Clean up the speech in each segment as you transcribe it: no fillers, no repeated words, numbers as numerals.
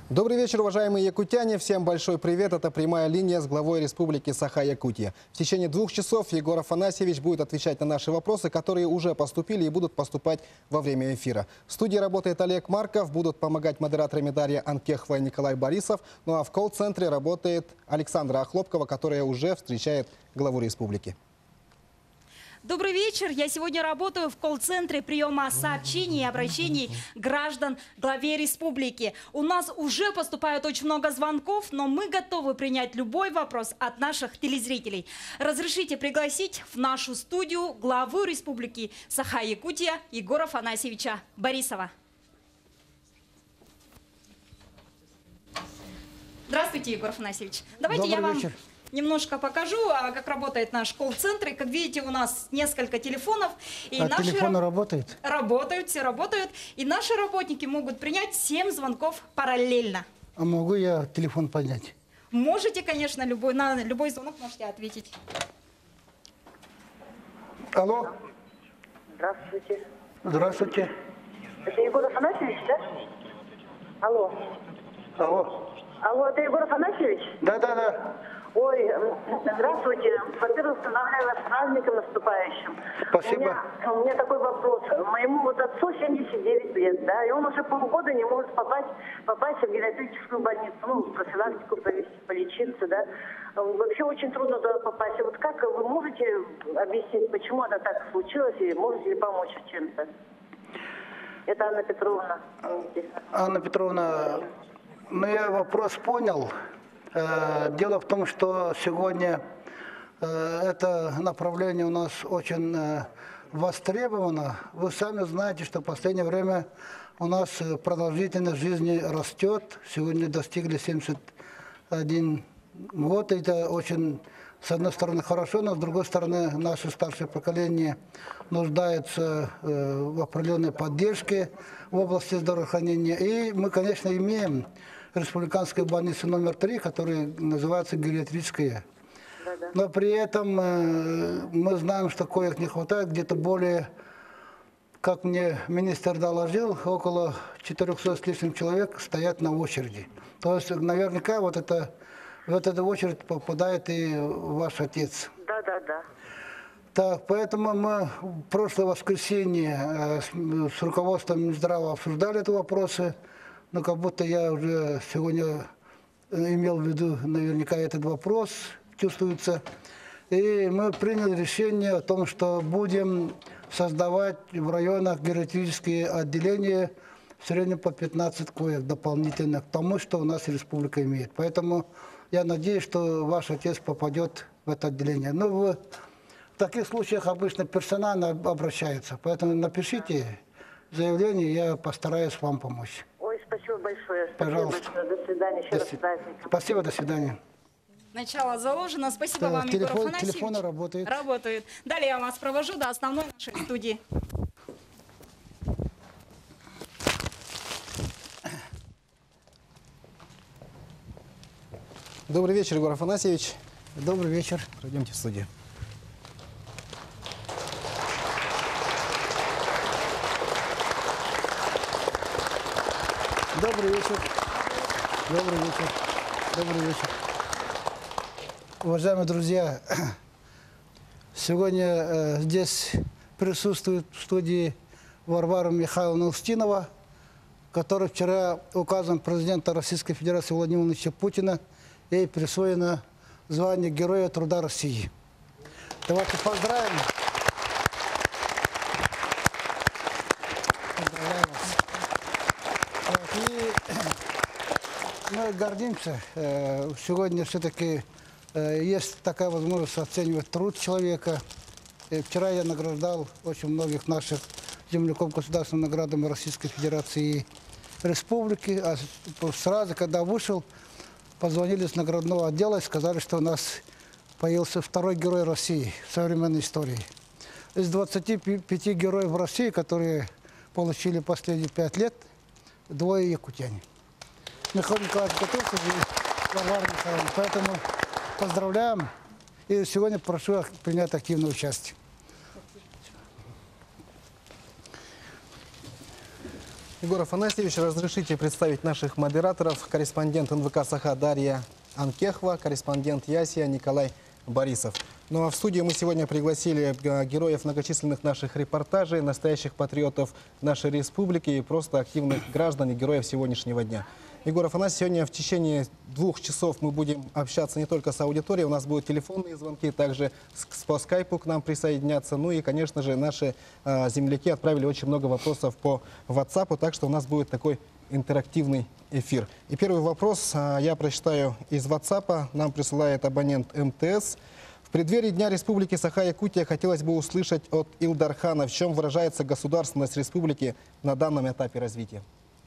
Добрый вечер, уважаемые якутяне. Всем большой привет. Это прямая линия с главой Республики Саха-Якутия. В течение 2 часов Егор Афанасьевич будет отвечать на наши вопросы, которые уже поступили и будут поступать во время эфира. В студии работает Олег Марков. Будут помогать модераторами Дарья Анкехова и Николай Борисов. Ну а в колл-центре работает Александра Охлопкова, которая уже встречает главу республики. Добрый вечер. Я сегодня работаю в колл-центре приема сообщений и обращений граждан главе республики. У нас уже поступает очень много звонков, но мы готовы принять любой вопрос от наших телезрителей. Разрешите пригласить в нашу студию главу республики Саха-Якутия Егора Афанасьевича Борисова. Здравствуйте, Егор Афанасьевич. Давайте я вам немножко покажу, как работает наш колл-центр. И, как видите, у нас несколько телефонов. И телефоны работают? Работают, все работают. И наши работники могут принять 7 звонков параллельно. А могу я телефон поднять? Можете, конечно, на любой звонок можете ответить. Алло. Здравствуйте. Здравствуйте. Это Егор Афанасьевич, да? Алло. Алло. Алло, это Егор Афанасьевич? Да. Ой, здравствуйте. Во-первых, поздравляю вас с праздником наступающим. Спасибо. У меня такой вопрос. Моему отцу 79 лет, да, и он уже полгода не может попасть в гериатрическую больницу, профилактику провести, полечиться, да. Вообще очень трудно туда попасть. Вот как вы можете объяснить, почему это так случилось, и можете ли помочь чем-то? Это Анна Петровна. Анна Петровна, я вопрос понял. Дело в том, что сегодня это направление у нас очень востребовано. Вы сами знаете, что в последнее время у нас продолжительность жизни растет. Сегодня достигли 71 год. Это очень, с одной стороны, хорошо, но с другой стороны, наше старшее поколение нуждается в определенной поддержке в области здравоохранения. И мы, конечно, имеем республиканской больницы номер 3, которая называется гериатрическая. Но при этом мы знаем, что коек не хватает, где-то более, как мне министр доложил, около 400 с лишним человек стоят на очереди. То есть наверняка в эту очередь попадает и ваш отец. Да. Так, поэтому мы в прошлое воскресенье с руководством Минздрава обсуждали эти вопросы. Но как будто я уже сегодня имел в виду наверняка этот вопрос, чувствуется. И мы приняли решение о том, что будем создавать в районах гериатрические отделения в среднем по 15 коек дополнительно к тому, что у нас республика имеет. Поэтому я надеюсь, что ваш отец попадет в это отделение. Но в таких случаях обычно персонально обращаются. Поэтому напишите заявление, я постараюсь вам помочь. Спасибо большое. Пожалуйста. До свидания. Еще раз праздник. Спасибо, до свидания. Начало заложено. Спасибо вам, Егор Афанасьевич. Телефоны работают. Работают. Далее я вас провожу до основной нашей студии. Добрый вечер, Егор Афанасьевич. Добрый вечер. Пройдемте в студию. Добрый вечер. Добрый вечер. Добрый вечер. Уважаемые друзья, сегодня здесь присутствует в студии Варвара Михайловна Устинова, которая вчера указом президента Российской Федерации Владимира Владимировича Путина ей присвоено звание Героя Труда России. Давайте поздравим. Мы гордимся. Сегодня все-таки есть такая возможность оценивать труд человека. И вчера я награждал очень многих наших земляков государственными наградами Российской Федерации и Республики. А сразу, когда вышел, позвонили с наградного отдела и сказали, что у нас появился второй герой России в современной истории. Из 25 героев России, которые получили последние 5 лет, 2 якутяне. Михаил Николаевич готовится, и Варвара Михайловна. Поэтому поздравляем. И сегодня прошу принять активное участие. Егор Афанасьевич, разрешите представить наших модераторов. Корреспондент НВК «Саха» Дарья Анкехва, корреспондент Ясия Николай Борисов. Ну а в студию мы сегодня пригласили героев многочисленных наших репортажей, настоящих патриотов нашей республики и просто активных граждан и героев сегодняшнего дня. Егор Афанасьевич, сегодня в течение 2 часов мы будем общаться не только с аудиторией, у нас будут телефонные звонки, также по скайпу к нам присоединяться. Ну и, конечно же, наши земляки отправили очень много вопросов по WhatsApp, так что у нас будет такой интерактивный эфир. И первый вопрос я прочитаю из WhatsApp. Нам присылает абонент МТС. В преддверии Дня Республики Саха-Якутия хотелось бы услышать от Илдархана, в чем выражается государственность республики на данном этапе развития.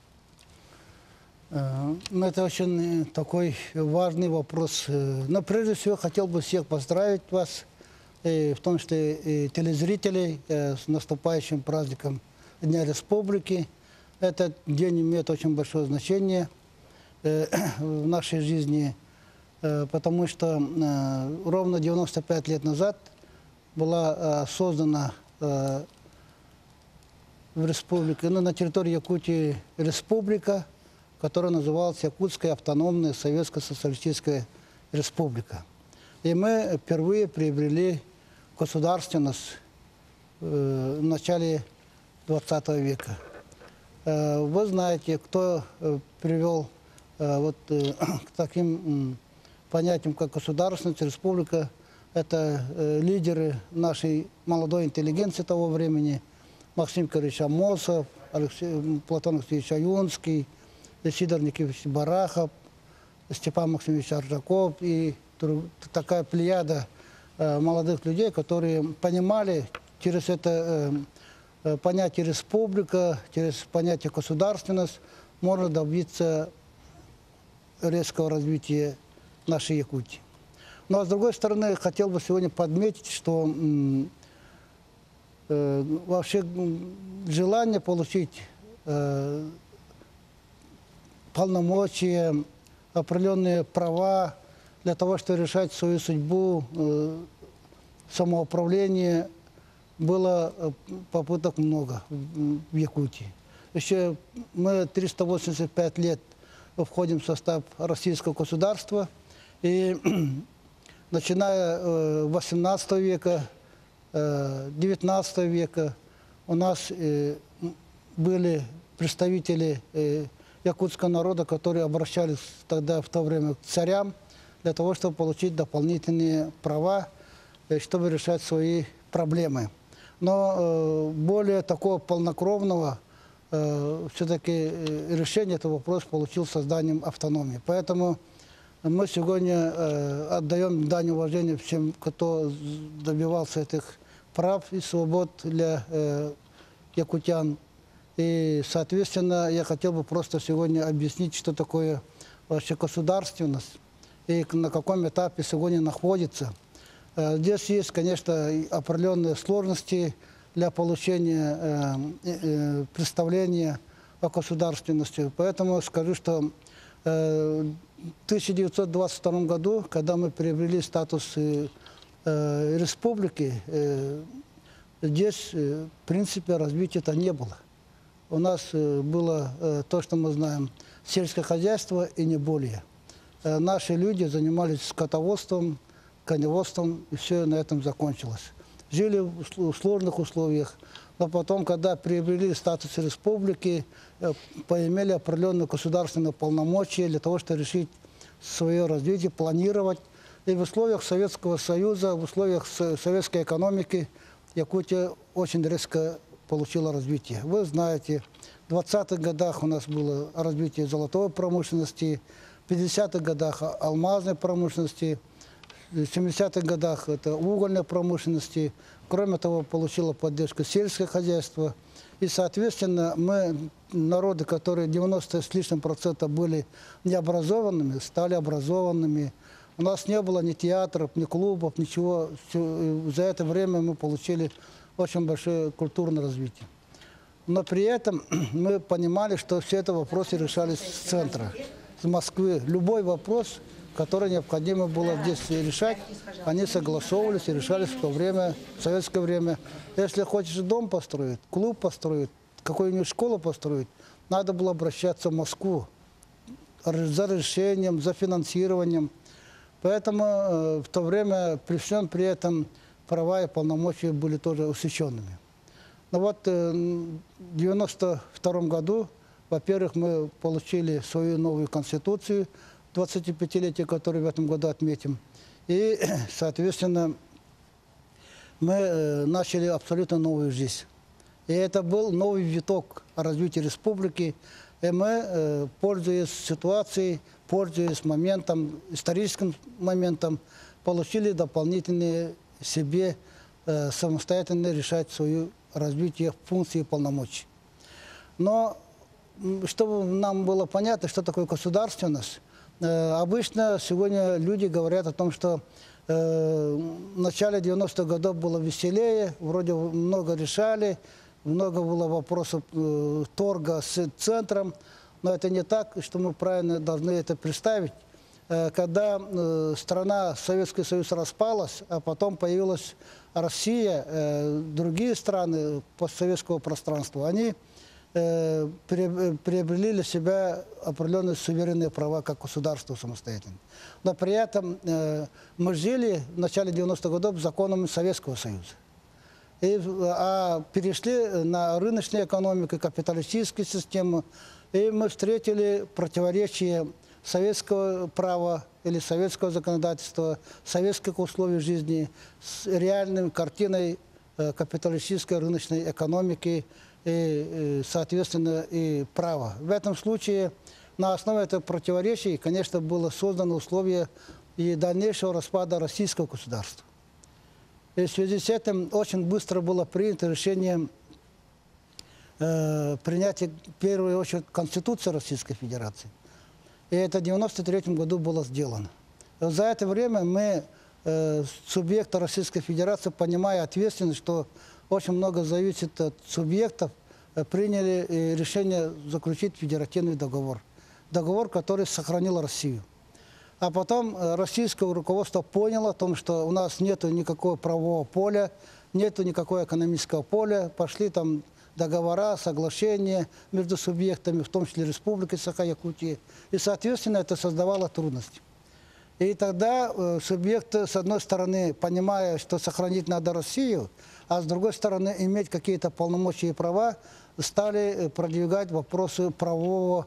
Ну, это очень такой важный вопрос. Но прежде всего хотел бы всех поздравить вас, в том числе и телезрителей, с наступающим праздником Дня Республики. Этот день имеет очень большое значение в нашей жизни, потому что ровно 95 лет назад была создана в республике, на территории Якутии республика, которая называлась Якутская автономная Советская Социалистическая Республика. И мы впервые приобрели государственность в начале 20 века. Вы знаете, кто привел к таким понятиям, как государственность, республика. Это лидеры нашей молодой интеллигенции того времени. Максим Кириллович Амосов, Платон Алексеевич Аюнский, Сидор Никифорович Барахов, Степан Максимович Аржаков и такая плеяда молодых людей, которые понимали через это понятие республика, через понятие государственность можно добиться резкого развития нашей Якутии. Ну а с другой стороны, хотел бы сегодня подметить, что вообще желание получить полномочия, определенные права для того, чтобы решать свою судьбу, самоуправление, было попыток много в Якутии. Еще мы 385 лет входим в состав российского государства, и начиная 18 века, 19 века у нас были представители якутского народа, которые обращались тогда в то время к царям для того, чтобы получить дополнительные права, чтобы решать свои проблемы. Но более такого полнокровного все-таки решение этого вопроса получил созданием автономии. Поэтому мы сегодня отдаем дань уважения всем, кто добивался этих прав и свобод для якутян. И, соответственно, я хотел бы просто сегодня объяснить, что такое вообще государственность и на каком этапе сегодня находится. Здесь есть, конечно, определенные сложности для получения представления о государственности. Поэтому скажу, что в 1922 году, когда мы приобрели статус республики, здесь, в принципе, развития-то не было. У нас было то, что мы знаем, сельское хозяйство и не более. Наши люди занимались скотоводством, коневодством, и все на этом закончилось. Жили в сложных условиях, но потом, когда приобрели статус республики, поимели определенные государственные полномочия для того, чтобы решить свое развитие, планировать. И в условиях Советского Союза, в условиях советской экономики Якутия очень резко получила развитие. Вы знаете, в 20-х годах у нас было развитие золотой промышленности, в 50-х годах алмазной промышленности, в 70-х годах это угольной промышленности. Кроме того, получила поддержку сельское хозяйство. И, соответственно, мы, народы, которые 90 с лишним процентов были необразованными, стали образованными. У нас не было ни театров, ни клубов, ничего. За это время мы получили очень большое культурное развитие. Но при этом мы понимали, что все эти вопросы решались с центра, с Москвы. Любой вопрос, который необходимо было здесь решать, они согласовывались и решались в то время, в советское время. Если хочешь дом построить, клуб построить, какую-нибудь школу построить, надо было обращаться в Москву за решением, за финансированием. Поэтому в то время при всем при этом права и полномочия были тоже усеченными. Но вот в 1992 году, во-первых, мы получили свою новую конституцию, 25-летие, которое в этом году отметим. И, соответственно, мы начали абсолютно новую жизнь. И это был новый виток развития республики. И мы, пользуясь ситуацией, пользуясь моментом, историческим моментом, получили дополнительные себе самостоятельно решать свое развитие функций и полномочий. Но чтобы нам было понятно, что такое государственность, обычно сегодня люди говорят о том, что в начале 90-х годов было веселее, вроде много решали, много было вопросов торга с центром, но это не так, что мы правильно должны это представить. Когда страна, Советский Союз распалась, а потом появилась Россия, другие страны постсоветского пространства, они приобрели для себя определенные суверенные права как государство самостоятельно. Но при этом мы жили в начале 90-х годов законами Советского Союза. А перешли на рыночную экономику, капиталистическую систему, и мы встретили противоречие советского права или советского законодательства, советских условий жизни с реальной картиной капиталистической рыночной экономики и, соответственно, и права. В этом случае на основе этого противоречия, конечно, было создано условие и дальнейшего распада российского государства. И в связи с этим очень быстро было принято решение принятия, в первую очередь, Конституции Российской Федерации. И это в 1993 году было сделано. За это время мы, субъекты Российской Федерации, понимая ответственность, что очень много зависит от субъектов, приняли решение заключить федеративный договор. Договор, который сохранил Россию. А потом российское руководство поняло о том, что у нас нет никакого правового поля, нет никакого экономического поля. Пошли там договора, соглашения между субъектами, в том числе Республикой Саха-Якутия. И, соответственно, это создавало трудности. И тогда субъекты, с одной стороны, понимая, что сохранить надо Россию, а с другой стороны, иметь какие-то полномочия и права, стали продвигать вопросы правового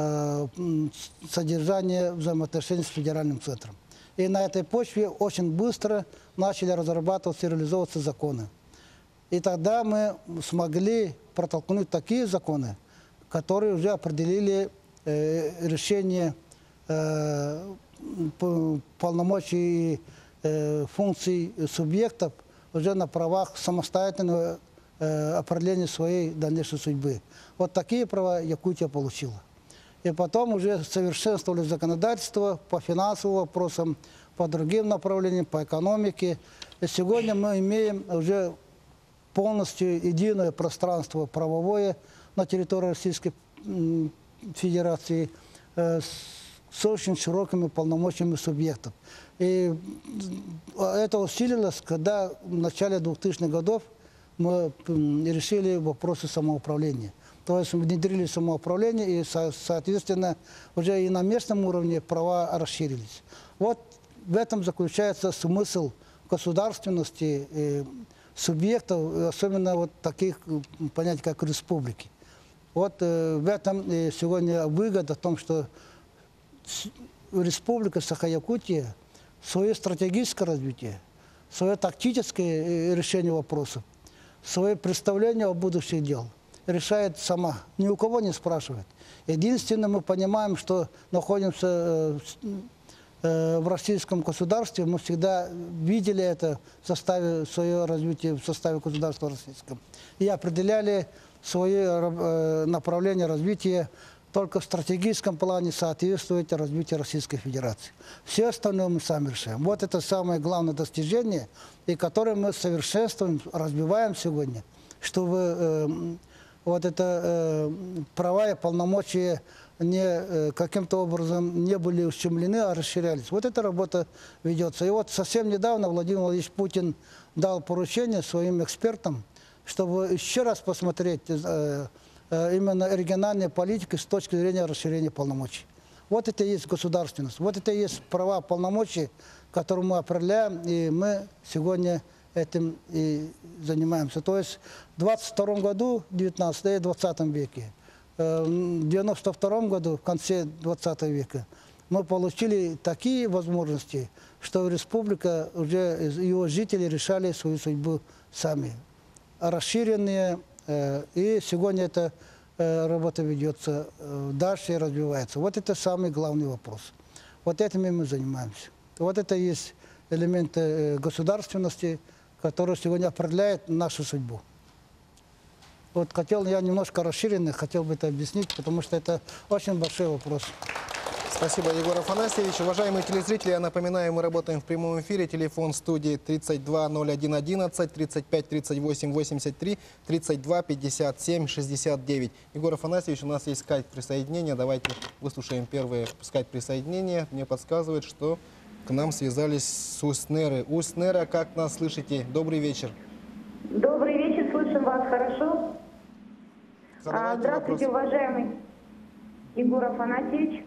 содержания взаимоотношений с федеральным центром. И на этой почве очень быстро начали разрабатываться и реализовываться законы. И тогда мы смогли протолкнуть такие законы, которые уже определили решение полномочий и функций субъектов уже на правах самостоятельного определения своей дальнейшей судьбы. Вот такие права Якутия получила. И потом уже совершенствовали законодательство по финансовым вопросам, по другим направлениям, по экономике. И сегодня мы имеем уже полностью единое пространство правовое на территории Российской Федерации с очень широкими полномочиями субъектов. И это усилилось, когда в начале 2000-х годов мы решили вопросы самоуправления. То есть внедрили самоуправление, и, соответственно, уже и на местном уровне права расширились. Вот в этом заключается смысл государственности субъектов, особенно вот таких понятий, как республики. Вот в этом сегодня выгода в том, что республика Саха-Якутия свое стратегическое развитие, свое тактическое решение вопросов, свое представление о будущих дел решает сама, ни у кого не спрашивает. Единственное, мы понимаем, что находимся в российском государстве, мы всегда видели это в составе, свое развитие в составе государства российского. И определяли свое направление развития только в стратегическом плане соответствует развитию Российской Федерации. Все остальное мы сами решаем. Вот это самое главное достижение, и которое мы совершенствуем, развиваем сегодня, чтобы вот это права и полномочия каким-то образом не были ущемлены, а расширялись. Вот эта работа ведется. И вот совсем недавно Владимир Владимирович Путин дал поручение своим экспертам, чтобы еще раз посмотреть именно региональной политики с точки зрения расширения полномочий. Вот это и есть государственность, вот это и есть права полномочий, которые мы определяем, и мы сегодня этим и занимаемся. То есть в 22 году, 19 и 20 веке, в 92 году, в конце 20 века, мы получили такие возможности, что республика, уже ее жители решали свою судьбу сами. Расширенные, и сегодня эта работа ведется дальше и развивается. Вот это самый главный вопрос. Вот этим мы занимаемся. Вот это и есть элементы государственности, которые сегодня определяют нашу судьбу. Вот хотел я немножко расширенно, хотел бы это объяснить, потому что это очень большой вопрос. Спасибо, Егор Афанасьевич. Уважаемые телезрители, я напоминаю, мы работаем в прямом эфире. Телефон студии 32 01 11, 35 38 83, 32 57 69. Егор Афанасьевич, у нас есть скайп-присоединение. Давайте выслушаем первое скайп-присоединение. Мне подсказывают, что к нам связались с Устнеры. Устнера, как нас слышите? Добрый вечер. Добрый вечер, слышим вас хорошо. Задавайте Здравствуйте, вопрос. уважаемый Егор Афанасьевич.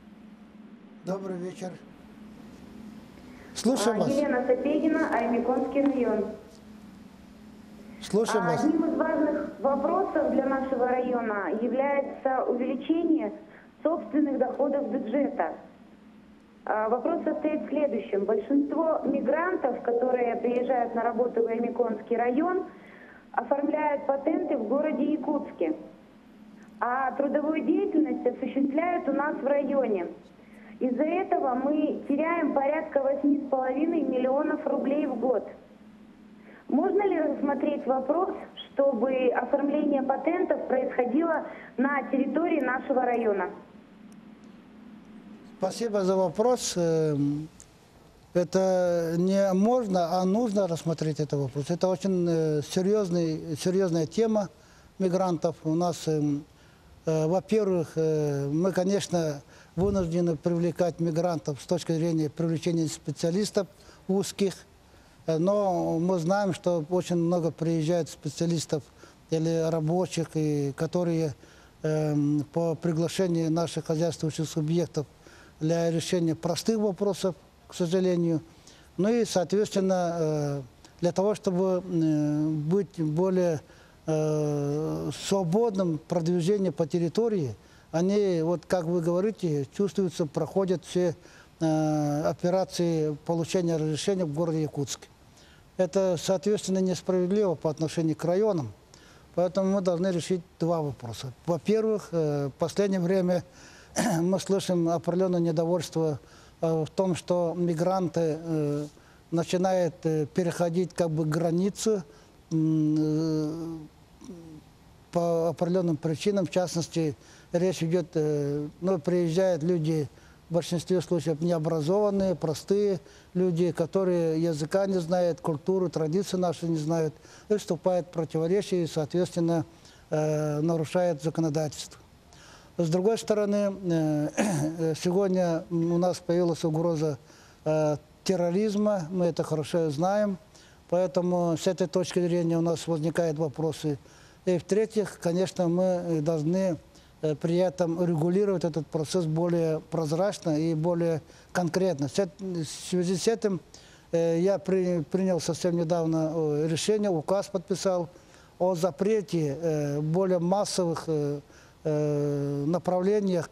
Добрый вечер. Слушаем вас. Елена Сапегина, Аймиконский район. Слушаем вас. Одним из важных вопросов для нашего района является увеличение собственных доходов бюджета. Вопрос состоит в следующем. Большинство мигрантов, которые приезжают на работу в Аймиконский район, оформляют патенты в городе Якутске, а трудовую деятельность осуществляют у нас в районе. Из-за этого мы теряем порядка 8,5 миллионов рублей в год. Можно ли рассмотреть вопрос, чтобы оформление патентов происходило на территории нашего района? Спасибо за вопрос. Это не можно, а нужно рассмотреть этот вопрос. Это очень серьезная тема мигрантов. У нас, во-первых, мы, конечно, вынуждены привлекать мигрантов с точки зрения привлечения специалистов узких, но мы знаем, что очень много приезжает специалистов или рабочих, которые по приглашению наших хозяйствующих субъектов для решения простых вопросов, к сожалению. Ну и, соответственно, для того, чтобы быть более свободным продвижением по территории, они, вот как вы говорите, чувствуются, проходят все операции получения разрешения в городе Якутске. Это, соответственно, несправедливо по отношению к районам. Поэтому мы должны решить два вопроса. Во-первых, в последнее время мы слышим определенное недовольство в том, что мигранты начинают переходить как бы границу по определенным причинам. В частности, речь идет, приезжают люди, в большинстве случаев необразованные, простые люди, которые языка не знают, культуру, традиции наши не знают, и вступают в противоречие и, соответственно, нарушают законодательство. С другой стороны, сегодня у нас появилась угроза терроризма, мы это хорошо знаем, поэтому с этой точки зрения у нас возникают вопросы. И в-третьих, конечно, мы должны при этом регулировать этот процесс более прозрачно и более конкретно. В связи с этим я принял совсем недавно решение, указ подписал о запрете более массовых направлениях,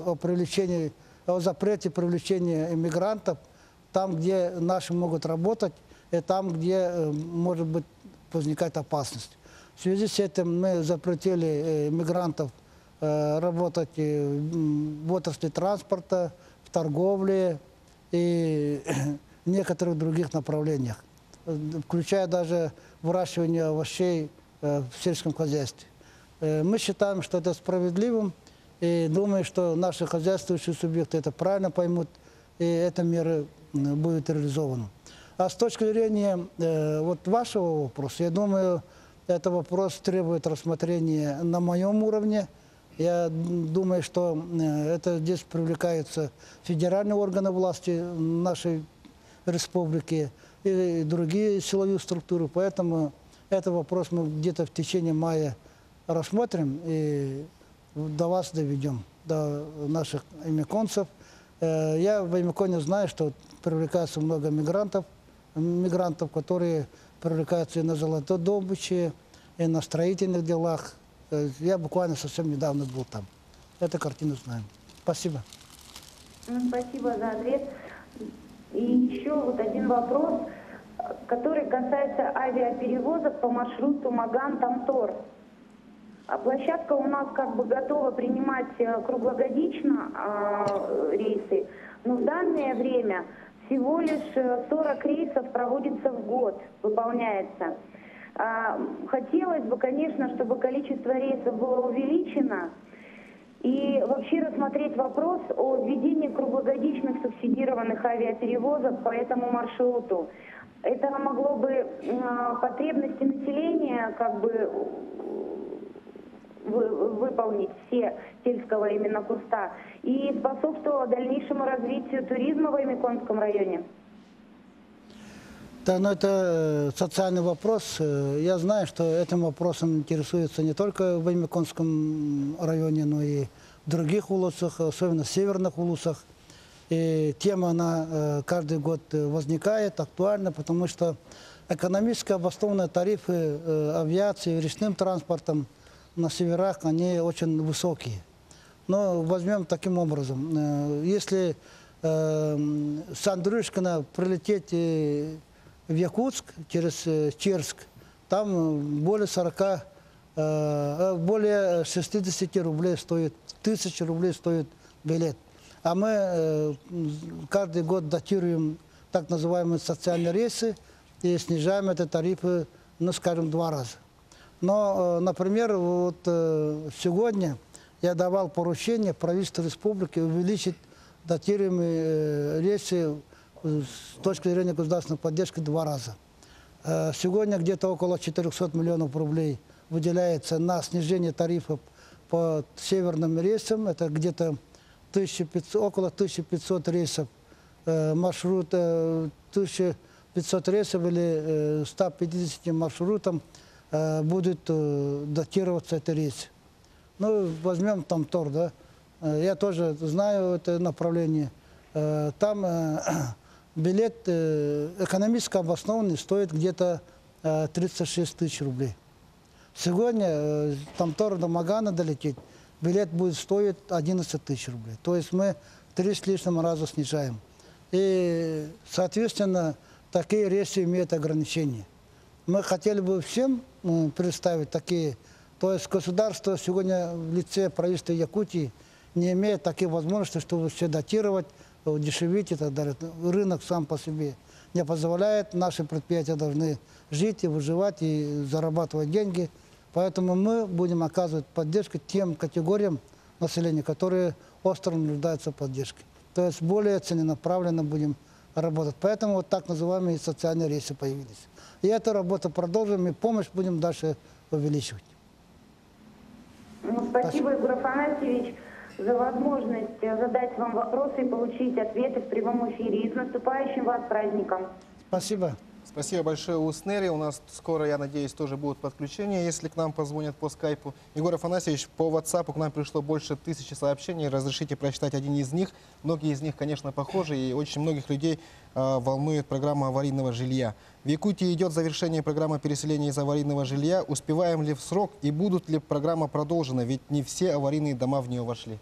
о запрете привлечения иммигрантов там, где наши могут работать, и там, где может быть возникать опасность. В связи с этим мы запретили иммигрантов работать в отрасли транспорта, в торговле и некоторых других направлениях, включая даже выращивание овощей в сельском хозяйстве. Мы считаем, что это справедливым, и думаю, что наши хозяйствующие субъекты это правильно поймут, и эта мера будет реализована. А с точки зрения вот вашего вопроса, я думаю, этот вопрос требует рассмотрения на моем уровне. Я думаю, что это здесь привлекаются федеральные органы власти нашей республики и другие силовые структуры. Поэтому этот вопрос мы где-то в течение мая рассмотрим и до вас доведем, до наших эмиконцев. Я в Эмиконе знаю, что привлекается много мигрантов, которые привлекаются и на золотодобыче, и на строительных делах. Я буквально совсем недавно был там. Эту картину знаем. Спасибо. Спасибо за ответ. И еще вот один вопрос, который касается авиаперевозок по маршруту Маган-Тамтор. Площадка у нас как бы готова принимать круглогодично рейсы, но в данное время всего лишь 40 рейсов проводится в год, выполняется. Хотелось бы, конечно, чтобы количество рейсов было увеличено и вообще рассмотреть вопрос о введении круглогодичных субсидированных авиаперевозок по этому маршруту. Это могло бы потребности населения как бы выполнить все сельского именно куста и способствовало дальнейшему развитию туризма в Эмиконском районе. Да, но это социальный вопрос. Я знаю, что этим вопросом интересуется не только в Эмиконском районе, но и в других улусах, особенно в северных улусах. И тема, она каждый год возникает, актуальна, потому что экономически обоснованные тарифы авиации, речным транспортом на северах, они очень высокие. Но возьмем таким образом. Если с Андрюшкина прилететь в Якутск через Черск, там более 60 рублей стоит, 1000 рублей стоит билет. А мы каждый год датируем так называемые социальные рейсы и снижаем эти тарифы, ну, скажем, 2 раза. Но, например, вот сегодня я давал поручение правительству республики увеличить датируемые рейсы с точки зрения государственной поддержки 2 раза. Сегодня где-то около 400 миллионов рублей выделяется на снижение тарифов по северным рейсам. Это где-то около 1500 рейсов, маршрут 1500 рейсов или 150 маршрутам будет датироваться этот рейс. Ну, возьмем Тамтор, да. Я тоже знаю это направление. Там билет экономически обоснованный стоит где-то 36 тысяч рублей. Сегодня Тамтор до Магана долететь, билет будет стоить 11 тысяч рублей. То есть мы 3 с лишним раза снижаем. И, соответственно, такие рейсы имеют ограничения. Мы хотели бы всем представить такие. То есть государство сегодня в лице правительства Якутии не имеет таких возможностей, чтобы все датировать, дешевить и так далее. Рынок сам по себе не позволяет. Наши предприятия должны жить и выживать, и зарабатывать деньги. Поэтому мы будем оказывать поддержку тем категориям населения, которые остро нуждаются в поддержке. То есть более целенаправленно будем работать. Поэтому вот так называемые социальные рейсы появились. И эту работу продолжим, и помощь будем дальше увеличивать. Спасибо, Егор Афанасьевич, за возможность задать вам вопросы и получить ответы в прямом эфире. И с наступающим вас праздником. Спасибо. Спасибо большое, Уснери. У нас скоро, я надеюсь, тоже будут подключения, если к нам позвонят по скайпу. Егор Афанасьевич, по WhatsApp к нам пришло больше 1000 сообщений. Разрешите прочитать один из них. Многие из них, конечно, похожи, и очень многих людей волнует программа аварийного жилья. В Якутии идет завершение программы переселения из аварийного жилья. Успеваем ли в срок и будут ли программа продолжена? Ведь не все аварийные дома в нее вошли.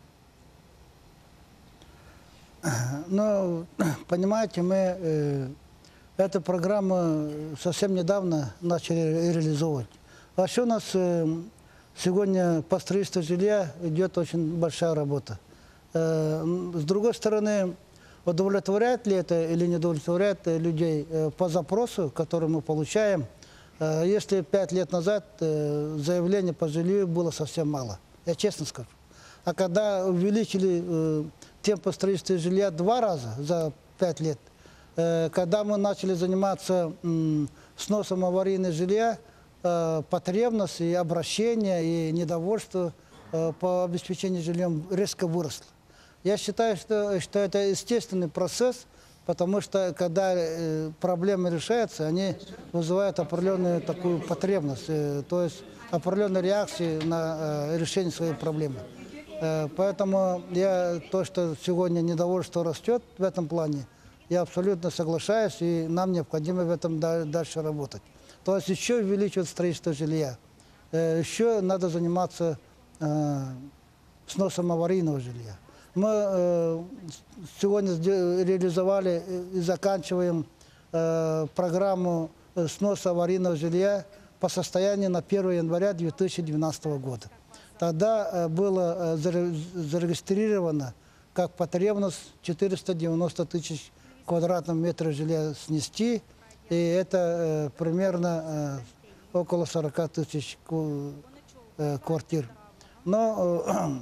Ну, понимаете, мы эту программу совсем недавно начали реализовывать. Вообще у нас сегодня по строительству жилья идет очень большая работа. С другой стороны, удовлетворяет ли это или не удовлетворяет людей по запросу, который мы получаем? Если 5 лет назад заявлений по жилью было совсем мало, я честно скажу. А когда увеличили темпы строительства жилья 2 раза за 5 лет, когда мы начали заниматься сносом аварийного жилья, потребность и обращение, и недовольство по обеспечению жильем резко выросло. Я считаю, что это естественный процесс, потому что когда проблемы решаются, они вызывают определенную такую потребность, то есть определенные реакции на решение своей проблемы. Поэтому то, что сегодня недовольство растет в этом плане, я абсолютно соглашаюсь, и нам необходимо в этом дальше работать. То есть еще увеличивать строительство жилья, еще надо заниматься сносом аварийного жилья. Мы сегодня реализовали и заканчиваем программу сноса аварийного жилья по состоянию на 1 января 2012 года. Тогда было зарегистрировано как потребность 490 тысяч квадратных метров жилья снести, и это примерно около 40 тысяч квартир. Но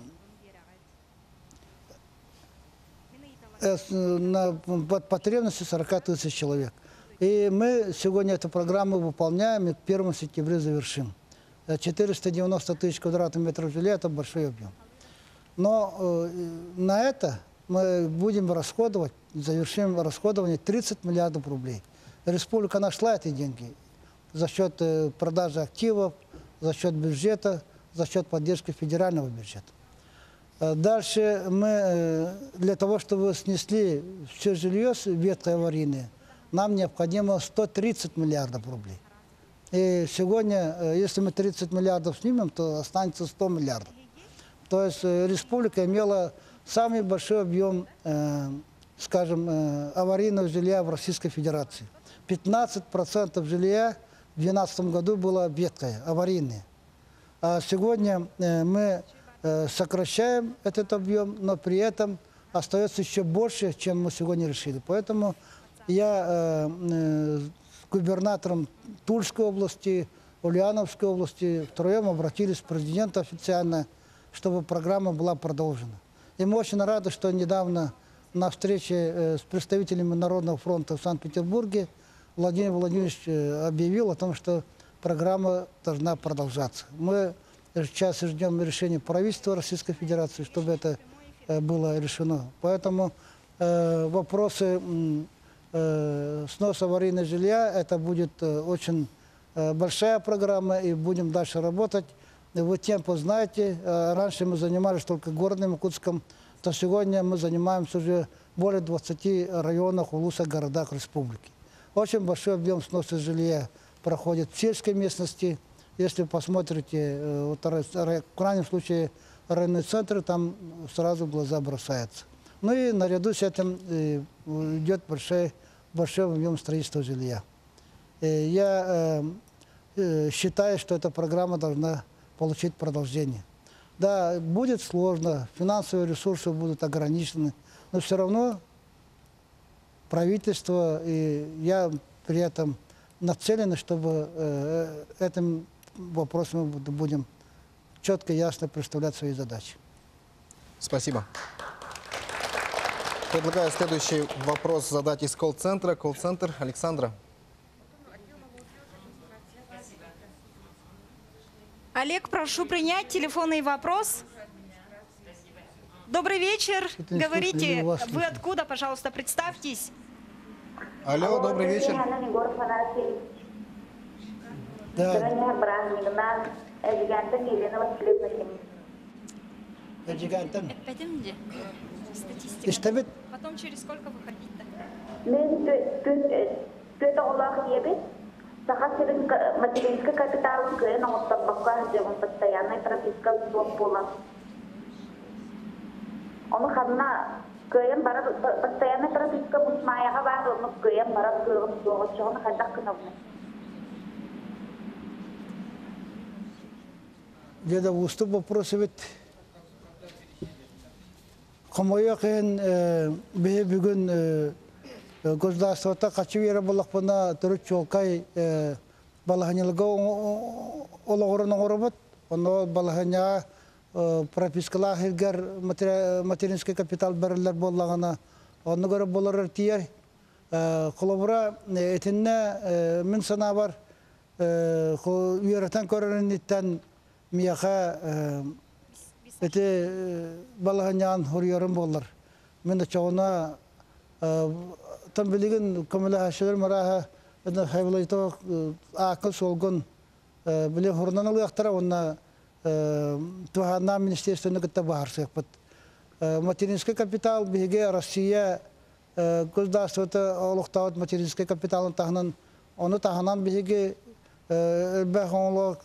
под потребностью 40 тысяч человек. И мы сегодня эту программу выполняем и к 1 сентября завершим. 490 тысяч квадратных метров жилья – это большой объем. Но на это мы будем расходовать, завершим расходование 30 миллиардов рублей. Республика нашла эти деньги за счет продажи активов, за счет бюджета, за счет поддержки федерального бюджета. Дальше мы, для того, чтобы снесли все жилье ветхое аварийное, нам необходимо 130 миллиардов рублей. И сегодня, если мы 30 миллиардов снимем, то останется 100 миллиардов. То есть республика имела самый большой объем, скажем, аварийного жилья в Российской Федерации. 15% жилья в 2012 году было ветхое, аварийное. А сегодня мы сокращаем этот объем, но при этом остается еще больше, чем мы сегодня решили. Поэтому я с губернатором Тульской области, Ульяновской области втроем обратились к президенту официально, чтобы программа была продолжена. И мы очень рады, что недавно на встрече с представителями Народного фронта в Санкт-Петербурге Владимир Владимирович объявил о том, что программа должна продолжаться. Мы сейчас ждем решения правительства Российской Федерации, чтобы это было решено. Поэтому вопросы сноса аварийного жилья, это будет очень большая программа, и будем дальше работать. Вы темпо знаете, раньше мы занимались только городом Якутском, то сегодня мы занимаемся уже более 20 районах, улусах, городах республики. Очень большой объем сноса жилья проходит в сельской местности. Если вы посмотрите, в крайнем случае, районные центры, там сразу в глаза бросается. Ну и наряду с этим идет большой объем строительства жилья. Я считаю, что эта программа должна получить продолжение. Да, будет сложно, финансовые ресурсы будут ограничены, но все равно правительство и я при этом нацелены, чтобы этим вопросом мы будем четко и ясно представлять свои задачи. Спасибо. Предлагаю следующий вопрос задать из колл-центра. Колл-центр Александра. Олег, прошу принять телефонный вопрос. Добрый вечер. Говорите, вы откуда, пожалуйста, представьтесь. Алло, добрый вечер. Да. Статистика. Потом через сколько выходить-то? Материнский капитал постоянная прописка была. Он хадна постоянная прописка мусмаяга бар, но кэм барат он хадак новны. Деда уступ вопросы ведь Хамоякен бүгін государствота качывера балақпана түрік жолкай балаханилга олағырының орыбыт. Оны балаханя пропискала хилгер материнский капитал берілер болағына. Оны көріп болырыр тиер. Құлыбыра етінне мен сана бар. Үйерітен көрінеттен мияқа эти балаганян хурьерым болар. Мен де чоғына Там билеген коммуникациялар мараха это хайвлайто акыл солгон биле хорнан алыктара онна туганна министерствоны кытта барсак бит. Материнский капитал биге Россия государството олуктават материнский капиталын тахнан оны тахнан биге бахонлок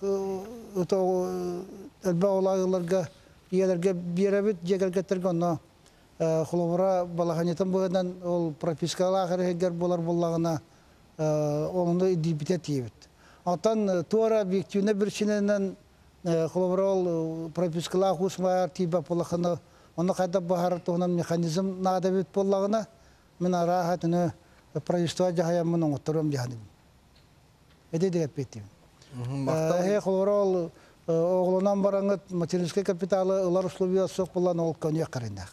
элбауларга иелерге биребит жегергеттергонно холовра балаханетан будан ол пропискалар хегер болар боллагына оны дебитет ебит. Атан туара объективне бирчинен холовра ол пропискалар хусмар тиба полахана оны кайда бахар тонан механизм надабит боллагына мен арахатны правительство жаямын оңоттором жаным. Эде деп бетим. Холовра ол оглонан бараңыт материнский капиталы улар условия сок болан ол коня карындак.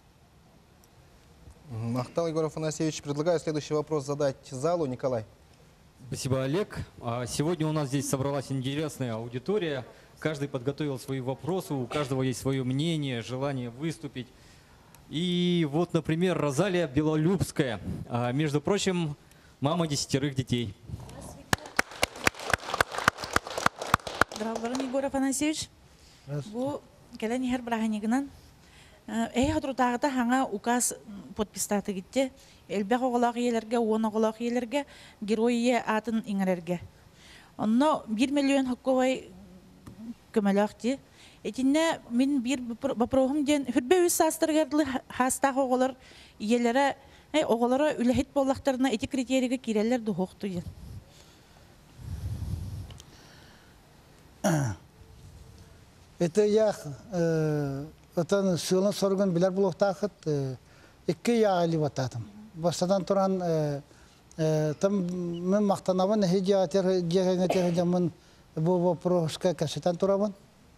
Махтал Егор Афанасьевич, предлагаю следующий вопрос задать залу. Николай. Спасибо, Олег. Сегодня у нас здесь собралась интересная аудитория. Каждый подготовил свои вопросы, у каждого есть свое мнение, желание выступить. И вот, например, Розалия Белолюбская. Между прочим, мама 10 детей. Здравствуйте, Егор Афанасьевич. Бу келени хер браханигнан. Хатрутагыта ханга указ подпистаты гитте. Элбек оголак иелерге, он оголак иелерге, героие атын иңерерге. Онно 1 миллион хокковай көмөлөкти. Этинне мен бир бапрогым ден хүрбө үс састыргарлы хастак оголор иелере, оголора үлехит боллактарына эти критерийге кирелер духокту ден. Это я отан сылын сорган билер булуктахыт икки яали бататым. Бастадан туран там мен мактанабын хижатер жегеңете жамын бу вопроска кашетан турабын.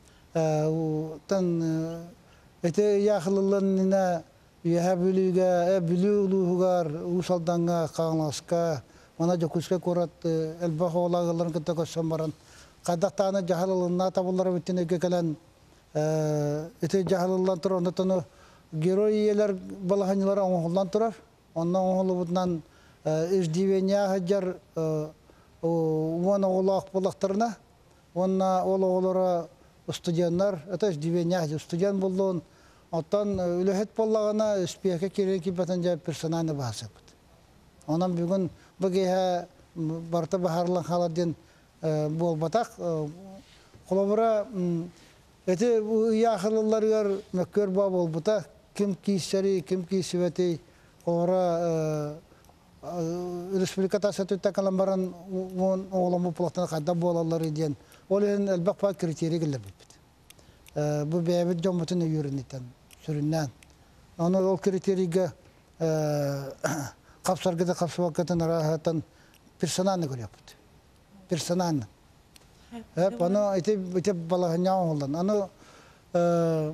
Тан это яхлылынна яхабилига билулугар усалданга каңласка мана жокуска корат элбахолагыларын кытта самаран кадактаны жахалылына табылар биттенеге келен это жахалылан туран таны геройлар балаханылар оңолдан турар. Ондан оңолубутнан издивения хаҗар уна олак булактарына онна олора студентлар это издивения студент булдун оттан үлехет боллагына спеке кереки батан жа персонаны басып. Онан бүгүн быгыга барта бахарлан халаден болбатак колобура эти яхылларга мөккөр ба болбута ким кийсери ким кийсебети ора республиката сатытта каламбаран оголому платына кадда болалар иден олен элбакпа критерий келер бит бу бебит жомутун үйрөнүтен сүрүннән аны ол критерийге капсаргыда капсабакатын рахатын персонаны көрөп персонаны аны эти балаганя олдан аны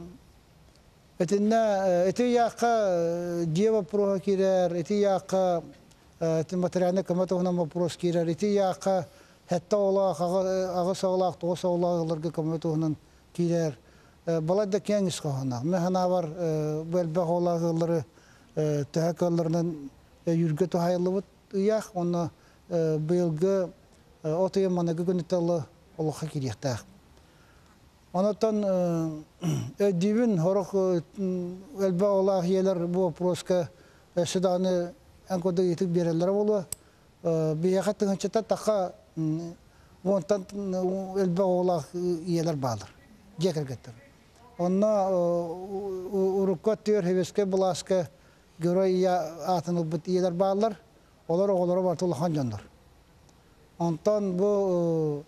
это яка дева про кирер, это яка материальный комментарий на вопрос кирер, это яка это олах, агасолах, тосолахларга комментарий кирер. Балада кенгис кохана. Механавар белбахолахлары тахакалларнан юргет хайлыбыт ях, он белге отоя манага гөниталы олаха кирехтах. Онотон дивин хорох элба олах елер бу вопроска седаны анкода итик берелер болу биякатын чата така вонтан элба олах елер балыр жекергеттер онна уруккаттер хевеске буласка гөрөй атын бут елер балыр олар оголор бартыл ханжандар онтан бу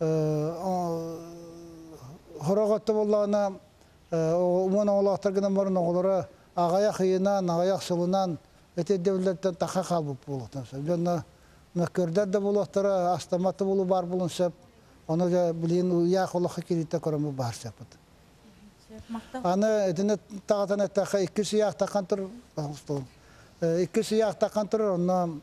хороготто боллагына умана олактаргынан барын оголора агая хыйынан агая сылынан эте девлеттен таха калып болуптан жана мөккөрдөр да болуптара астаматы болу бар булунсап аны да билин я холохы кирите корамы бар сапыт аны этине тагатана таха 2 сыяк такантыр 2 сыяк такантыр аны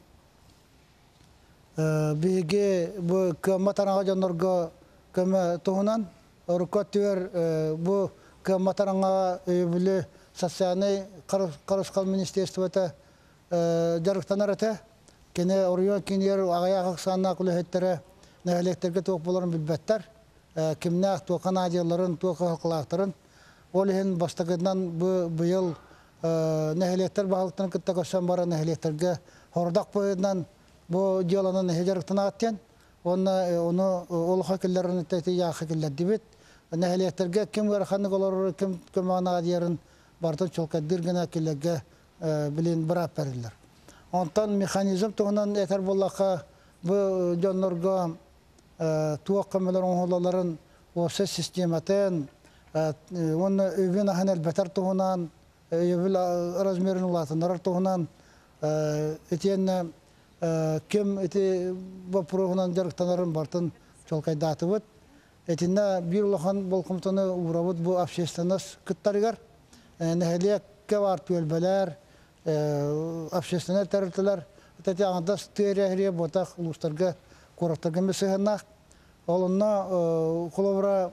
биге бу каматарага жанорго кеме тоонан Рукотвер бу каматаранга биле социальный карышкал министерството жарықтанар кене орыйон кинер ағаяқ санна күліхеттері нәхелектерге тоқ боларын білбәттер. Кімнәқ тоқан адияларын, тоқы қылақтарын. Ол ехін бастығынан бұйыл нәхелектер бағылықтың күтті көшен бары нәхелектерге хордақ бойынан бұл дияланын нәхе жарықтана аттен. Оны олға келлерін тәйті яқы келлер дебет. Нәхелектерге кім ғарқанық олар, кім ана адиярын бартын чолқадыр гына келлерге білін бір аппәрілер. Онтан механизм туғынан әтер болаққа бұл жонларға туақ көмелер оңғылаларын осы систематын, оны өйбен ағын әлбәтер туғынан, өйбіл размерін ұлатынлар туғынан, етені кем еті бұпырығынан жарықтанарын бартын чолқайдаты бұд. Етіне бір ұлақан бұл құмтыны ұғырабыд бұл общественность күттарығар. Нәхелек бар төлбәлер, общественный тәрілтілер, әтәте аңдас түйәрі ботақ ұлыстарға қорақтарға месіғаннақ. Олынна құлыбыра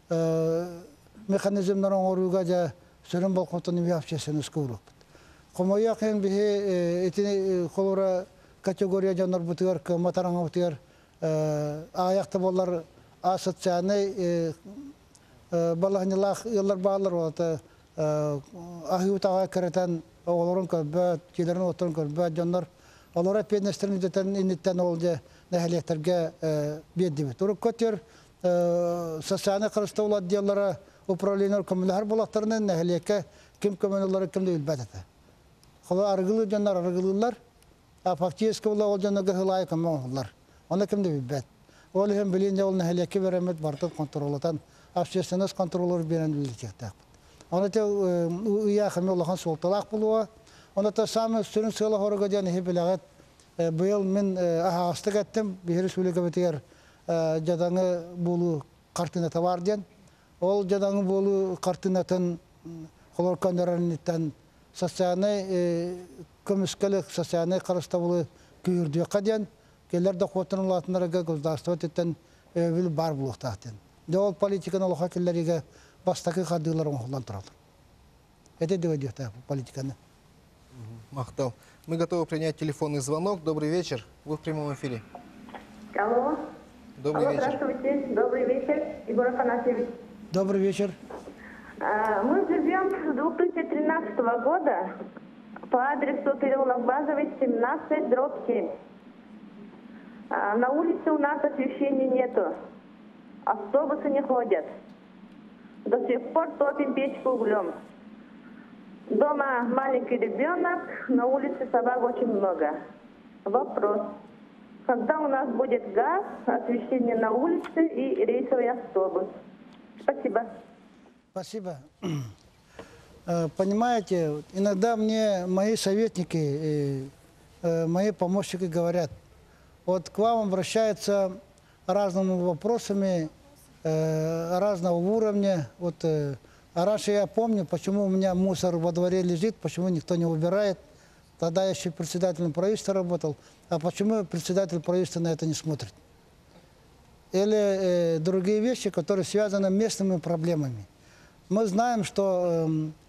механизмнар оңыруға жа сүрін балқотыны бі общественный скөріп. Құмайы ақын бігі құлыбыра категория жанар бұтығар, матараңа бұтығар, аяқты болар асоцианы балағынылақ еллар бағалар, ахиутаға кіретін оларын көрбәт, келерін отырын көрбәт, жандар олар пенестерін үдетен инеттен олды нәхелектерге беддебет. Ұрық көтер социаны қырысты олады диялары управленер көмілер болақтарынан нәхелекке кім көмінілері кімді үлбәдеті. Қолы арғылы жандар арғылылар, фактически ол жанығы ғылайы көмілер. Оны кімді үлбәд. Ол ең білінде ол нәхелекке беремет бартын контролатан, общественность контролер берен үлітектәк. Оны те ұяқымен олаған солталақ болуға. Оны те самы сүрін сығылы хорыға ден хепіліғет. Бұйыл мен ағастық әттім, бейірі сөйлеге бітігер жадаңы болу қартынаты бар ден. Ол жадаңы болу қартынатын қолар көндерінеттен социаны көміскілік, социаны қарыста болу күйірдіққа ден. Келерді қотының латынларға көздастыват еттен өбіл бар болуқтақтен. Ол политиканы олға келлеріге бастақы қадығылар оңғылан тұралыр. Это доводит политиканы. Махтал. Мы готовы принять телефонный звонок. Добрый вечер. Вы в прямом эфире. Алло. Добрый вечер. Здравствуйте. Добрый вечер. Егор Афанасьевич. Добрый вечер. Мы живем с 2013 года по адресу переулок Базовый, 17/7. На улице у нас освещения нету. Автобусы не ходят. До сих пор топим печку углем. Дома маленький ребенок, на улице собак очень много. Вопрос. Когда у нас будет газ, освещение на улице и рейсовый автобус? Спасибо. Спасибо. Понимаете, иногда мне мои советники, мои помощники говорят, вот к вам обращаются разными вопросами, разного уровня. Вот, раньше я помню, почему у меня мусор во дворе лежит, почему никто не убирает. Тогда я еще председателем правительства работал. А почему председатель правительства на это не смотрит? Или другие вещи, которые связаны с местными проблемами. Мы знаем, что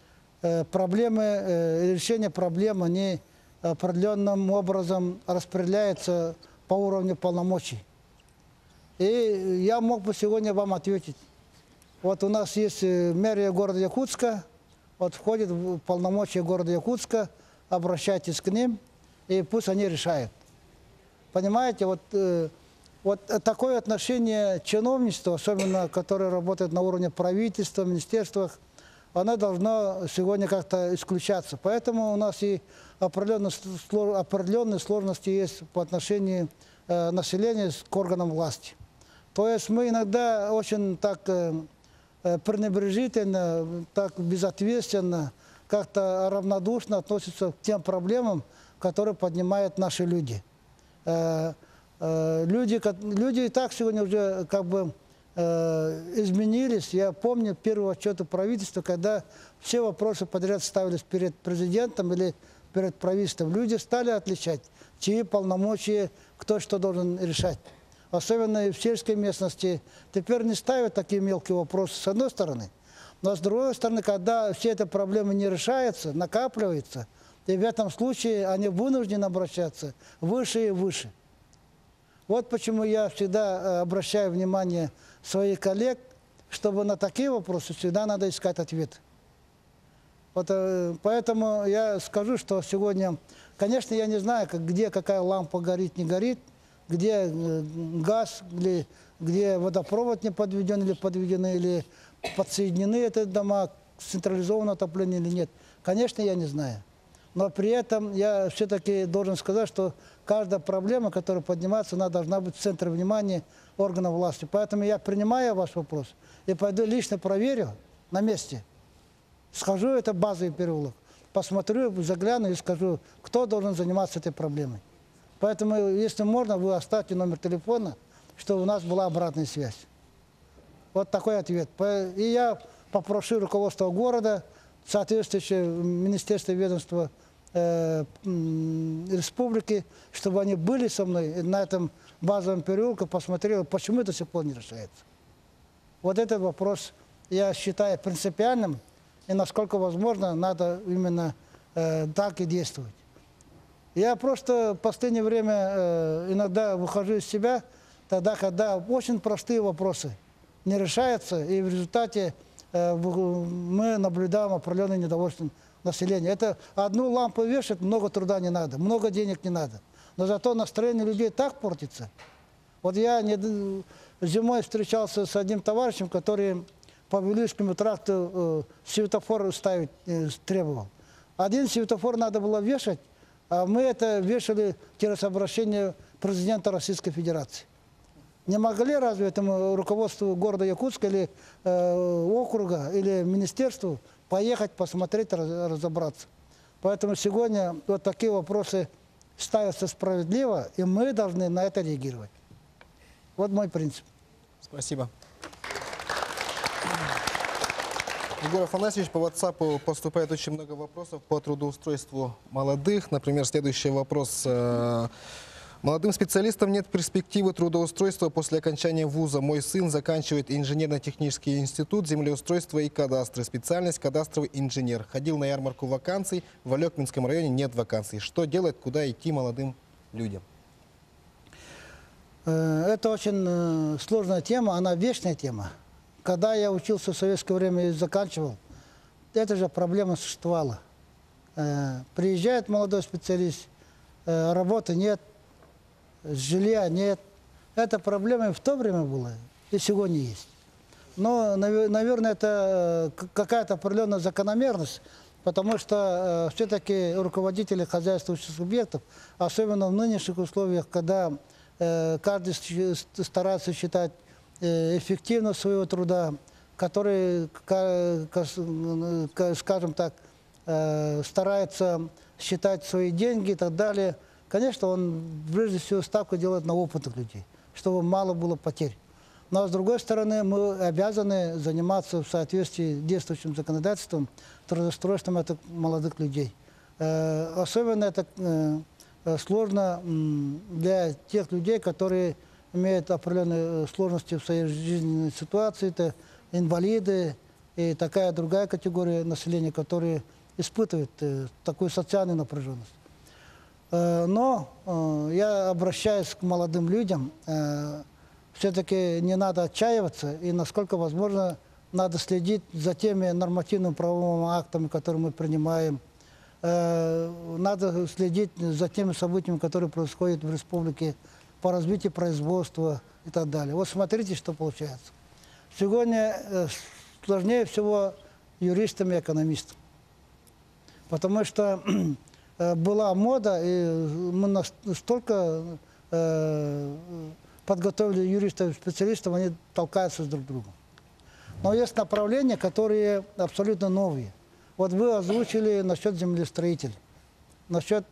решение проблем, они определенным образом распределяются по уровню полномочий. И я мог бы сегодня вам ответить. Вот у нас есть мэрия города Якутска, вот входит в полномочия города Якутска, обращайтесь к ним, и пусть они решают. Понимаете, вот такое отношение чиновничества, особенно которое работает на уровне правительства, министерствах, оно должно сегодня как-то исключаться. Поэтому у нас и определенные сложности есть по отношению населения к органам власти. То есть мы иногда очень так пренебрежительно, так безответственно, как-то равнодушно относятся к тем проблемам, которые поднимают наши люди. Люди и так сегодня уже как бы изменились. Я помню первые отчеты правительства, когда все вопросы подряд ставились перед президентом или перед правительством. Люди стали отличать, чьи полномочия, кто что должен решать. Особенно в сельской местности. Теперь не ставят такие мелкие вопросы с одной стороны. Но с другой стороны, когда все эти проблемы не решаются, накапливаются, И в этом случае они вынуждены обращаться выше и выше. Вот почему я всегда обращаю внимание своих коллег, чтобы на такие вопросы всегда надо искать ответ. Вот, поэтому я скажу, что сегодня, конечно, я не знаю, где какая лампа горит, не горит, где газ, где водопровод не подведен или подведены, или подсоединены эти дома к централизованному отоплению или нет. Конечно, я не знаю. Но при этом я все-таки должен сказать, что каждая проблема, которая поднимается, она должна быть в центре внимания органов власти. Поэтому я принимаю ваш вопрос и пойду лично проверю на месте. Схожу, это базовый переулок, посмотрю, загляну и скажу, кто должен заниматься этой проблемой. Поэтому, если можно, вы оставьте номер телефона, чтобы у нас была обратная связь. Вот такой ответ. И я попрошу руководство города, соответствующее министерство, ведомство республики, чтобы они были со мной на этом базовом переулке, посмотрели, почему до сих пор не решается. Вот этот вопрос я считаю принципиальным, и насколько возможно, надо именно так и действовать. Я просто в последнее время иногда выхожу из себя, тогда, когда очень простые вопросы не решаются, и в результате мы наблюдаем определенное недовольство населения. Это одну лампу вешать, много труда не надо, много денег не надо. Но зато настроение людей так портится. Вот я зимой встречался с одним товарищем, который по Вилюйскому тракту светофор ставить требовал. Один светофор надо было вешать, а мы это вешали через обращение президента Российской Федерации. Не могли разве этому руководству города Якутска или округа, или министерству поехать, посмотреть, разобраться? Поэтому сегодня вот такие вопросы ставятся справедливо, и мы должны на это реагировать. Вот мой принцип. Спасибо. Егор Афанасьевич, по WhatsApp поступает очень много вопросов по трудоустройству молодых. Например, следующий вопрос. Молодым специалистам нет перспективы трудоустройства после окончания вуза. Мой сын заканчивает инженерно-технический институт землеустройства и кадастра. Специальность кадастровый инженер. Ходил на ярмарку вакансий. В Алекминском районе нет вакансий. Что делать, куда идти молодым людям? Это очень сложная тема, она вечная тема. Когда я учился в советское время и заканчивал, эта же проблема существовала. Приезжает молодой специалист, работы нет, жилья нет. Эта проблема и в то время была, и сегодня есть. Но, наверное, это какая-то определенная закономерность, потому что все-таки руководители хозяйствующих субъектов, особенно в нынешних условиях, когда каждый старается считать эффективность своего труда, который, скажем так, старается считать свои деньги и так далее. Конечно, он прежде всего ставку делает на опытных людей, чтобы мало было потерь. Но с другой стороны, мы обязаны заниматься в соответствии с действующим законодательством трудоустройством этих молодых людей. Особенно это сложно для тех людей, которые имеют определенные сложности в своей жизненной ситуации. Это инвалиды и такая другая категория населения, которые испытывают такую социальную напряженность. Но я обращаюсь к молодым людям. Все-таки не надо отчаиваться, и насколько возможно надо следить за теми нормативными правовыми актами, которые мы принимаем. Надо следить за теми событиями, которые происходят в республике по развитию производства и так далее. Вот смотрите, что получается. Сегодня сложнее всего юристам и экономистам, потому что была мода, и мы настолько подготовили юристов и специалистов, они толкаются друг с другом. Но есть направления, которые абсолютно новые. Вот вы озвучили насчет землестроителей, насчет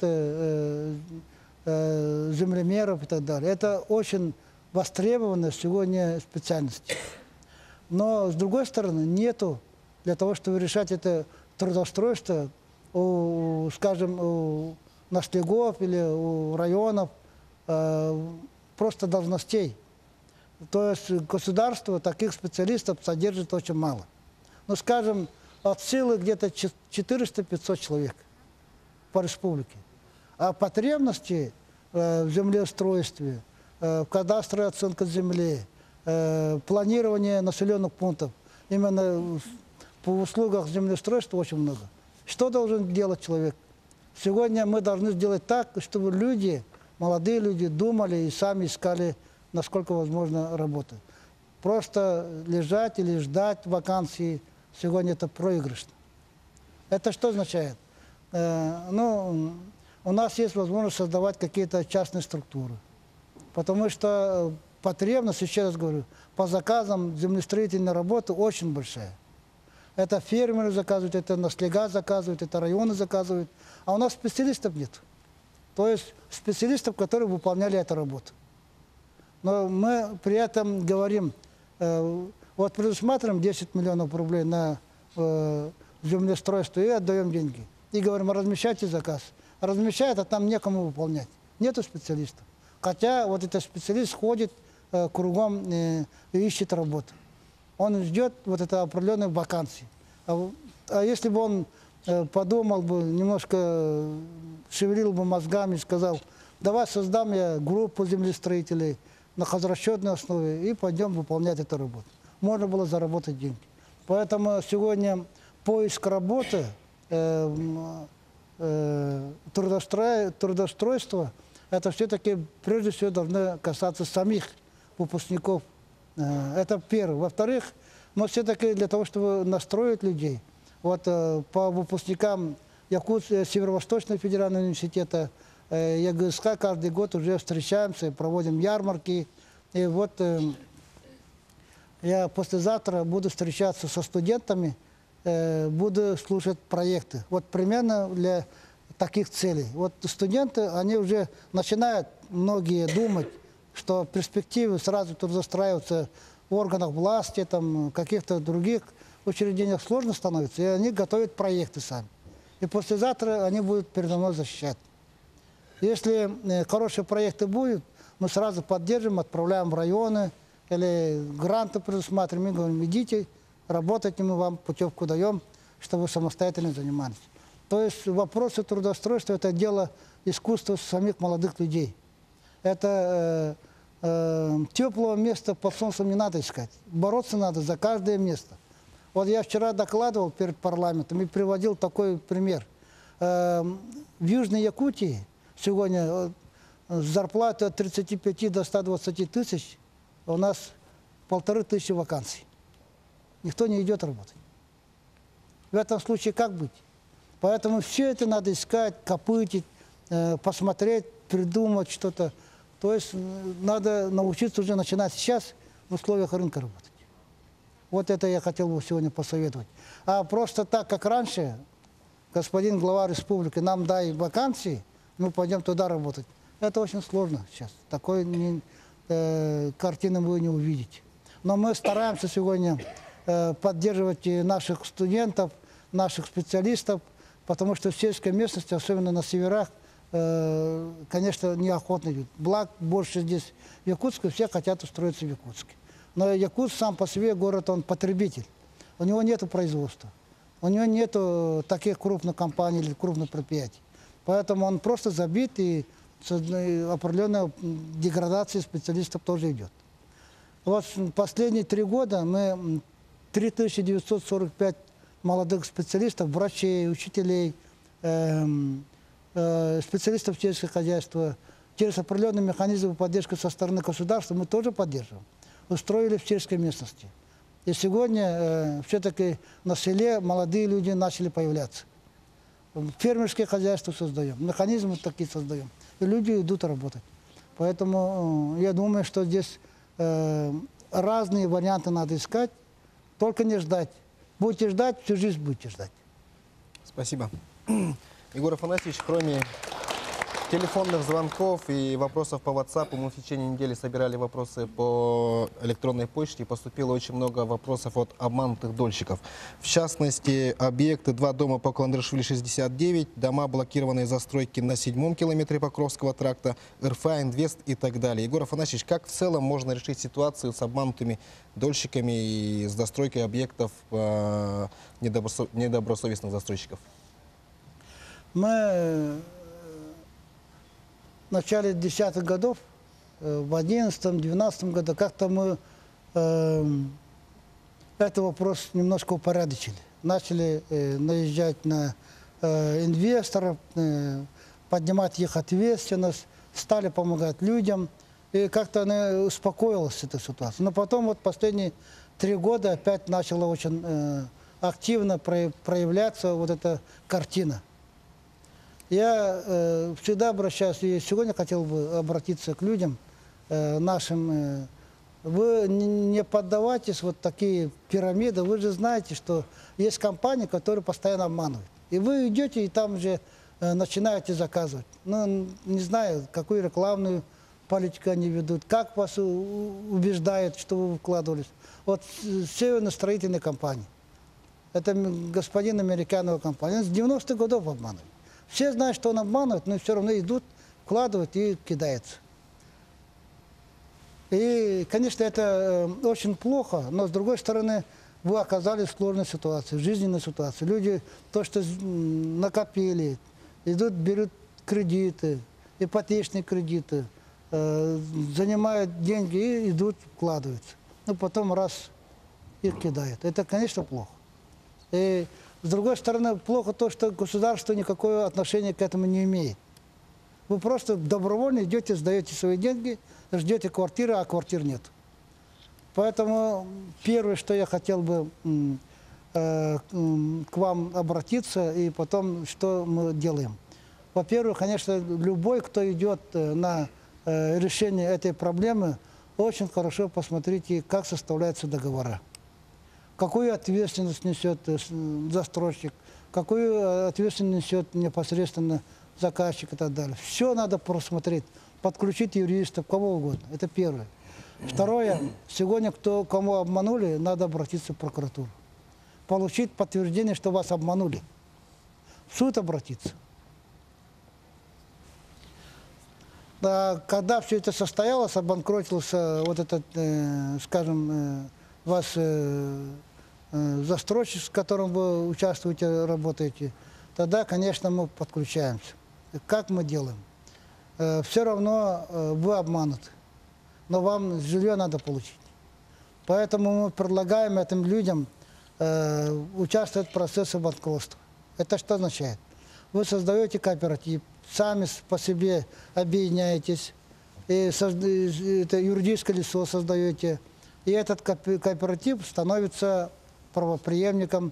землемеров и так далее. Это очень востребованная сегодня специальность. Но, с другой стороны, нету для того, чтобы решать это трудоустройство, скажем, у наследников или у районов, просто должностей. То есть государство таких специалистов содержит очень мало. Ну, скажем, от силы где-то 400-500 человек. по республике. А потребности в землеустройстве, в кадастровой оценке земли, планирование населенных пунктов, именно по услугах землеустройства очень много. Что должен делать человек? Сегодня мы должны сделать так, чтобы люди, молодые люди, думали и сами искали, насколько возможно, работу. Просто лежать или ждать вакансии сегодня это проигрышно. Это что означает? Ну, у нас есть возможность создавать какие-то частные структуры. Потому что потребность, еще раз говорю, по заказам землестроительной работы очень большая. Это фермеры заказывают, это наслега заказывают, это районы заказывают. А у нас специалистов нет. То есть специалистов, которые выполняли эту работу. Но мы при этом говорим, вот предусматриваем 10 миллионов рублей на землеустройство и отдаем деньги. И говорим, размещайте заказ. Размещают, а там некому выполнять. Нету специалистов. Хотя вот этот специалист ходит кругом и ищет работу. Он ждет вот это определенной вакансии. А если бы он подумал бы, немножко шевелил бы мозгами и сказал, давай создам я группу землестроителей на хозрасчетной основе и пойдем выполнять эту работу. Можно было заработать деньги. Поэтому сегодня поиск работы, трудоустройство, это все-таки прежде всего должно касаться самих выпускников. Это первое. Во-вторых, мы все-таки для того, чтобы настроить людей, вот по выпускникам Северо-Восточного федерального университета, ЕГСК каждый год уже встречаемся, проводим ярмарки. И вот я послезавтра буду встречаться со студентами, буду слушать проекты. Вот примерно для таких целей. Вот студенты, они уже начинают, многие, думать, что перспективы сразу трудоустраиваться в органах власти, там, каких-то других учреждениях сложно становится, и они готовят проекты сами. И послезавтра они будут передо мной защищать. Если хорошие проекты будут, мы сразу поддержим, отправляем в районы, или гранты предусматриваем, и говорим, идите, работайте, мы вам путевку даем, чтобы вы самостоятельно занимались. То есть вопросы трудоустройства – это дело искусства самих молодых людей. Это теплого места под солнцем не надо искать. Бороться надо за каждое место. Вот я вчера докладывал перед парламентом и приводил такой пример. В Южной Якутии сегодня зарплата от 35 до 120 тысяч, у нас 1500 вакансий. Никто не идет работать. В этом случае как быть? Поэтому все это надо искать, копытить, посмотреть, придумать что-то. То есть надо научиться уже начинать сейчас в условиях рынка работать. Вот это я хотел бы сегодня посоветовать. А просто так, как раньше, господин глава республики, нам дай вакансии, мы пойдем туда работать. Это очень сложно сейчас. Такой картины вы не увидите. Но мы стараемся сегодня поддерживать и наших студентов, наших специалистов, потому что в сельской местности, особенно на северах, конечно, неохотно идут. Благ больше здесь в Якутске, все хотят устроиться в Якутске. Но Якутск сам по себе город, он потребитель. У него нет производства. У него нет таких крупных компаний или крупных предприятий. Поэтому он просто забит, и определенная деградация специалистов тоже идет. Вот последние 3 года мы 3945 молодых специалистов, врачей, учителей, специалистов сельского хозяйства, через определенные механизмы поддержки со стороны государства мы тоже поддерживаем. Устроили в сельской местности. И сегодня все-таки на селе молодые люди начали появляться. Фермерские хозяйства создаем, механизмы такие создаем. И люди идут работать. Поэтому я думаю, что здесь разные варианты надо искать, только не ждать. Будете ждать, всю жизнь будете ждать. Спасибо. Егор Афанасьевич, кроме телефонных звонков и вопросов по WhatsApp, мы в течение недели собирали вопросы по электронной почте. Поступило очень много вопросов от обманутых дольщиков. В частности, объекты 2 дома по Каландрашвили 69, дома блокированной застройки на 7-м километре Покровского тракта, РФА, Инвест и так далее. Егор Афанасьевич, как в целом можно решить ситуацию с обманутыми дольщиками и с застройкой объектов недобросовестных застройщиков? Мы в начале 10-х годов, в 11-12 году, как-то мы этот вопрос немножко упорядочили. Начали наезжать на инвесторов, поднимать их ответственность, стали помогать людям. И как-то она успокоилась, эта ситуация. Но потом вот последние 3 года опять начала очень активно проявляться вот эта картина. Я всегда обращаюсь, и сегодня хотел бы обратиться к людям нашим. Вы не поддавайтесь вот такие пирамиды. Вы же знаете, что есть компании, которые постоянно обманывают. И вы идете и там же начинаете заказывать. Ну, не знаю, какую рекламную политику они ведут, как вас убеждают, что вы вкладывались. Вот северно-строительные компании. Это господин американская компания. Он с 90-х годов обманывает. Все знают, что он обманывает, но все равно идут, вкладывают и кидаются. И, конечно, это очень плохо, но, с другой стороны, вы оказались в сложной ситуации, в жизненной ситуации. Люди то, что накопили, идут, берут кредиты, ипотечные кредиты, занимают деньги и идут, вкладываются. Ну, потом раз их кидают. Это, конечно, плохо. И, с другой стороны, плохо то, что государство никакого отношения к этому не имеет. Вы просто добровольно идете, сдаете свои деньги, ждете квартиры, а квартир нет. Поэтому первое, что я хотел бы к вам обратиться, и потом, что мы делаем. Во-первых, конечно, любой, кто идет на решение этой проблемы, очень хорошо посмотрите, как составляются договора. Какую ответственность несет застройщик, какую ответственность несет непосредственно заказчик и так далее. Все надо просмотреть, подключить юристов, кого угодно. Это первое. Второе, сегодня кому обманули, надо обратиться в прокуратуру. Получить подтверждение, что вас обманули. В суд обратиться. Да, когда все это состоялось, обанкротился вот этот, скажем, вас застройщик, с которым вы участвуете, работаете, тогда, конечно, мы подключаемся. Как мы делаем? Все равно вы обмануты, но вам жилье надо получить. Поэтому мы предлагаем этим людям участвовать в процессе банкротства. Это что означает? Вы создаете кооператив, сами по себе объединяетесь, и это юридическое лицо создаете, и этот кооператив становится правопреемником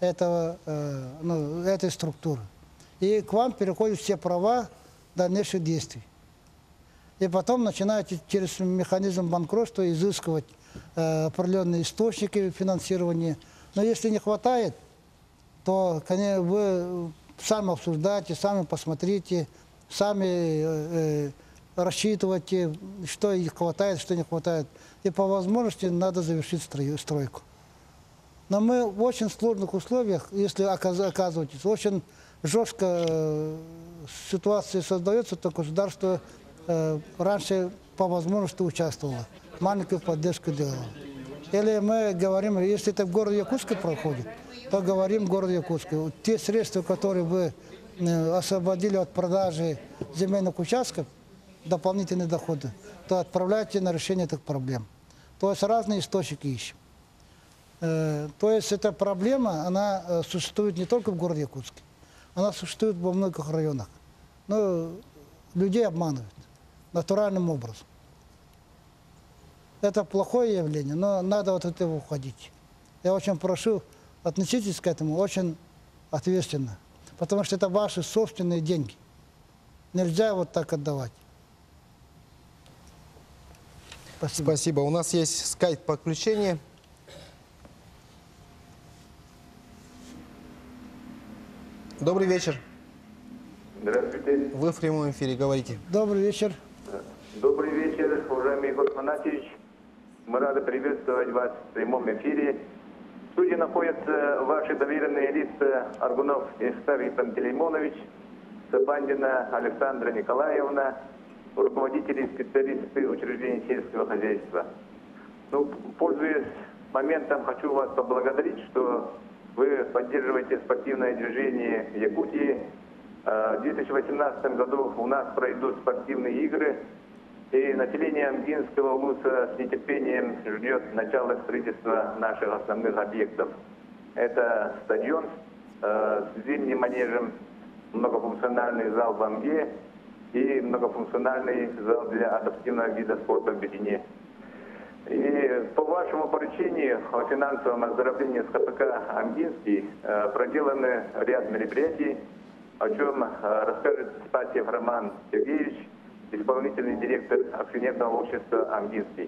этой структуры. И к вам переходят все права дальнейших действий. И потом начинаете через механизм банкротства изыскивать определенные источники финансирования. Но если не хватает, то, конечно, вы сами обсуждаете, сами посмотрите, сами рассчитывайте, что их хватает, что не хватает. И по возможности надо завершить стройку. Но мы в очень сложных условиях, если оказываетесь, очень жестко ситуация создается, то государство раньше по возможности участвовало, маленькую поддержку делало. Или мы говорим, если это в городе Якутске проходит, то говорим в городе Якутске. Те средства, которые вы освободили от продажи земельных участков, дополнительные доходы, то отправляйте на решение этих проблем. То есть разные источники ищем. То есть эта проблема, она существует не только в городе Якутске, она существует во многих районах. Но людей обманывают натуральным образом. Это плохое явление, но надо от этого уходить. Я очень прошу, относитесь к этому очень ответственно, потому что это ваши собственные деньги. Нельзя вот так отдавать. Спасибо. Спасибо. У нас есть скайп-подключение. Добрый вечер. Здравствуйте. Вы в прямом эфире, говорите. Добрый вечер. Добрый вечер, уважаемый Егор Афанасьевич. Мы рады приветствовать вас в прямом эфире. В студии находятся ваши доверенные лица Аргунов Ихтар Пантелеймонович, Сапандина Александра Николаевна, руководители и специалисты учреждений сельского хозяйства. Ну, пользуясь моментом, хочу вас поблагодарить, что вы поддерживаете спортивное движение в Якутии. В 2018 году у нас пройдут спортивные игры, и население Амгинского улуса с нетерпением ждет начала строительства наших основных объектов. Это стадион с зимним манежем, многофункциональный зал в Амге и многофункциональный зал для адаптивного вида спорта в Бедине. И по вашему поручению о финансовом оздоровлении СКПК «Амгинский» проделаны ряд мероприятий, о чем расскажет Спасьев Роман Сергеевич, исполнительный директор акционерного общества «Амгинский».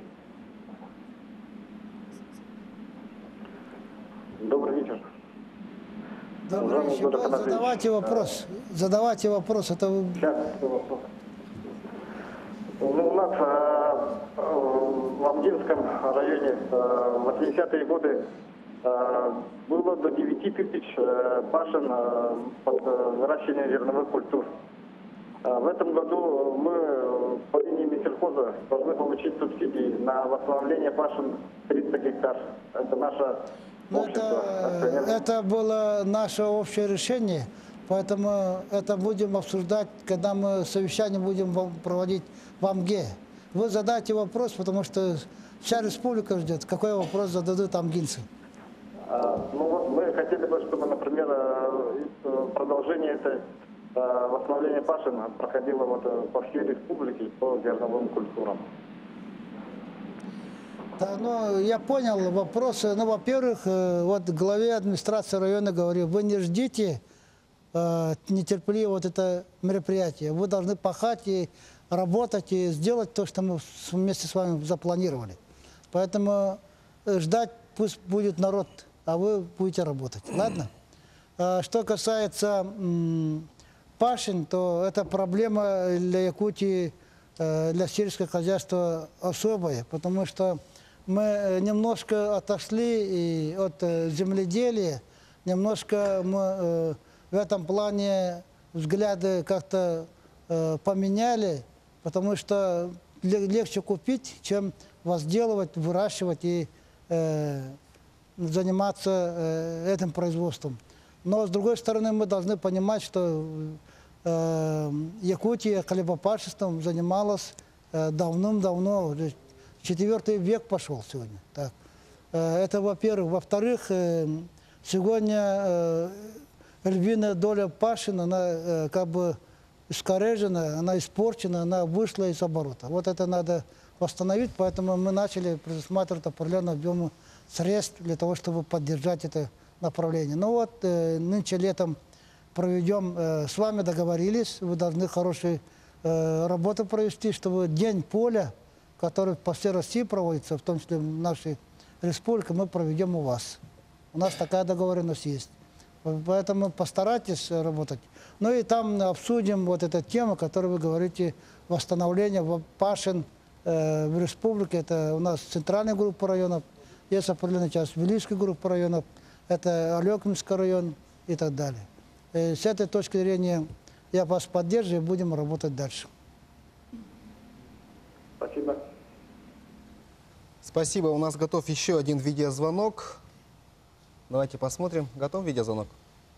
Добрый вечер. Добрый вечер. Задавайте вопрос. Задавайте вопрос. Это вы... Сейчас вопрос. Ну, у нас в Амгинском районе в 80-е годы было до 9 тысяч пашен под выращивание зерновых культур. В этом году мы по линии Минсельхоза должны получить субсидии на восстановление пашен 300 гектар. Это наше общество. Это было наше общее решение, поэтому это будем обсуждать, когда мы совещание будем проводить в Амге. Вы задайте вопрос, потому что вся республика ждет, какой вопрос зададут амгинцы. Ну вот мы хотели бы, чтобы, например, продолжение этой восстановления пашин проходило вот по всей республике по зерновым культурам. Да, ну, я понял вопросы. Ну, во-первых, вот главе администрации района говорю, вы не ждите нетерпеливо вот это мероприятие. Вы должны пахать и работать, и сделать то, что мы вместе с вами запланировали. Поэтому ждать пусть будет народ, а вы будете работать. Ладно? Что касается пашин, то это проблема для Якутии, для сельского хозяйства особая, потому что мы немножко отошли от земледелия, немножко мы в этом плане взгляды как-то поменяли, потому что легче купить, чем возделывать, выращивать и заниматься этим производством. Но с другой стороны мы должны понимать, что Якутия хлебопашеством занималась давным-давно, 4 век пошел сегодня. Так. Это во-первых. Во-вторых, сегодня львиная доля пашин, она как бы искорежена, она испорчена, она вышла из оборота. Вот это надо восстановить, поэтому мы начали предусматривать определенный объем средств для того, чтобы поддержать это направление. Ну вот, нынче летом проведем, с вами договорились, вы должны хорошую работу провести, чтобы День поля, который по всей России проводится, в том числе в нашей республике, мы проведем у вас. У нас такая договоренность есть. Поэтому постарайтесь работать. Ну и там обсудим вот эту тему, которую вы говорите, восстановление пашин в республике. Это у нас центральная группа районов, есть определенная часть Великой группы районов, это Алекминский район и так далее. С этой точки зрения я вас поддерживаю, и будем работать дальше. Спасибо. Спасибо. У нас готов еще один видеозвонок. Давайте посмотрим. Готов видеозвонок?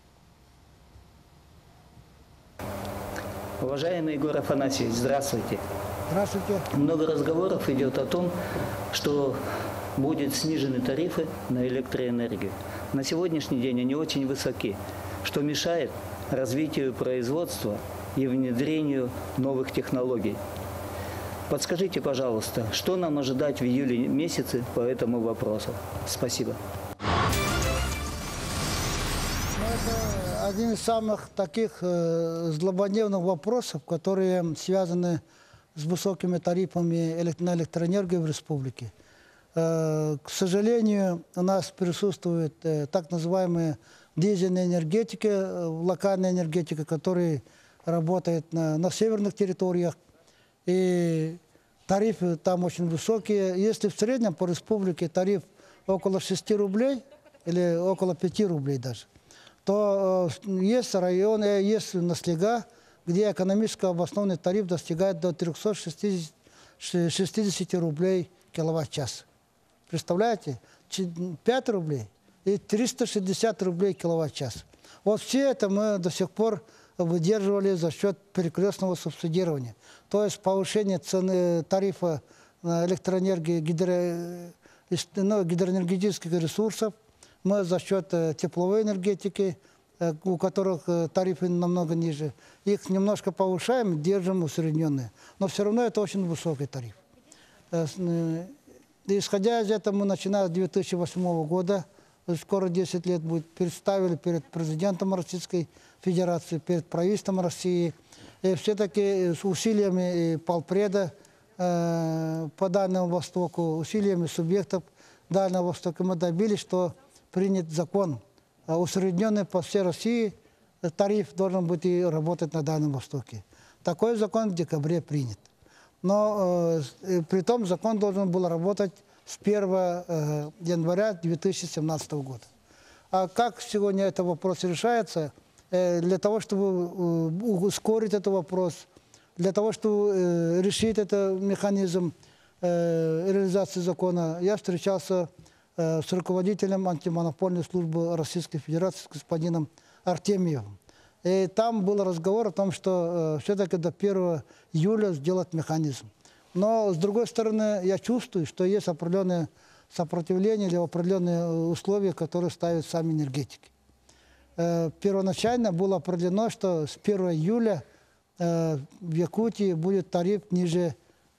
Уважаемый Егор Афанасьевич, здравствуйте. Здравствуйте. Много разговоров идет о том, что будут снижены тарифы на электроэнергию. На сегодняшний день они очень высоки, что мешает развитию производства и внедрению новых технологий. Подскажите, пожалуйста, что нам ожидать в июле месяце по этому вопросу? Спасибо. Это один из самых таких злободневных вопросов, которые связаны с высокими тарифами на электроэнергию в республике. К сожалению, у нас присутствует так называемая дизельная энергетика, локальная энергетика, которая работает на северных территориях. И тарифы там очень высокие. Если в среднем по республике тариф около 6 рублей или около 5 рублей даже, то есть районы, есть наслега, где экономически обоснованный тариф достигает до 360 рублей киловатт-час. Представляете? 5 рублей и 360 рублей киловатт-час. Вот все это мы до сих пор выдерживали за счет перекрестного субсидирования. То есть повышение цены тарифа на электроэнергию, гидроэнергетических ресурсов. Мы за счет тепловой энергетики, у которых тарифы намного ниже, их немножко повышаем, держим усредненные. Но все равно это очень высокий тариф. Исходя из этого, мы начиная с 2008 года, скоро 10 лет будет, представили перед президентом Российской Федерации, перед правительством России. И все-таки с усилиями полпреда по Дальнему Востоку, усилиями субъектов Дальнего Востока мы добились, что принят закон, усредненный по всей России тариф должен быть и работать на Дальнем Востоке. Такой закон в декабре принят. Но при том закон должен был работать с 1 января 2017 года. А как сегодня этот вопрос решается? Для того, чтобы ускорить этот вопрос, для того, чтобы решить этот механизм реализации закона, я встречался с руководителем антимонопольной службы Российской Федерации, с господином Артемьевым. И там был разговор о том, что все-таки до 1 июля сделать механизм. Но, с другой стороны, я чувствую, что есть определенное сопротивление или определенные условия, которые ставят сами энергетики. Первоначально было определено, что с 1 июля в Якутии будет тариф ниже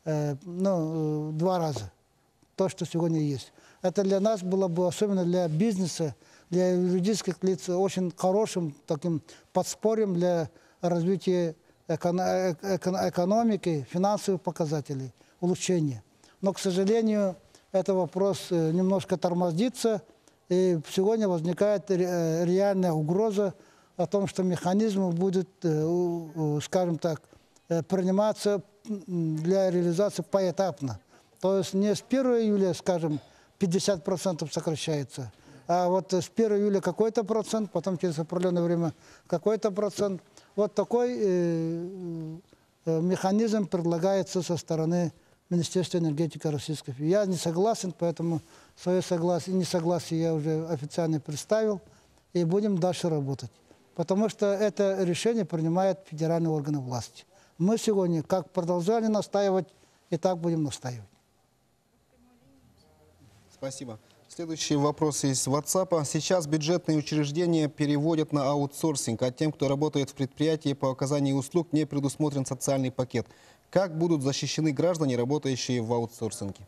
2 раза. То, что сегодня есть. Это для нас было бы, особенно для бизнеса, для юридических лиц, очень хорошим таким подспорьем для развития экономики, финансовых показателей, улучшения. Но, к сожалению, этот вопрос немножко тормозится, и сегодня возникает реальная угроза о том, что механизм будет, скажем так, приниматься для реализации поэтапно. То есть не с 1 июля, скажем, 50% сокращается, а вот с 1 июля какой-то процент, потом через определенное время какой-то процент. Вот такой механизм предлагается со стороны Министерства энергетики Российской Федерации. Я не согласен, поэтому свое согласие, несогласие я уже официально представил, и будем дальше работать. Потому что это решение принимает федеральные органы власти. Мы сегодня как продолжали настаивать, и так будем настаивать. Спасибо. Следующий вопрос из WhatsApp. Сейчас бюджетные учреждения переводят на аутсорсинг, а тем, кто работает в предприятии по оказанию услуг, не предусмотрен социальный пакет. Как будут защищены граждане, работающие в аутсорсинге?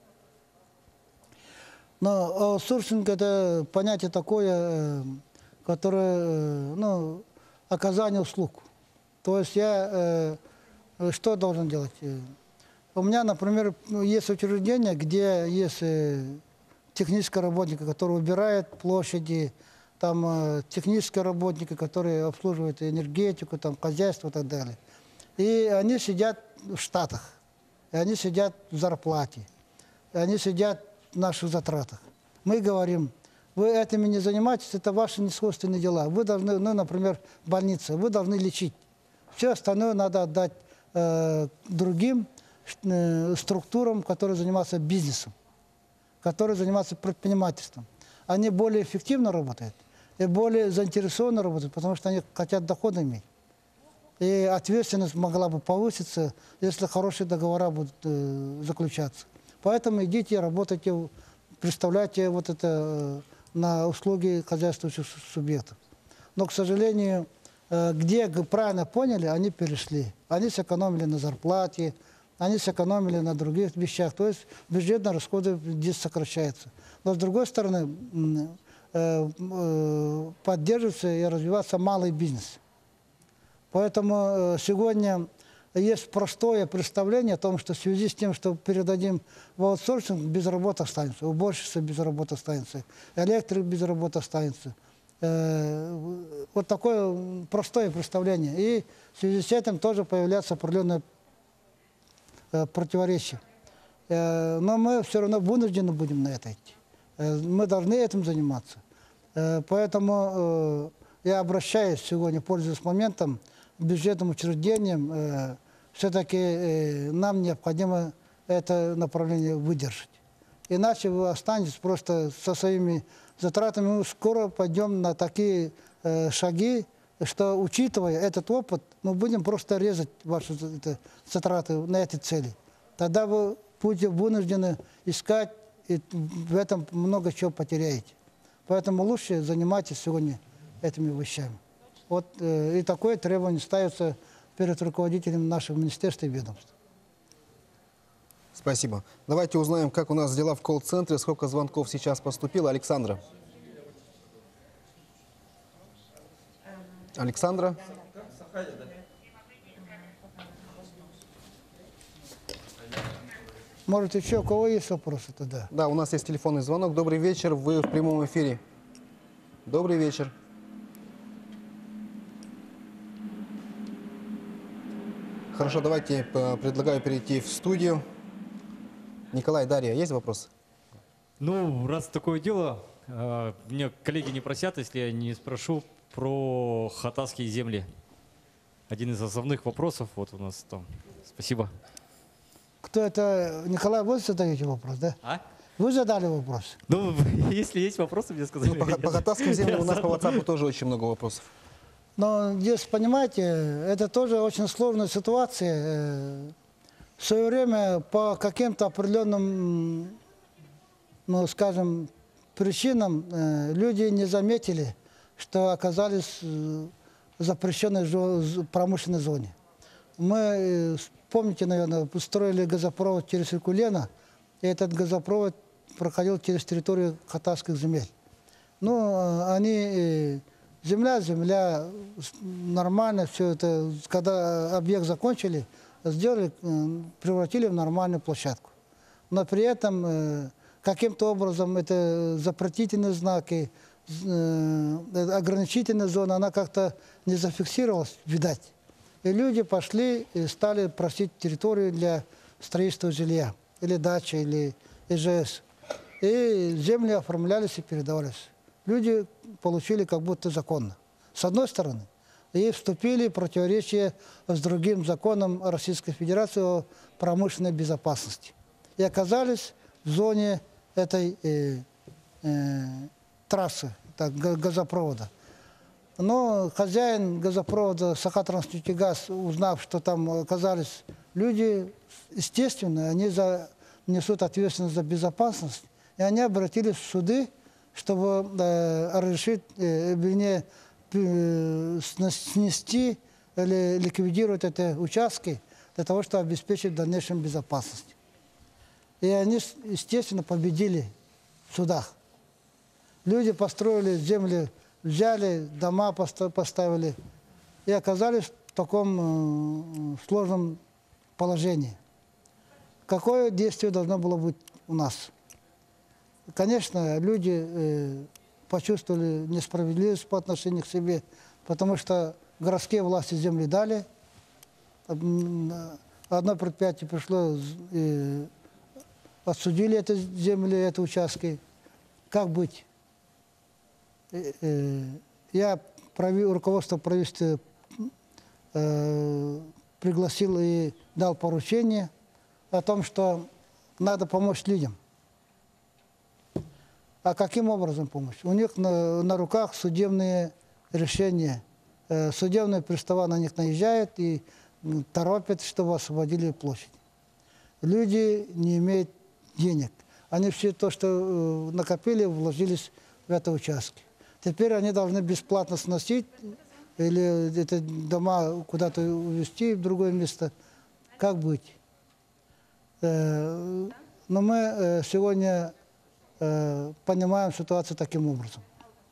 Но аутсорсинг – это понятие такое, которое, оказание услуг. То есть я что должен делать? У меня, например, есть учреждения, где есть технические работники, которые убирают площади, там технические работники, которые обслуживают энергетику, там, хозяйство и так далее. И они сидят в Штатах, и они сидят в зарплате, и они сидят в наших затратах. Мы говорим, вы этими не занимаетесь, это ваши несвойственные дела. Вы должны, например, больница, вы должны лечить. Все остальное надо отдать другим структурам, которые занимаются бизнесом, которые занимаются предпринимательством. Они более эффективно работают и более заинтересованно работают, потому что они хотят доходы иметь. И ответственность могла бы повыситься, если хорошие договора будут заключаться. Поэтому идите, работайте, представляйте вот это на услуги хозяйствующих субъектов. Но, к сожалению, где правильно поняли, они перешли. Они сэкономили на зарплате, они сэкономили на других вещах. То есть бюджетные расходы здесь сокращаются. Но, с другой стороны, поддерживается и развивается малый бизнес. Поэтому сегодня есть простое представление о том, что в связи с тем, что передадим в аутсорсинг, без работы останется, уборщица без работы останется, электрик без работы останется. Вот такое простое представление. И в связи с этим тоже появляется определенное противоречие. Но мы все равно вынуждены будем на это идти. Мы должны этим заниматься. Поэтому я обращаюсь сегодня, пользуясь моментом, к бюджетным учреждениям. Все-таки нам необходимо это направление выдержать. Иначе вы останетесь просто со своими затратами. Мы скоро пойдем на такие шаги, что, учитывая этот опыт, мы будем просто резать ваши затраты на эти цели. Тогда вы будете вынуждены искать, и в этом много чего потеряете. Поэтому лучше занимайтесь сегодня этими вещами. Вот и такое требование ставится перед руководителем нашего министерства и ведомства. Спасибо. Давайте узнаем, как у нас дела в колл-центре, сколько звонков сейчас поступило. Александра. Александра. Может, еще у кого есть вопросы тогда? Да, у нас есть телефонный звонок. Добрый вечер, вы в прямом эфире. Добрый вечер. Хорошо, давайте предлагаю перейти в студию. Николай, Дарья, есть вопрос? Ну, раз такое дело, меня коллеги не просят, если я не спрошу про хатасские земли. Один из основных вопросов вот у нас там. Спасибо. Кто это? Николай, вы задаете вопрос, да? А? Вы задали вопрос. Ну, если есть вопросы, мне сказали. Ну, по хатасским землям у нас по WhatsApp тоже очень много вопросов. Но здесь, понимаете, это тоже очень сложная ситуация. В свое время по каким-то определенным, ну, скажем, причинам люди не заметили, что оказались в запрещенной промышленной зоне. Мы, помните, наверное, строили газопровод через реку Лена, и этот газопровод проходил через территорию хатасских земель. Ну, они, земля, нормально все это, когда объект закончили, сделали, превратили в нормальную площадку. Но при этом каким-то образом это запретительные знаки, ограничительная зона, она как-то не зафиксировалась, видать. И люди пошли и стали просить территорию для строительства жилья, или дачи, или ИЖС. И земли оформлялись и передавались. Люди получили как будто законно. С одной стороны. И вступили в противоречие с другим законом Российской Федерации о промышленной безопасности. И оказались в зоне этой трассы, так, газопровода. Но хозяин газопровода Сахатранснефтегаз, узнав, что там оказались люди, естественно, они несут ответственность за безопасность, и они обратились в суды, чтобы разрешить, вернее, снести или ликвидировать эти участки для того, чтобы обеспечить дальнейшую безопасность. И они, естественно, победили в судах. Люди построили земли, взяли, дома поставили и оказались в таком сложном положении. Какое действие должно было быть у нас? Конечно, люди почувствовали несправедливость по отношению к себе, потому что городские власти земли дали. Одно предприятие пришло, отсудили эти земли, эти участки. Как быть? Я руководство правительства пригласил и дал поручение о том, что надо помочь людям. А каким образом помочь? У них на руках судебные решения. Судебные пристава на них наезжают и торопят, чтобы освободили площадь. Люди не имеют денег. Они все то, что накопили, вложились в это участки. Теперь они должны бесплатно сносить или эти дома куда-то увезти в другое место. Как быть? Но мы сегодня понимаем ситуацию таким образом.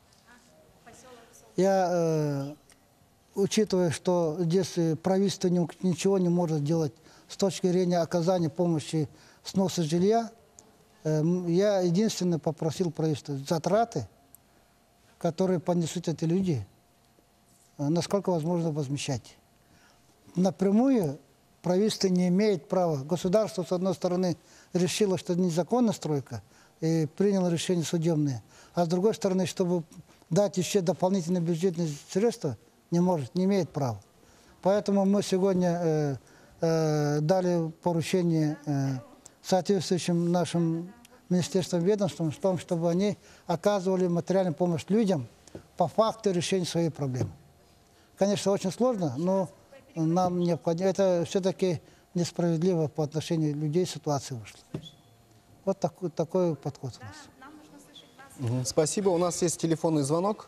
Я, учитывая, что здесь правительство ничего не может делать с точки зрения оказания помощи сноса жилья, я единственное попросил правительство затраты, которые понесут эти люди, насколько возможно возмещать. Напрямую правительство не имеет права. Государство, с одной стороны, решило, что это незаконная стройка, и приняло решение судебное. А с другой стороны, чтобы дать еще дополнительные бюджетные средства, не может, не имеет права. Поэтому мы сегодня дали поручение соответствующим нашим министерствам, ведомствам, в том, чтобы они оказывали материальную помощь людям по факту решения своей проблемы. конечно, очень сложно, но нам необходимо. Это все-таки несправедливо по отношению людей ситуации вышло. Вот такой подход у нас. Спасибо. У нас есть телефонный звонок.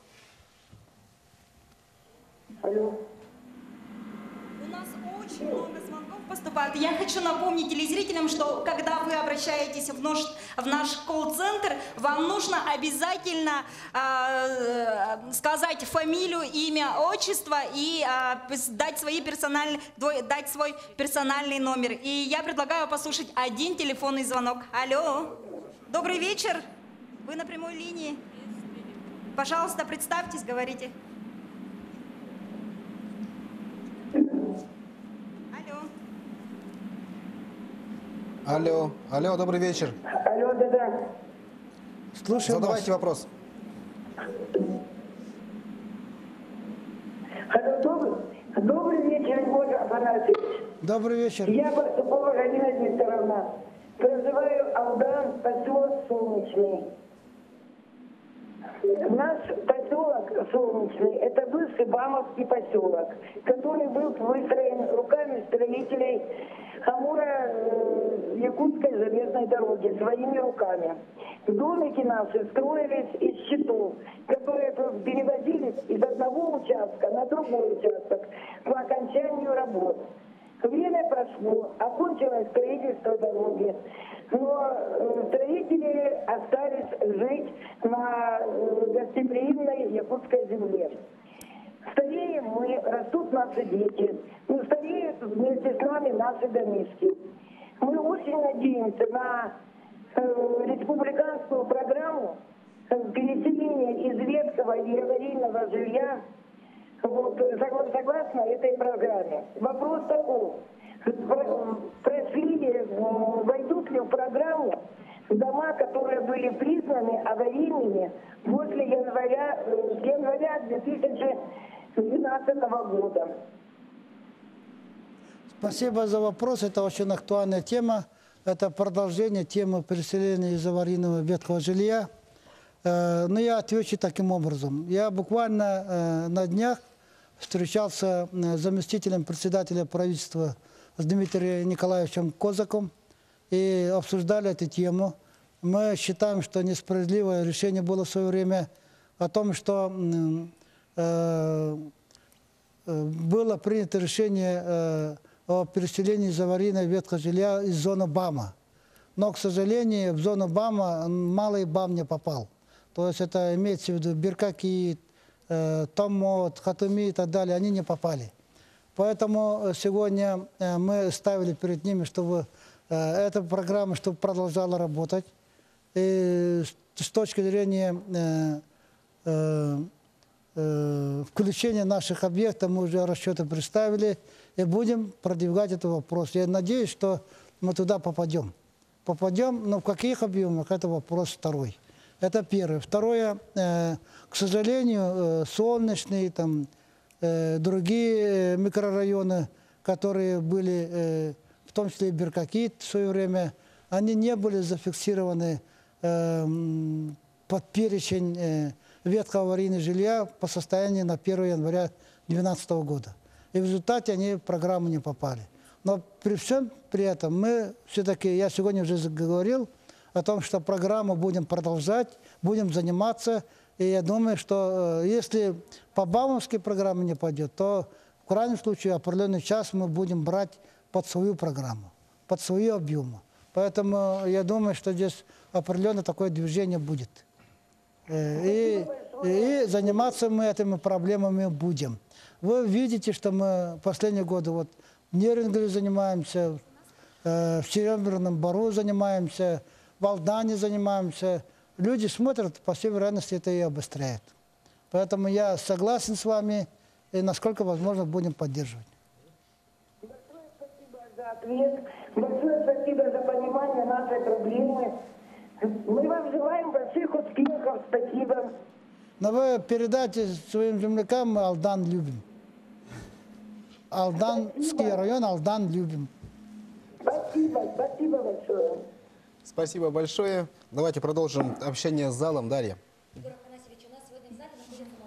Алло. У нас очень много звонков поступает. Я хочу напомнить телезрителям, что когда вы обращаетесь в наш колл-центр, вам нужно обязательно сказать фамилию, имя, отчество и дать свой персональный номер. И я предлагаю послушать один телефонный звонок. Алло, добрый вечер. Вы на прямой линии. Пожалуйста, представьтесь, говорите. Алло, добрый вечер. Алло, да-да. Слушаем Задавайте вас. вопрос. Алло, добрый вечер, Егор Афанасьевич. Добрый вечер. Я Барсукова Галина Викторовна. Проживаю Алдан, поселок Солнечный. Наш поселок Солнечный – это бывший Бамовский поселок, который был выстроен руками строителей Амуро-Якутской железной дороги своими руками. Домики наши строились из щитов, которые перевозились из одного участка на другой участок по окончанию работ. Время прошло, окончилось строительство дороги, но строители остались жить на гостеприимной якутской земле. Стареем мы, растут наши дети, но стареют вместе с нами наши домишки. Мы очень надеемся на республиканскую программу переселения из ветхого и аварийного жилья. Вот, согласно этой программе. Вопрос такой. Войдут ли в программу дома, которые были признаны аварийными после января 2012 года? Спасибо за вопрос. Это очень актуальная тема. Это продолжение темы переселения из аварийного ветхого жилья. Но я отвечу таким образом. Я буквально на днях встречался с заместителем председателя правительства с Дмитрием Николаевичем Козаком и обсуждали эту тему. Мы считаем, что несправедливое решение было в свое время о том, что было принято решение о переселении из аварийного ветхого жилья из зоны БАМа. Но, к сожалению, в зону БАМа малый БАМ не попал. То есть это имеется в виду Биркаки, Томот, Хатуми и так далее, они не попали. Поэтому сегодня мы ставили перед ними, чтобы эта программа чтобы продолжала работать. И с точки зрения включения наших объектов мы уже расчеты представили и будем продвигать этот вопрос. Я надеюсь, что мы туда попадем. Попадем, но в каких объемах, это вопрос второй. Это первое. Второе, к сожалению, Солнечный, там, другие микрорайоны, которые были, в том числе и Биркаки в свое время, они не были зафиксированы под перечень ветхого аварийного жилья по состоянию на 1 января 2012 года. И в результате они в программу не попали. Но при всем при этом мы все-таки, я сегодня уже говорил о том, что программу будем продолжать, будем заниматься. И я думаю, что если по баумовской программе не пойдет, то в крайнем случае определенный час мы будем брать под свою программу, под свои объемы. Поэтому я думаю, что здесь определенно такое движение будет. И заниматься мы этими проблемами будем. Вы видите, что мы последние годы вот в Нерингале занимаемся, в Серебряном Бару занимаемся, в Алдане занимаемся. Люди смотрят, по всей вероятности, это и обостряет. Поэтому я согласен с вами и, насколько возможно, будем поддерживать. Большое спасибо за ответ. Большое спасибо за понимание нашей проблемы. Мы вам желаем больших успехов. Спасибо. Но вы передайте своим землякам, мы Алдан любим. Алданский район, Алдан любим. Спасибо большое. Спасибо большое. Давайте продолжим общение с залом. Дарья. Егор Афанасьевич, у нас сегодня в зале находится молодой врач.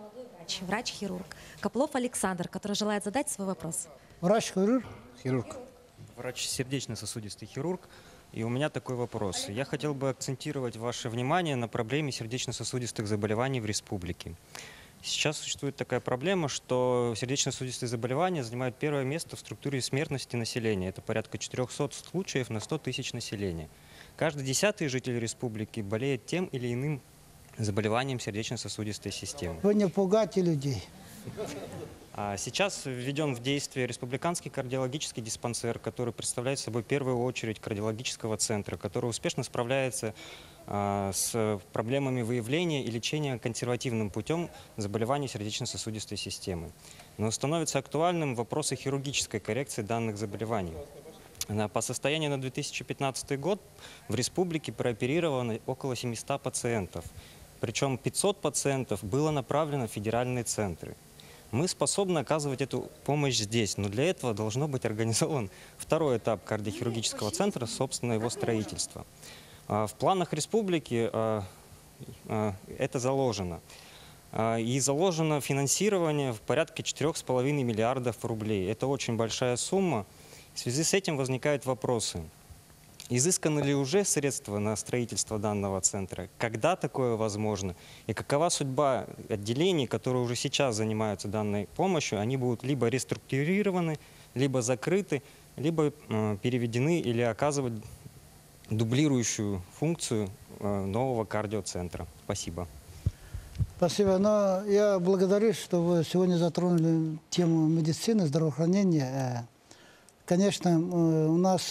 врач-хирург Коплов Александр, который желает задать свой вопрос. Врач-хирург? Хирург. Врач сердечно-сосудистый хирург. И у меня такой вопрос. Я хотел бы акцентировать ваше внимание на проблеме сердечно-сосудистых заболеваний в республике. Сейчас существует такая проблема, что сердечно-сосудистые заболевания занимают первое место в структуре смертности населения. Это порядка 400 случаев на 100 тысяч населения. Каждый 10-й житель республики болеет тем или иным заболеванием сердечно-сосудистой системы. Вы не пугайте людей. Сейчас введен в действие республиканский кардиологический диспансер, который представляет собой первую очередь кардиологического центра, который успешно справляется с проблемами выявления и лечения консервативным путем заболеваний сердечно-сосудистой системы. Но становятся актуальным вопросы хирургической коррекции данных заболеваний. По состоянию на 2015 год в республике прооперировано около 700 пациентов. Причем 500 пациентов было направлено в федеральные центры. Мы способны оказывать эту помощь здесь, но для этого должно быть организован второй этап кардиохирургического центра, собственно, его строительство. В планах республики это заложено. И заложено финансирование в порядке 4,5 миллиардов рублей. Это очень большая сумма. В связи с этим возникают вопросы. Изысканы ли уже средства на строительство данного центра? Когда такое возможно? И какова судьба отделений, которые уже сейчас занимаются данной помощью? Они будут либо реструктурированы, либо закрыты, либо переведены или оказывать дублирующую функцию нового кардиоцентра. Спасибо. Спасибо. Но я благодарю, что вы сегодня затронули тему медицины, здравоохранения. Конечно, у нас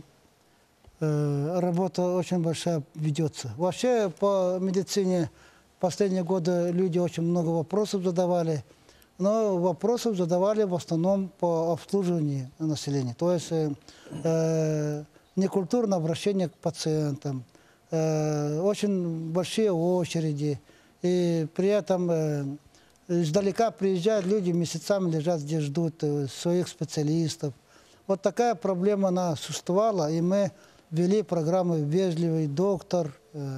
работа очень большая ведется. Вообще по медицине в последние годы люди очень много вопросов задавали, но вопросов задавали в основном по обслуживанию населения. То есть некультурное обращение к пациентам, очень большие очереди, и при этом издалека приезжают люди, месяцами лежат здесь, ждут своих специалистов. Вот такая проблема она существовала, и мы ввели программы «Вежливый доктор»,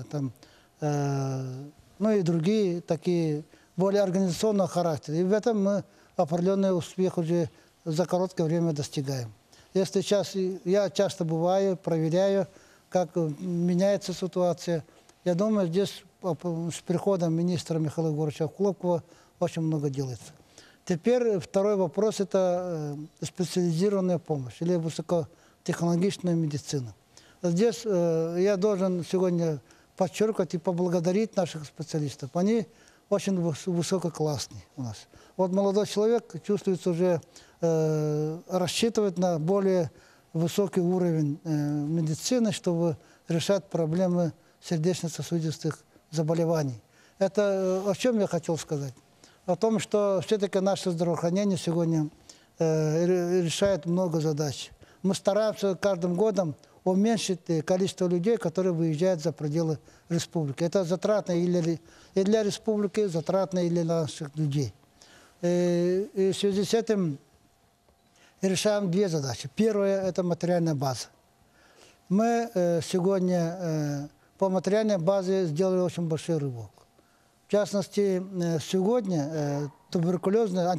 ну и другие такие более организационного характера. И в этом мы определенный успех уже за короткое время достигаем. Если сейчас я часто бываю, проверяю, как меняется ситуация, я думаю, здесь с приходом министра Михаила Егоровича Хлопкова очень много делается. Теперь второй вопрос – это специализированная помощь или высокотехнологичная медицина. Здесь я должен сегодня подчеркивать и поблагодарить наших специалистов. Они очень высококлассные у нас. Вот молодой человек чувствуется уже, рассчитывает на более высокий уровень медицины, чтобы решать проблемы сердечно-сосудистых заболеваний. Это о чем я хотел сказать? О том, что все-таки наше здравоохранение сегодня решает много задач. Мы стараемся каждым годом уменьшить количество людей, которые выезжают за пределы республики. Это затратно и для республики, затратно и для наших людей. И в связи с этим решаем две задачи. Первая – это материальная база. Мы сегодня по материальной базе сделали очень большой рывок. В частности, сегодня туберкулезная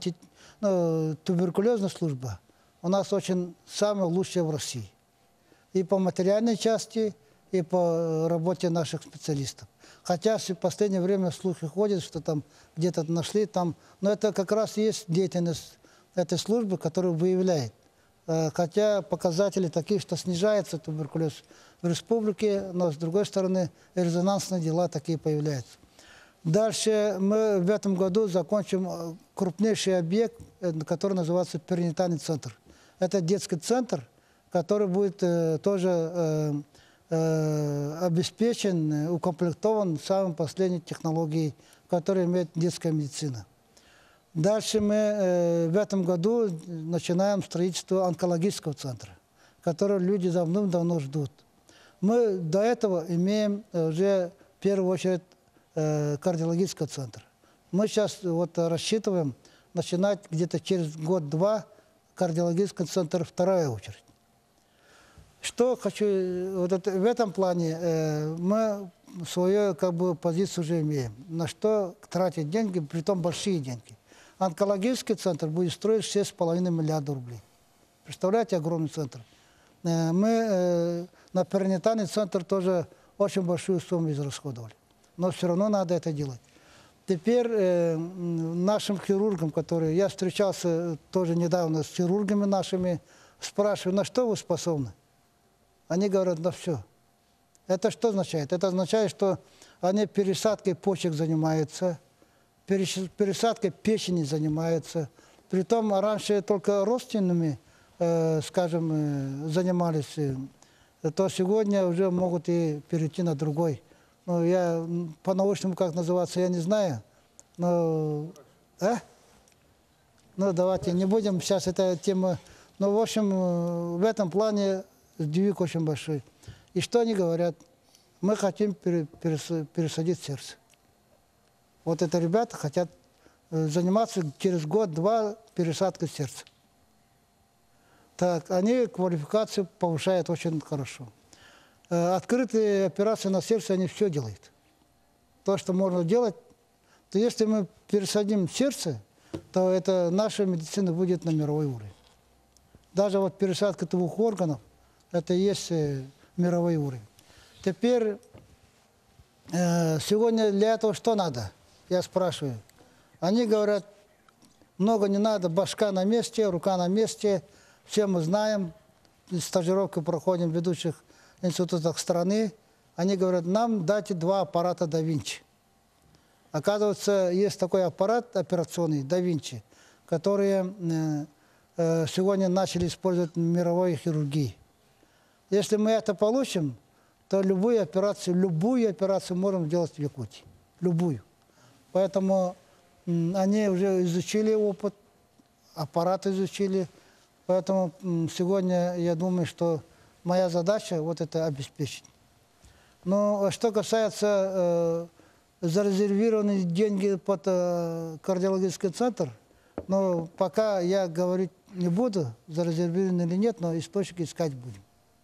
служба у нас очень самая лучшая в России. И по материальной части, и по работе наших специалистов. Хотя в последнее время слухи ходят, что там где-то нашли, там, но это как раз и есть деятельность этой службы, которая выявляет. Хотя показатели такие, что снижается туберкулез в республике, но с другой стороны резонансные дела такие появляются. Дальше мы в этом году закончим крупнейший объект, который называется перинатальный центр. Это детский центр, который будет тоже обеспечен, укомплектован самой последней технологией, которую имеет детская медицина. Дальше мы в этом году начинаем строительство онкологического центра, который люди давным-давно ждут. Мы до этого имеем уже в первую очередь кардиологический центр. Мы сейчас вот рассчитываем начинать где-то через год-два кардиологический центр вторая очередь. Что хочу, в этом плане мы свою как бы позицию уже имеем. На что тратить деньги, притом большие деньги. Онкологический центр будет строить 6,5 миллиарда рублей. Представляете, огромный центр. Мы на перинатальный центр тоже очень большую сумму израсходовали. Но все равно надо это делать. Теперь нашим хирургам, которые... Я встречался тоже недавно с хирургами нашими, спрашиваю, на что вы способны? Они говорят, на все. Это что означает? Это означает, что они пересадкой почек занимаются, пересадкой печени занимаются. Притом раньше только родственными, скажем, занимались, то сегодня уже могут и перейти на другой. Ну, я по-научному как называться, я не знаю. Но, ну, давайте не будем сейчас эта тема. Но, в общем, в этом плане сдвиг очень большой. И что они говорят? Мы хотим пересадить сердце. Вот это ребята хотят заниматься через год-два пересадкой сердца. Так, они квалификацию повышают очень хорошо. Открытые операции на сердце, они все делают. То, что можно делать, то если мы пересадим сердце, то это наша медицина будет на мировой уровень. Даже вот пересадка 2 органов, это и есть мировой уровень. Теперь, сегодня для этого что надо? Я спрашиваю. Они говорят, много не надо, башка на месте, рука на месте. Все мы знаем, стажировку проходим в ведущих институтах страны. Они говорят, нам дайте 2 аппарата да Винчи. Оказывается, есть такой аппарат операционный да Винчи, который сегодня начали использовать в мировой хирургии. Если мы это получим, то любую операцию можем сделать в Якутии. Любую. Поэтому они уже изучили опыт, аппарат изучили. Поэтому сегодня я думаю, что моя задача вот это обеспечить. Но что касается зарезервированных деньги под кардиологический центр, но пока я говорить не буду, зарезервированы или нет, но источники искать будем.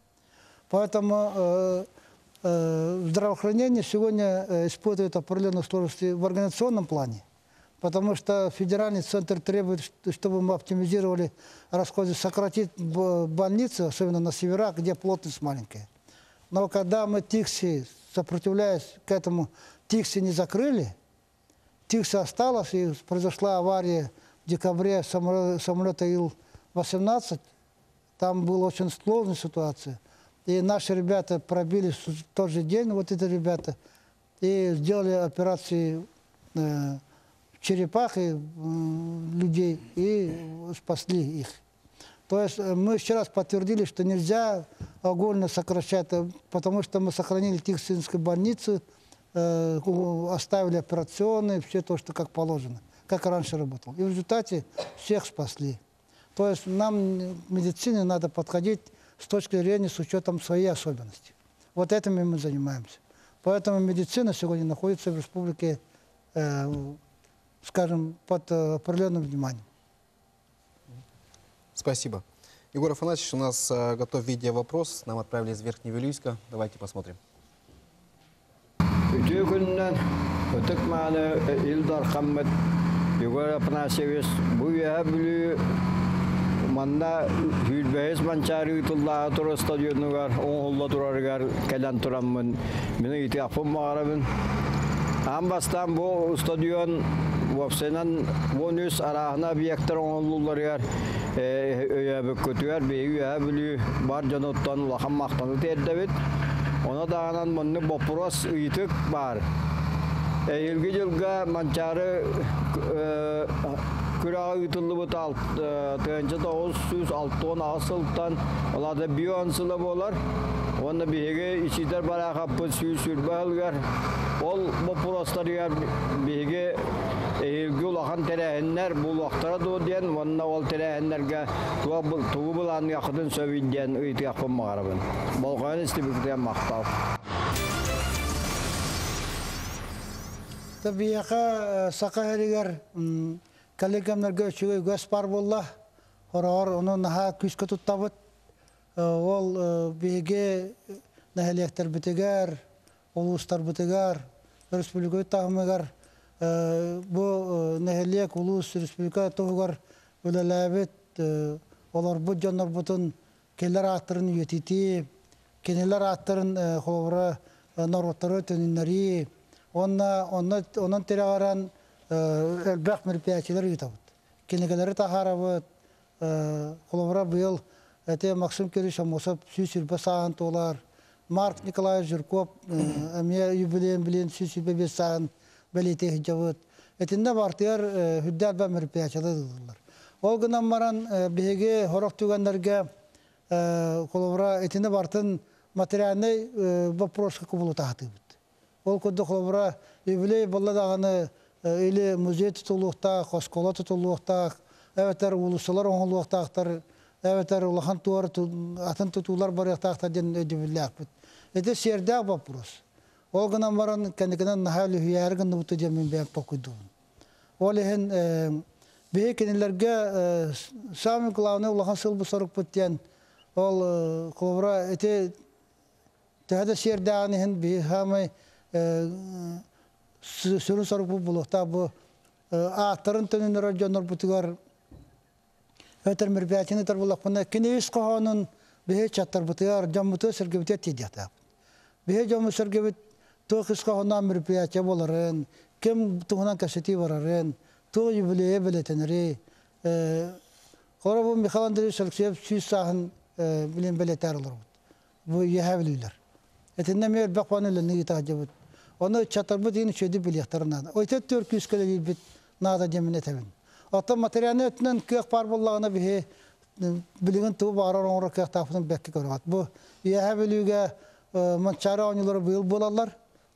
Поэтому здравоохранение сегодня испытывает определенные сложности в организационном плане, потому что федеральный центр требует, чтобы мы оптимизировали расходы, сократить больницы, особенно на северах, где плотность маленькая. Но когда мы ТИКСи, сопротивляясь к этому, ТИКСи не закрыли, ТИКСи осталось, и произошла авария в декабре самолета Ил-18, там была очень сложная ситуация. И наши ребята пробили в тот же день, вот эти ребята, и сделали операции в черепах и людей, и спасли их. То есть мы еще раз подтвердили, что нельзя огульно сокращать, потому что мы сохранили Тихвинскую больницу, оставили операционные, все то, что как положено, как раньше работал. И в результате всех спасли. То есть нам в медицине надо подходить с точки зрения, с учетом своей особенности. Вот этим мы занимаемся. Поэтому медицина сегодня находится в республике, скажем, под определенным вниманием. Спасибо. Егор Афанасьевич, у нас готов видеовопрос. Нам отправили из Верхневилюйска. Давайте посмотрим. Manda hülbehez mançarı tulla tur stadyonu var. Onhulla turargar kelen turamın. Mene iti apım mağarabın. Ambastan bu stadyon vapsenan bonus arahına biyektör onhullular yer. Öye kötüyer beyi bülü bar janottan laham maqtanı tedbit. Ona dağınan mınne bopuras itik bar. Yılgı yılga mançarı Kurağı ütüllü bu tal, tığınca da o süz altın asıltan, ola da biyo ansılı bolar. Onda bihege içider bara kapı süz sürbeğilger. Ol bu prostar yer bihege ilgi ulağın terehenler bu vaxtara doğu diyen, onda ol terehenlerge tuğu bulan yakıdın sövün diyen ıyti yapın mağarabın. Bolğayın istibikten maqtav. Tabii yaka sakaheriger коллегамнарга чугай гас бар болла хорор оны наха күскө туттабыт ол биге нахелектер битегер улустар бутыгар, республика тагмыгар, бу нехелек улус республика тогар үлеләбет, олар бу жаннар бутын келер аттырын йетити, кенелер аттырын ховра народтары төннәри, оннан терәгаран элбәк мероприятиеләр ютабыт. Кенегеләре тахарабыт, ховра быел это Максим Кириллович Амосов сүсүрбе саан толар, Марк Николаевич Жирков, әмия юбилейн билен сүсүрбе саан белете хиджабыт. Этинде бартыяр хүддәл бә мероприятиеләр дылар. Ол гынан маран беге хорок түгәннәргә ховра этинде бартын материальный вопроска кубулу тахтыбыт. Ол көдді қолыбыра юбилей болладағаны или музей тұтылуқтақ, қоскола тұтылуқтақ, әвәтер улысылар оңылуқтақтар, әвәтер улахан туар атын тұтулар барықтақтар ден өдібілі ақпыт. Это сердәк вопрос. Ол гынан баран кәнекінен нахайлы хүйәргін ұбыты жемін бәйіп тоқыдуын. Ол ехін бейі кенелерге самый главный улахан сылбы сорық бұттен, ол қолыбыра әте тәді сердәғын ехін бейі хамай сөрін сорық бұл бұлықта бұл ақтарын төнінер жонор бұтығар өтір мероприятияны тар бұлақпына кенеуіз қоғанын бейі чаттар бұтығар жамбыты сәргебіте тедияқтақ. Бейі жамбы сәргебіт тоқыз қоғанан мероприятия боларын, кем тұғынан кәсети барарын, тұғы юбилейе білетенері. Қора бұл Михаил Андреевич Алексеев сүйіз сағын білен білетер олар бұд. Бұл ехә білейлер. Этинне мер бақпаны ләнне гитажабыт. Оны чатарбы дейін шөді білектарынан. Ойтет төр күскелі бит нада деміне тәбін. Ата материаны өтінен көк бар болағына бихе білігін тұғы барар оңыры көк тапысын бәкке көрігат. Бұл ехә білуге манчары ауынылары бұйыл болалар.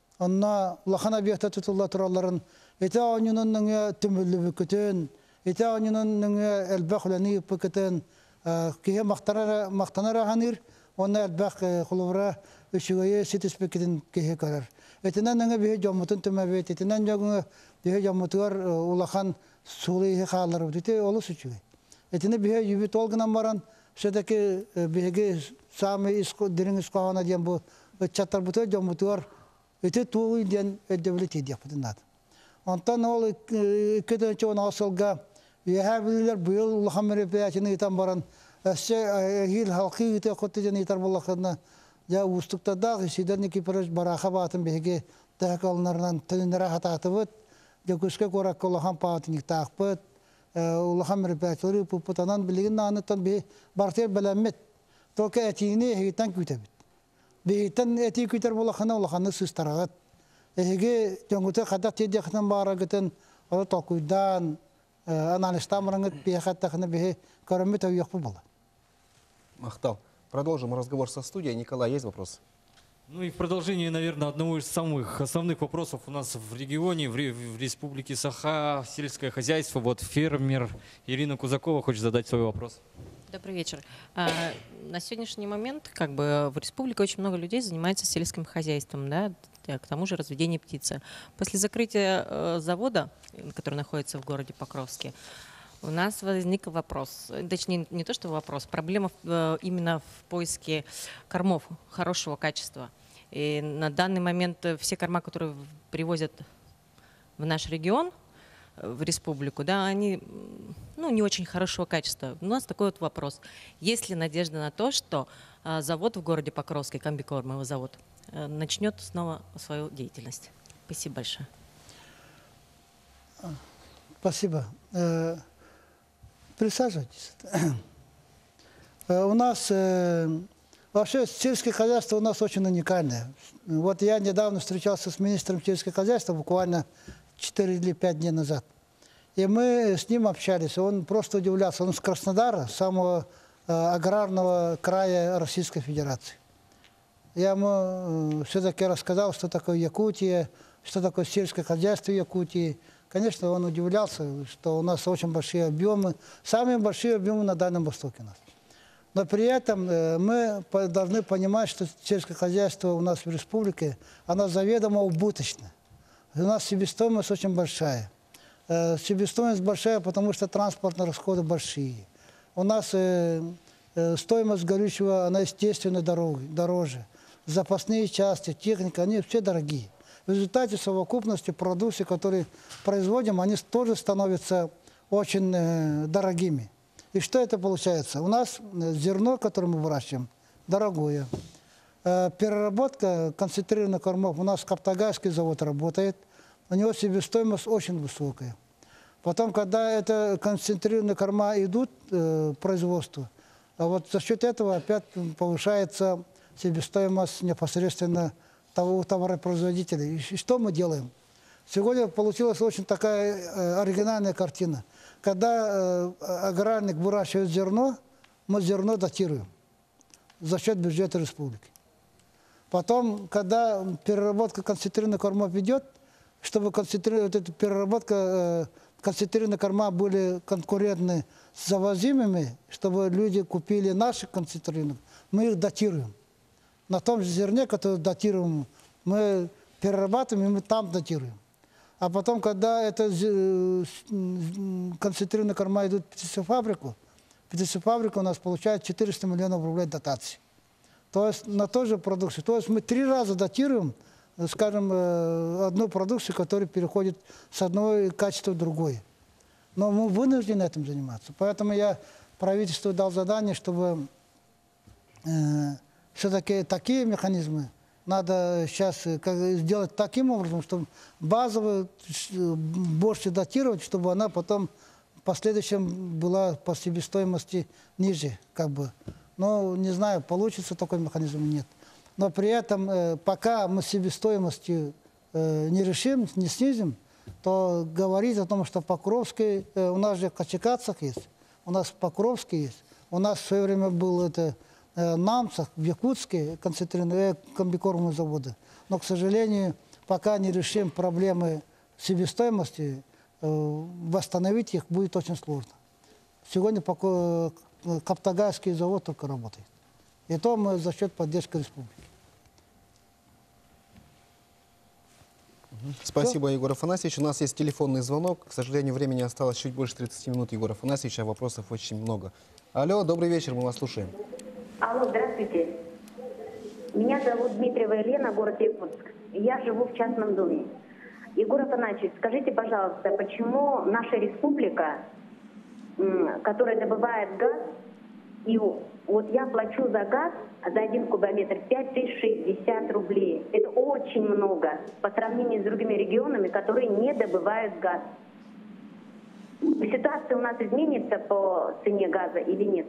Онына ұлақан объекта тұтылы тұраларын. Эте ауынының нүңе түмілі бүкітін, эте ауынының нүңе әлбәқ үләні бүкітін, кейе мақтанар ағаныр, оны әлбәқ құлывыра үшігейе сетіспекетін кейе көрір. Этінен нүңе бейе жомытын түмәбет, этінен жоғыңы бейе жомытығар ұлақан сұлы қалар өте олы сүчігей. Этіне бейе юбет олғынан баран, сөдәкі бейеге самы дирин исқағана ден бұл чаттар бұты жомытығар өте туғы ден өддебілі тедек бұтынады. Онтан ол үкетінші оны асылға ехә білілер бұйыл ұлақан мероприятияны етен баран, әссе ел халқы өте құтты ден етар болақына я устуктадағы сидерні кипіріш бараға батын беге тәк алынарынан түнінері хататы бұд, көске көрәкке ұлақан пағатын ектақ бұд, ұлақан мероприятиялары бұпытанан білігін нағыныттан бе бартер біләмет, толка әтейіне әйттен күйті бұд. Бейттен әтей күйтер болақына ұлақаны сұстарағат. Эге жоңгуты қадақ тедеқінен бара күтін, олы толкуйдан, аналистан мұрыңыт бейхаттақыны бейі көрімет өйек бұл болды. Мақтал. Продолжим разговор со студией. Николай, есть вопрос? Ну и в продолжении, наверное, одного из самых основных вопросов у нас в регионе, в республике Саха, сельское хозяйство. Вот фермер Ирина Кузакова хочет задать свой вопрос. Добрый вечер. На сегодняшний момент в республике очень много людей занимается сельским хозяйством, да, к тому же разведение птицы. После закрытия завода, который находится в городе Покровске, у нас возник вопрос, точнее не то что вопрос, проблема именно в поиске кормов хорошего качества. И на данный момент все корма, которые привозят в наш регион, в республику, да, они не очень хорошего качества. У нас такой вот вопрос. Есть ли надежда на то, что завод в городе Покровске, комбикормовый завод, начнет снова свою деятельность? Спасибо большое. Спасибо. Присаживайтесь. У нас вообще сельское хозяйство у нас очень уникальное. Вот я недавно встречался с министром сельского хозяйства, буквально 4 или 5 дней назад. И мы с ним общались. Он просто удивлялся. Он с Краснодара, самого аграрного края Российской Федерации. Я ему все-таки рассказал, что такое Якутия, что такое сельское хозяйство Якутии. Конечно, он удивлялся, что у нас очень большие объемы, самые большие объемы на Дальнем Востоке у нас. Но при этом мы должны понимать, что сельское хозяйство у нас в республике, оно заведомо убыточно. У нас себестоимость очень большая. Себестоимость большая, потому что транспортные расходы большие. У нас стоимость горючего, она естественно дороже. запасные части, техника, они все дорогие. В результате совокупности продукции, которые производим, они тоже становятся очень дорогими. И что это получается? У нас зерно, которое мы выращиваем, дорогое. Переработка концентрированных кормов. У нас Каптагайский завод работает. У него себестоимость очень высокая. Потом, когда это концентрированные корма идут в производство, а вот за счет этого опять повышается себестоимость непосредственно того товаропроизводителя. И что мы делаем? Сегодня получилась очень такая оригинальная картина. Когда аграрник выращивает зерно, мы зерно датируем за счет бюджета республики. Потом, когда переработка концентрированных кормов идет, чтобы эта переработка концентрированные корма были конкурентны с завозимыми, чтобы люди купили наши концентрированные, мы их датируем. На том же зерне, который датируем, мы перерабатываем, и мы там датируем. А потом, когда это концентрированные корма идут в птицефабрику у нас получает 400 миллионов рублей дотации. То есть на ту же продукцию. То есть мы 3 раза датируем, скажем, одну продукцию, которая переходит с одного качества в другое. Но мы вынуждены этим заниматься. Поэтому я правительству дал задание, чтобы все-таки такие механизмы надо сейчас сделать таким образом, чтобы базовую больше датировать, чтобы она потом в последующем была по себестоимости ниже, как бы. Но не знаю, получится такой механизм или нет. Но при этом, пока мы себестоимостью не решим, не снизим, то говорить о том, что Покровский, у нас же в Качекацах есть, у нас в Покровске есть, у нас в свое время был это Намцах, в Якутске концентрированные комбикормовые заводы. Но, к сожалению, пока не решим проблемы себестоимости, восстановить их будет очень сложно. Сегодня Каптагайский завод только работает. И то мы за счет поддержки республики. Спасибо, Егор Афанасьевич. У нас есть телефонный звонок. К сожалению, времени осталось чуть больше 30 минут, Егор Афанасьевич, а вопросов очень много. Алло, добрый вечер, мы вас слушаем. Алло, здравствуйте. Меня зовут Дмитриева Елена, город Якутск. Я живу в частном доме. Егор Афанасьевич, скажите, пожалуйста, почему наша республика, которая добывает газ, и вот я плачу за газ за 1 кубометр 5060 рублей. Это очень много по сравнению с другими регионами, которые не добывают газ. Ситуация у нас изменится по цене газа или нет?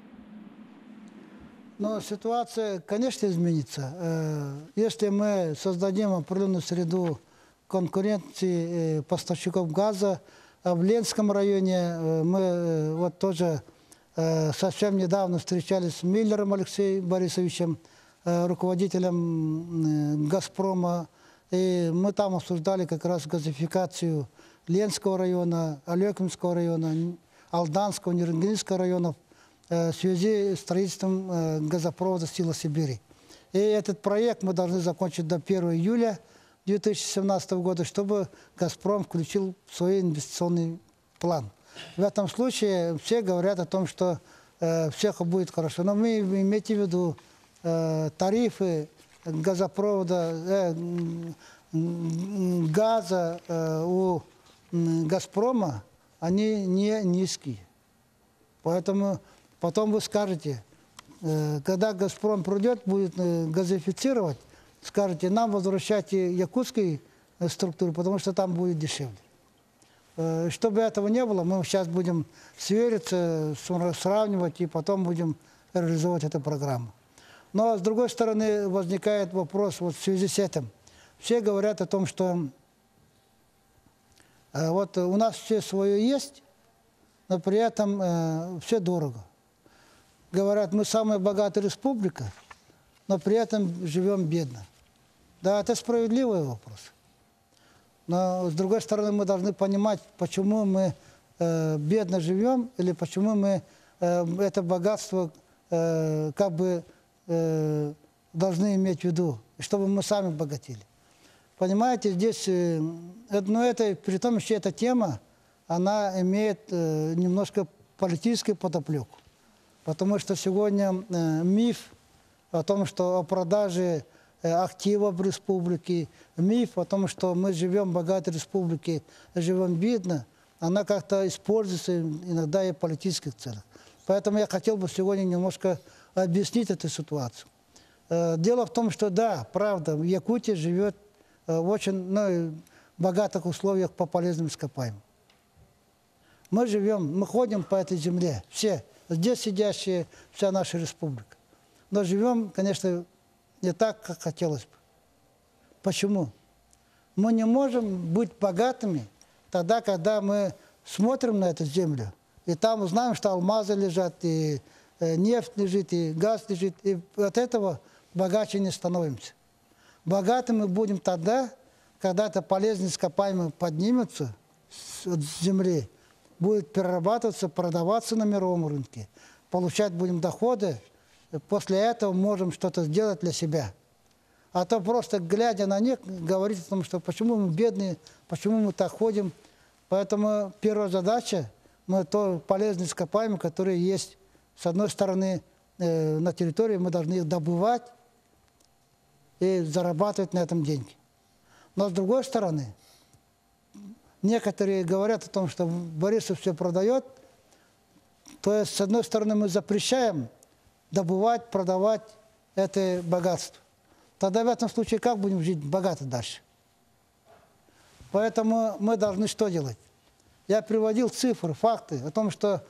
Но ситуация, конечно, изменится. Если мы создадим определенную среду конкуренции поставщиков газа, в Ленском районе мы вот тоже совсем недавно встречались с Миллером Алексеем Борисовичем, руководителем «Газпрома», и мы там обсуждали как раз газификацию Ленского района, Алекинского района, Алданского, Нернгинского районов в связи с строительством газопровода «Сила Сибири». И этот проект мы должны закончить до 1 июля 2017 года, чтобы «Газпром» включил в свой инвестиционный план. В этом случае все говорят о том, что всех будет хорошо. Но вы имейте в виду, тарифы газопровода, газа у «Газпрома», они не низкие. Поэтому потом вы скажете, когда «Газпром» придет, будет газифицировать, скажете, нам возвращайте якутскую структуру, потому что там будет дешевле. Чтобы этого не было, мы сейчас будем свериться, сравнивать и потом будем реализовать эту программу. Но с другой стороны возникает вопрос вот в связи с этим. Все говорят о том, что вот у нас все свое есть, но при этом все дорого. Говорят, мы самая богатая республика, но при этом живем бедно. Да, это справедливый вопрос. Но, с другой стороны, мы должны понимать, почему мы бедно живем, или почему мы это богатство как бы должны иметь в виду, чтобы мы сами богатели. Понимаете, здесь, но это, при том, что эта тема, она имеет немножко политическую подоплеку. Потому что сегодня миф о том, что о продаже активов в республике, миф о том, что мы живем в богатой республике, живем бедно, она как-то используется иногда и в политических целях. Поэтому я хотел бы сегодня немножко объяснить эту ситуацию. Дело в том, что да, правда, в Якутии живет в очень богатых условиях по полезным ископаемым. Мы живем, мы ходим по этой земле, все, здесь сидящие, вся наша республика. Но живем, конечно, не так, как хотелось бы. Почему? Мы не можем быть богатыми тогда, когда мы смотрим на эту землю, и там узнаем, что алмазы лежат, и нефть лежит, и газ лежит, и от этого богаче не становимся. Богатыми мы будем тогда, когда это полезные ископаемые поднимутся с земли, будет перерабатываться, продаваться на мировом рынке, получать будем доходы, после этого можем что-то сделать для себя. А то просто, глядя на них, говорить о том, что почему мы бедные, почему мы так ходим. Поэтому первая задача, мы то полезные ископаемые, которые есть, с одной стороны, на территории, мы должны их добывать и зарабатывать на этом деньги. Но с другой стороны, некоторые говорят о том, что Борисов все продает, то есть, с одной стороны, мы запрещаем добывать, продавать это богатство. Тогда в этом случае как будем жить богато дальше? Поэтому мы должны что делать? Я приводил цифры, факты о том, что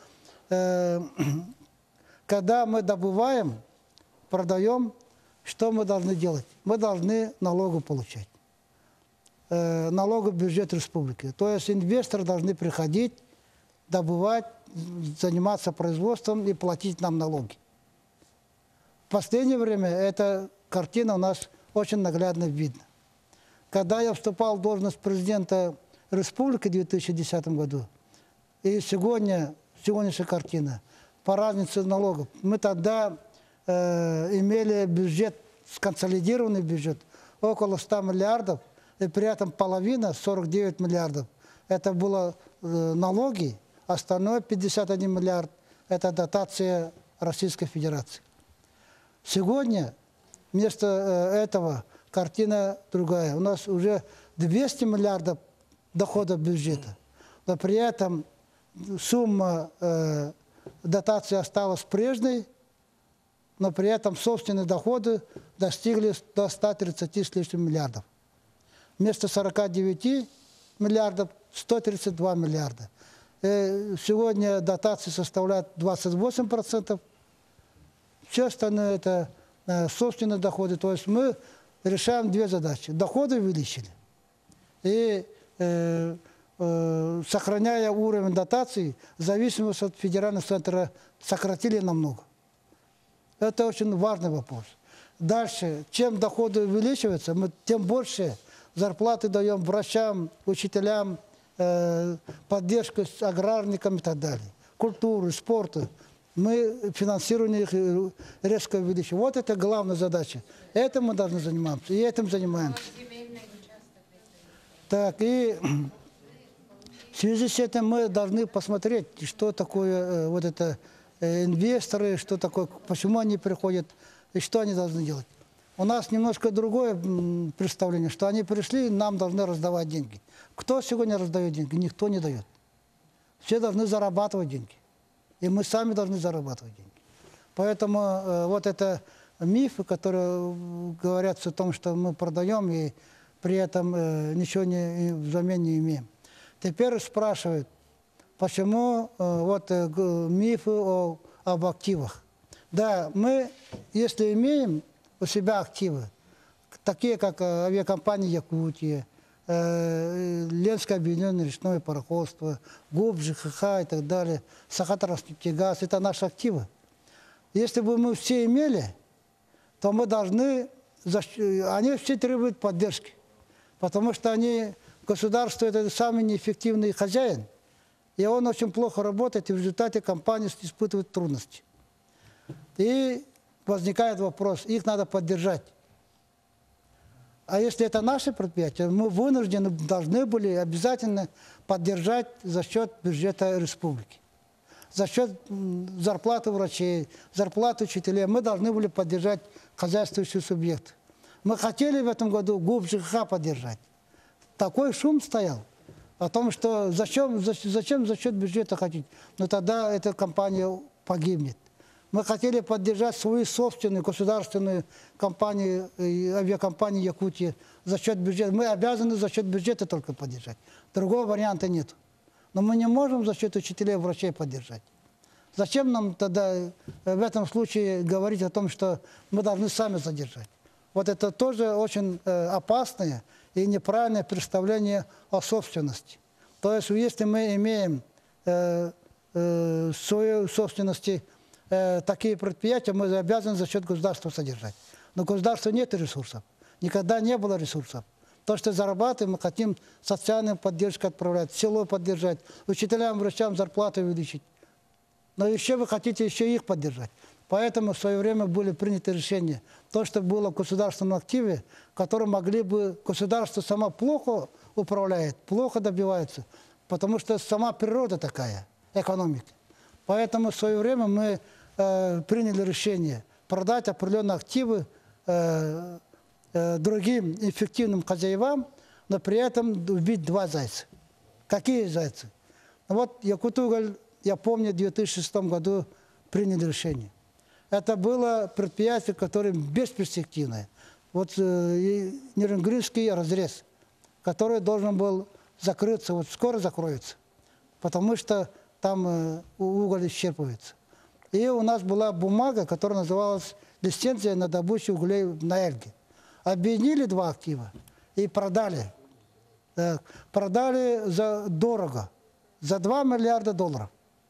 когда мы добываем, продаем, что мы должны делать? Мы должны налогу получать. Налогу в бюджет республики. То есть инвесторы должны приходить, добывать, заниматься производством и платить нам налоги. В последнее время эта картина у нас очень наглядно видна. Когда я вступал в должность президента республики в 2010 году, и сегодняшняя картина, по разнице налогов, мы тогда имели бюджет, сконсолидированный бюджет, около 100 миллиардов, и при этом половина, 49 миллиардов, это было налоги, остальное 51 миллиард, это дотация Российской Федерации. Сегодня вместо этого картина другая. У нас уже 200 миллиардов доходов бюджета, но при этом сумма дотации осталась прежней, но при этом собственные доходы достигли до 130 с лишним миллиардов. Вместо 49 миллиардов 132 миллиарда. Сегодня дотации составляют 28%. Все остальное это собственные доходы. То есть мы решаем две задачи. Доходы увеличили. И сохраняя уровень дотаций, зависимость от федерального центра сократили намного. Это очень важный вопрос. Дальше, чем доходы увеличиваются, мы тем больше зарплаты даем врачам, учителям, поддержку аграрникам и так далее. Культуру, спорту. Мы финансирование их резко увеличиваем. Вот это главная задача. Этим мы должны заниматься. И этим занимаемся. Так, и в связи с этим мы должны посмотреть, что такое вот это инвесторы, что такое, почему они приходят и что они должны делать. У нас немножко другое представление, что они пришли, нам должны раздавать деньги. Кто сегодня раздает деньги? Никто не дает. Все должны зарабатывать деньги. И мы сами должны зарабатывать деньги. Поэтому вот это мифы, которые говорят о том, что мы продаем и при этом ничего взамен не имеем. Теперь спрашивают, почему вот мифы об активах. Да, мы, если имеем у себя активы, такие как авиакомпания «Якутия», Ленское объединенное речное пароходство, ГУП, ЖХХ и так далее, Сахатарнефтегаз, это наши активы. Если бы мы все имели, то мы должны, они все требуют поддержки, потому что государство это самый неэффективный хозяин, и он очень плохо работает, и в результате компания испытывает трудности. И возникает вопрос, их надо поддержать. А если это наши предприятия, мы вынуждены, должны были обязательно поддержать за счет бюджета республики. за счет зарплаты врачей, зарплаты учителей мы должны были поддержать хозяйствующий субъект. Мы хотели в этом году ГУП ЖКХ поддержать. Такой шум стоял о том, что зачем за счет бюджета хотите. Но тогда эта компания погибнет. Мы хотели поддержать свою собственную государственную компанию, авиакомпанию Якутии за счет бюджета. Мы обязаны за счет бюджета только поддержать. Другого варианта нет. Но мы не можем за счет учителей и врачей поддержать. Зачем нам тогда в этом случае говорить о том, что мы должны сами задержать? Вот это тоже очень опасное и неправильное представление о собственности. То есть, если мы имеем в своей собственности такие предприятия, мы обязаны за счет государства содержать. Но у государства нет ресурсов. Никогда не было ресурсов. То, что зарабатываем, мы хотим социальную поддержку отправлять, село поддержать, учителям, врачам зарплату увеличить. Но еще вы хотите еще их поддержать. Поэтому в свое время были приняты решения. То, что было в государственном активе, которые могли бы... Государство само плохо управляет, плохо добивается, потому что сама природа такая, экономика. Поэтому в свое время мы приняли решение продать определенные активы другим эффективным хозяевам, но при этом убить два зайца. Какие зайцы? Вот Якутуголь, я помню, в 2006 году приняли решение. Это было предприятие, которое бесперспективное. Вот Нерюнгринский разрез, который должен был закрыться, вот скоро закроется, потому что там уголь исчерпывается. И у нас была бумага, которая называлась лицензия на добычу углей на Эльге. Объединили два актива и продали. Продали за дорого, за $2 миллиарда.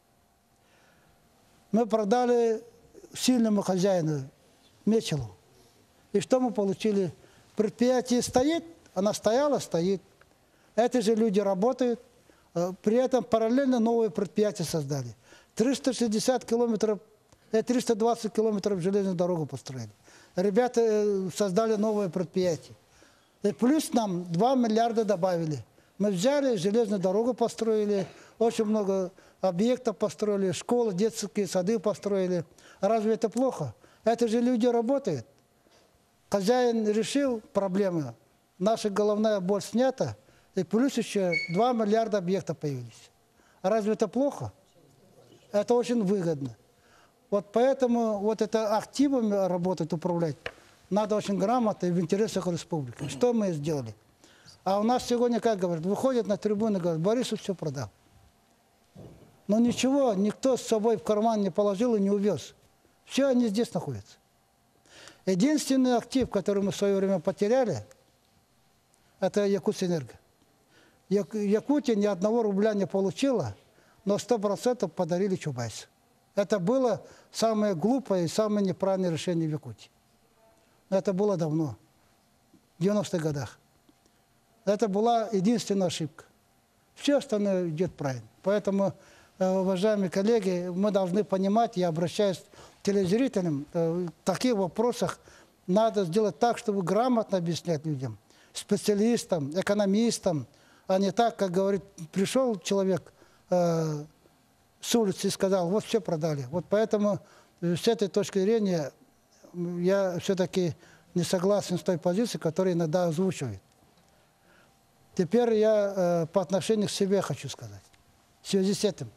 Мы продали сильному хозяину, Мечелу. И что мы получили? Предприятие стоит, она стояла, стоит. Эти же люди работают. При этом параллельно новые предприятия создали. 360 километров, 320 километров железную дорогу построили. Ребята создали новое предприятие. И плюс нам 2 миллиарда добавили. Мы взяли, железную дорогу построили, очень много объектов построили, школы, детские сады построили. Разве это плохо? Это же люди работают. Хозяин решил проблемы, наша головная боль снята, и плюс еще 2 миллиарда объектов появились. Разве это плохо? Это очень выгодно. Вот поэтому вот это активами работать, управлять, надо очень грамотно и в интересах республики. Что мы сделали? А у нас сегодня, как говорят, выходят на трибуны и говорят, Борисов все продал. Но ничего, никто с собой в карман не положил и не увез. Все они здесь находятся. Единственный актив, который мы в свое время потеряли, это Якутэнерго. Якутия ни одного рубля не получила, но 100% подарили Чубайсу. Это было самое глупое и самое неправильное решение в Якутии. Это было давно, в 90-х годах. Это была единственная ошибка. Все остальное идет правильно. Поэтому, уважаемые коллеги, мы должны понимать, я обращаюсь к телезрителям, в таких вопросах надо сделать так, чтобы грамотно объяснять людям, специалистам, экономистам, а не так, как говорит, пришел человек с улицы и сказал, вот все продали. Вот поэтому с этой точки зрения я все-таки не согласен с той позицией, которую иногда озвучивает. Теперь я по отношению к себе хочу сказать. В связи с этим.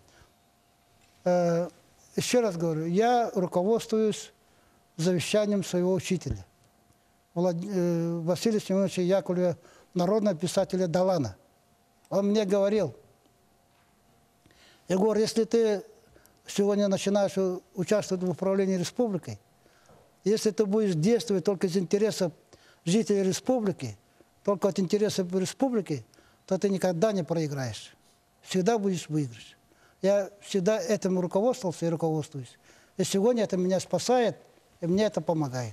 Еще раз говорю, я руководствуюсь завещанием своего учителя, Василия Семеновича Яковлева, народного писателя Далана. Он мне говорил, Егор, если ты сегодня начинаешь участвовать в управлении республикой, если ты будешь действовать только из интересов жителей республики, только от интересов республики, то ты никогда не проиграешь. Всегда будешь выигрыш. Я всегда этим руководствовался и руководствуюсь. И сегодня это меня спасает, и мне это помогает.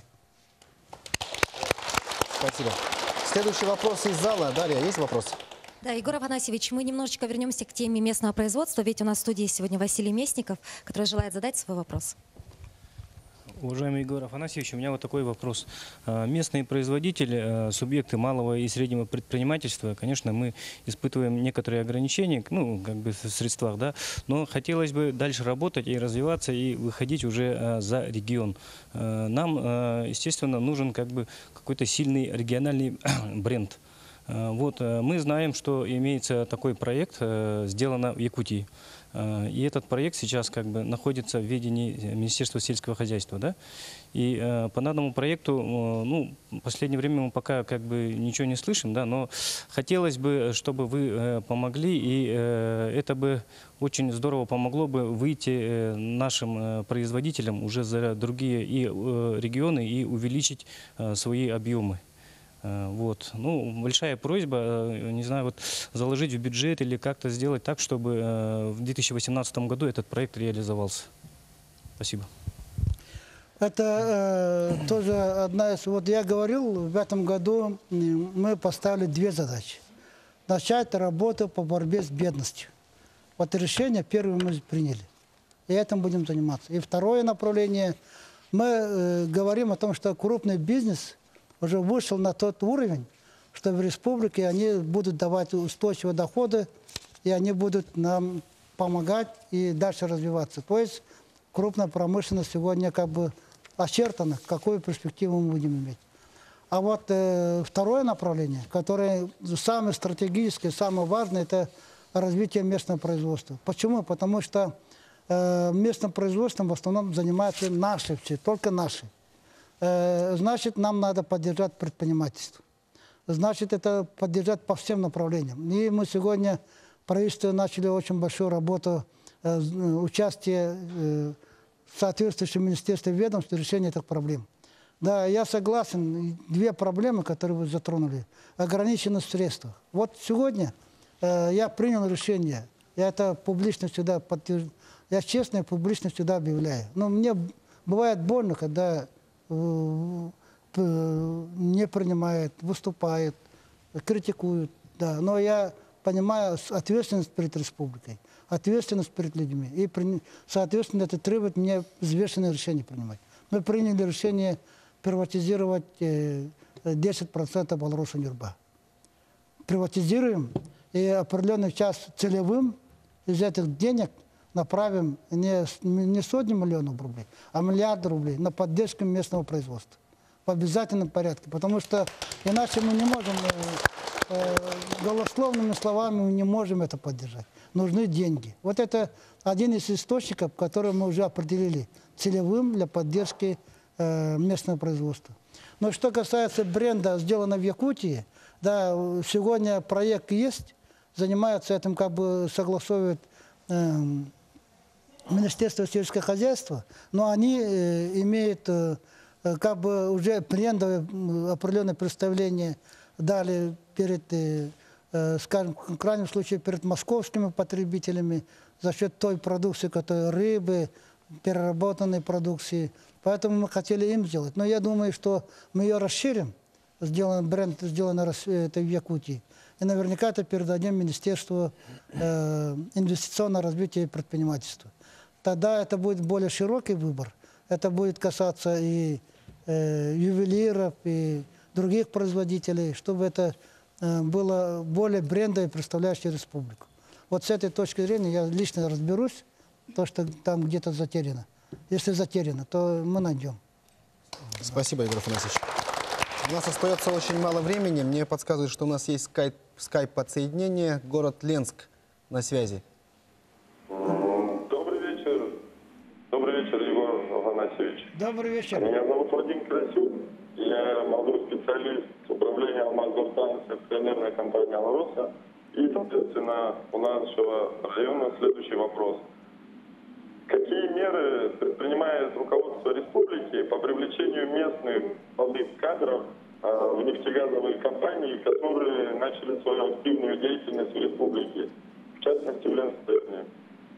Спасибо. Следующий вопрос из зала. Дарья, есть вопрос? Да, Егор Афанасьевич, мы немножечко вернемся к теме местного производства, ведь у нас в студии сегодня Василий Местников, который желает задать свой вопрос. Уважаемый Егор Афанасьевич, у меня вот такой вопрос. Местные производители, субъекты малого и среднего предпринимательства, конечно, мы испытываем некоторые ограничения, ну, как бы в средствах, да, но хотелось бы дальше работать и развиваться, и выходить уже за регион. Нам, естественно, нужен как бы какой-то сильный региональный бренд. Вот, мы знаем, что имеется такой проект, сделано в Якутии. И этот проект сейчас как бы находится в ведении Министерства сельского хозяйства, да? И по данному проекту, ну, в последнее время мы пока как бы ничего не слышим, да, но хотелось бы, чтобы вы помогли, и это бы очень здорово помогло бы выйти нашим производителям уже за другие и регионы и увеличить свои объемы. Вот. Ну, большая просьба, не знаю, вот заложить в бюджет или как-то сделать так, чтобы в 2018 году этот проект реализовался. Спасибо. Это тоже одна из... Вот я говорил, в этом году мы поставили две задачи. Начать работу по борьбе с бедностью. Вот решение первое мы приняли. И этим будем заниматься. И второе направление. Мы говорим о том, что крупный бизнес уже вышел на тот уровень, что в республике они будут давать устойчивые доходы, и они будут нам помогать и дальше развиваться. То есть крупная промышленность сегодня как бы очертана, какую перспективу мы будем иметь. А вот второе направление, которое самое стратегическое, самое важное, это развитие местного производства. Почему? Потому что местным производством в основном занимаются наши все, только наши. Значит, нам надо поддержать предпринимательство. Значит, это поддержать по всем направлениям. И мы сегодня, правительство, начали очень большую работу, участие в соответствующем министерстве ведомств в решении этих проблем. Да, я согласен, две проблемы, которые вы затронули. Ограниченность в средствах. Вот сегодня я принял решение, я это публично всегда подтверждаю, я честно и публично всегда объявляю. Но мне бывает больно, когда не принимают, выступают, критикуют. Да. Но я понимаю ответственность перед республикой, ответственность перед людьми. И, соответственно, это требует мне взвешенное решение принимать. Мы приняли решение приватизировать 10% Баларуса-Нюрба. Приватизируем, и определенный час целевым из этих денег направим не сотни миллионов рублей, а миллиарды рублей на поддержку местного производства. В обязательном порядке. Потому что иначе мы не можем, голословными словами мы не можем это поддержать. Нужны деньги. Вот это один из источников, который мы уже определили, целевым для поддержки местного производства. Но что касается бренда, сделано в Якутии, да, сегодня проект есть, занимается этим, как бы согласовывает Министерство сельского хозяйства, но они имеют как бы уже брендовое определенное представление, дали перед, скажем, в крайнем случае перед московскими потребителями за счет той продукции, которая рыбы, переработанной продукции. Поэтому мы хотели им сделать. Но я думаю, что мы ее расширим, бренд сделан это в Якутии. И наверняка это передадим Министерству инвестиционного развития и предпринимательства. Тогда это будет более широкий выбор. Это будет касаться и ювелиров, и других производителей, чтобы это было более брендовое, представляющее республику. Вот с этой точки зрения я лично разберусь, то, что там где-то затеряно. Если затеряно, то мы найдем. Спасибо, Егор Афанасьевич. У нас остается очень мало времени. Мне подсказывают, что у нас есть скайп-подсоединение. Город Ленск на связи. Добрый вечер. Добрый вечер, Егор Афанасьевич. Добрый вечер. Меня зовут Вадим Красюк. Я молодой специалист управления Алмаз-Горстанции, акционерная компания «Алроса». И, соответственно, у нашего района следующий вопрос. Какие меры предпринимает руководство республики по привлечению местных молодых кадров в нефтегазовые компании, которые начали свою активную деятельность в республике, в частности в Ленске?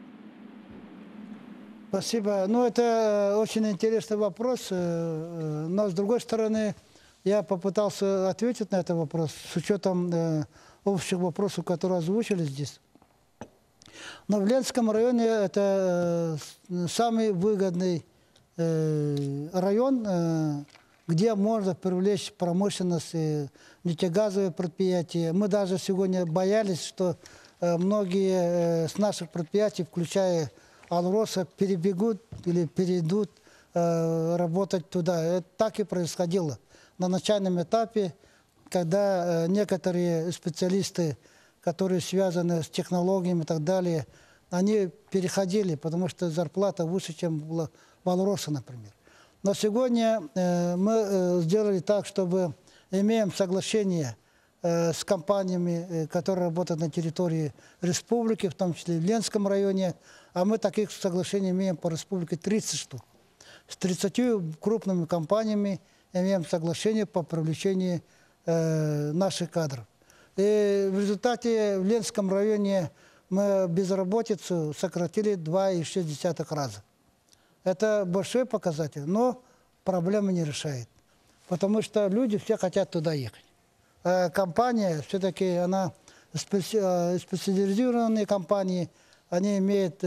Спасибо. Ну, это очень интересный вопрос, но, с другой стороны, я попытался ответить на этот вопрос с учетом общих вопросов, которые озвучили здесь. Но в Ленском районе это самый выгодный район, где можно привлечь промышленность, нефтегазовые предприятия. Мы даже сегодня боялись, что многие с наших предприятий, включая Алроса, перебегут или перейдут работать туда. Это так и происходило. На начальном этапе, когда некоторые специалисты, которые связаны с технологиями и так далее, они переходили, потому что зарплата выше, чем была в Алросе, например. Но сегодня мы сделали так, чтобы имеем соглашение с компаниями, которые работают на территории республики, в том числе и в Ленском районе, а мы таких соглашений имеем по республике 30 штук. С 30 крупными компаниями имеем соглашение по привлечению наших кадров. И в результате в Ленском районе мы безработицу сократили 2,6 раза. Это большой показатель, но проблемы не решает. Потому что люди все хотят туда ехать. А компания, все-таки она специализированные компании, они имеют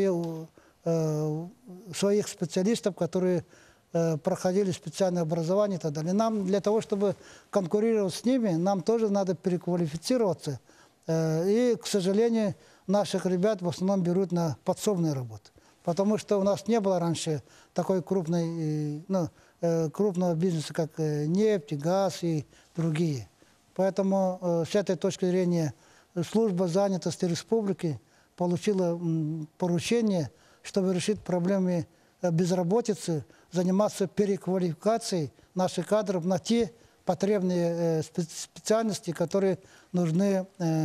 своих специалистов, которые проходили специальное образование и так далее. Нам для того, чтобы конкурировать с ними, нам тоже надо переквалифицироваться. И, к сожалению, наших ребят в основном берут на подсобные работы. Потому что у нас не было раньше такой крупного бизнеса, как нефть, газ и другие. Поэтому с этой точки зрения служба занятости республики получила поручение, чтобы решить проблемы безработицы, заниматься переквалификацией наших кадров на те потребные специальности, которые нужны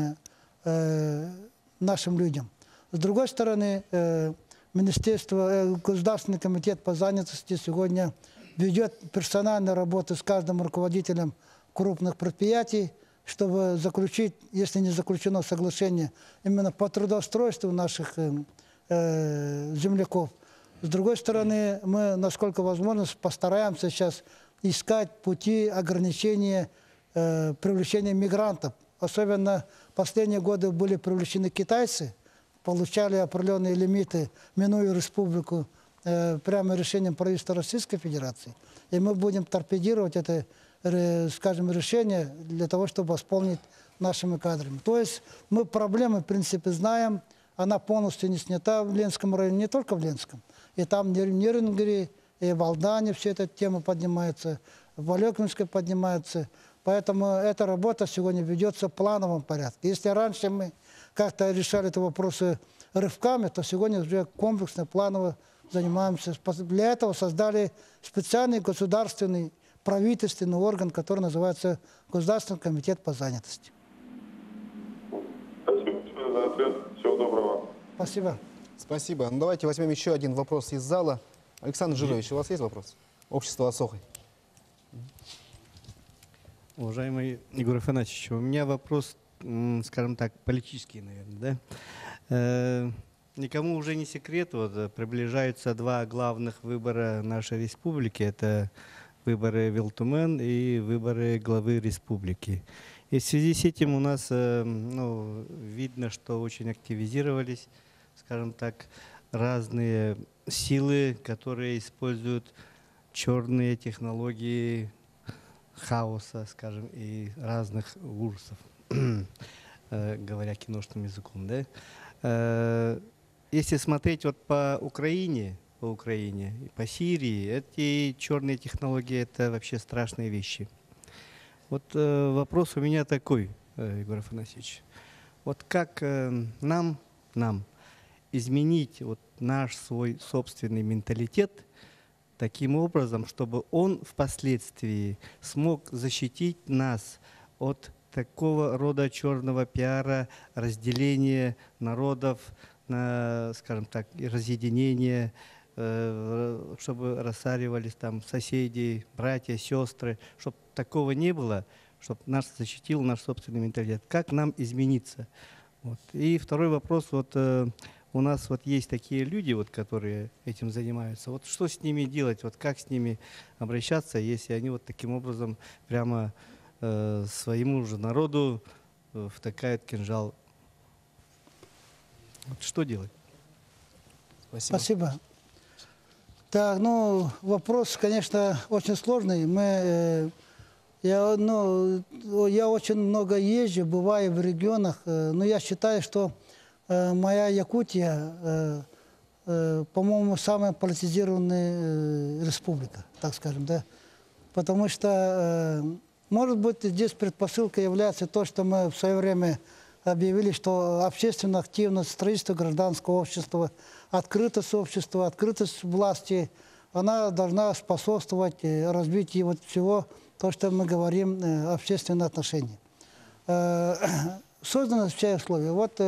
нашим людям. С другой стороны, Государственный комитет по занятости сегодня ведет персональную работу с каждым руководителем крупных предприятий, чтобы заключить, если не заключено соглашение, именно по трудоустройству наших земляков. С другой стороны, мы, насколько возможно, постараемся сейчас искать пути ограничения привлечения мигрантов. Особенно в последние годы были привлечены китайцы, получали определенные лимиты, минуя республику, прямо решением правительства Российской Федерации. И мы будем торпедировать это, скажем, решение для того, чтобы восполнить нашими кадрами. То есть мы проблемы, в принципе, знаем, она полностью не снята в Ленском районе, не только в Ленском. И там в Нерюнгере, и в Алдане все эта тема поднимается, в Алекминской поднимается. Поэтому эта работа сегодня ведется в плановом порядке. Если раньше мы как-то решали эти вопросы рывками, то сегодня уже комплексно, планово занимаемся. Для этого создали специальный государственный правительственный орган, который называется Государственный комитет по занятости. Спасибо за ответ. Всего доброго. Спасибо. Спасибо. Ну, давайте возьмем еще один вопрос из зала. Александр Жирович, у вас есть вопрос? Общество Осохой. Уважаемый Егор Афанасьевич, у меня вопрос, скажем так, политический, наверное, да? Никому уже не секрет, вот приближаются два главных выбора нашей республики. Это выборы Вилтумен и выборы главы республики. И в связи с этим у нас видно, что очень активизировались, скажем так, разные силы, которые используют черные технологии хаоса, скажем, и разных ужасов, говоря киношным языком. Да? Если смотреть вот по Украине, и по Сирии, эти черные технологии — это вообще страшные вещи. Вот вопрос у меня такой, Егор Афанасьевич. Вот как нам изменить вот наш свой собственный менталитет таким образом, чтобы он впоследствии смог защитить нас от такого рода черного пиара, разделения народов, на, скажем так, разъединение, чтобы рассаривались там соседи, братья, сестры, чтобы такого не было, чтобы нас защитил наш собственный менталитет. Как нам измениться? Вот. И второй вопрос. Вот, у нас вот есть такие люди, вот, которые этим занимаются. Вот что с ними делать? Вот как с ними обращаться, если они вот таким образом прямо своему же народу втыкают кинжал? Вот что делать? Спасибо. Так, ну, вопрос, конечно, очень сложный. Я очень много езжу, бываю в регионах, но я считаю, что моя Якутия, по-моему, самая политизированная республика, так скажем, да. Потому что, может быть, здесь предпосылкой является то, что мы в свое время объявили, что общественная активность, строительство гражданского общества, открытость общества, открытость власти, она должна способствовать развитию вот всего, то, что мы говорим, общественные отношения. Созданы все условия. Вот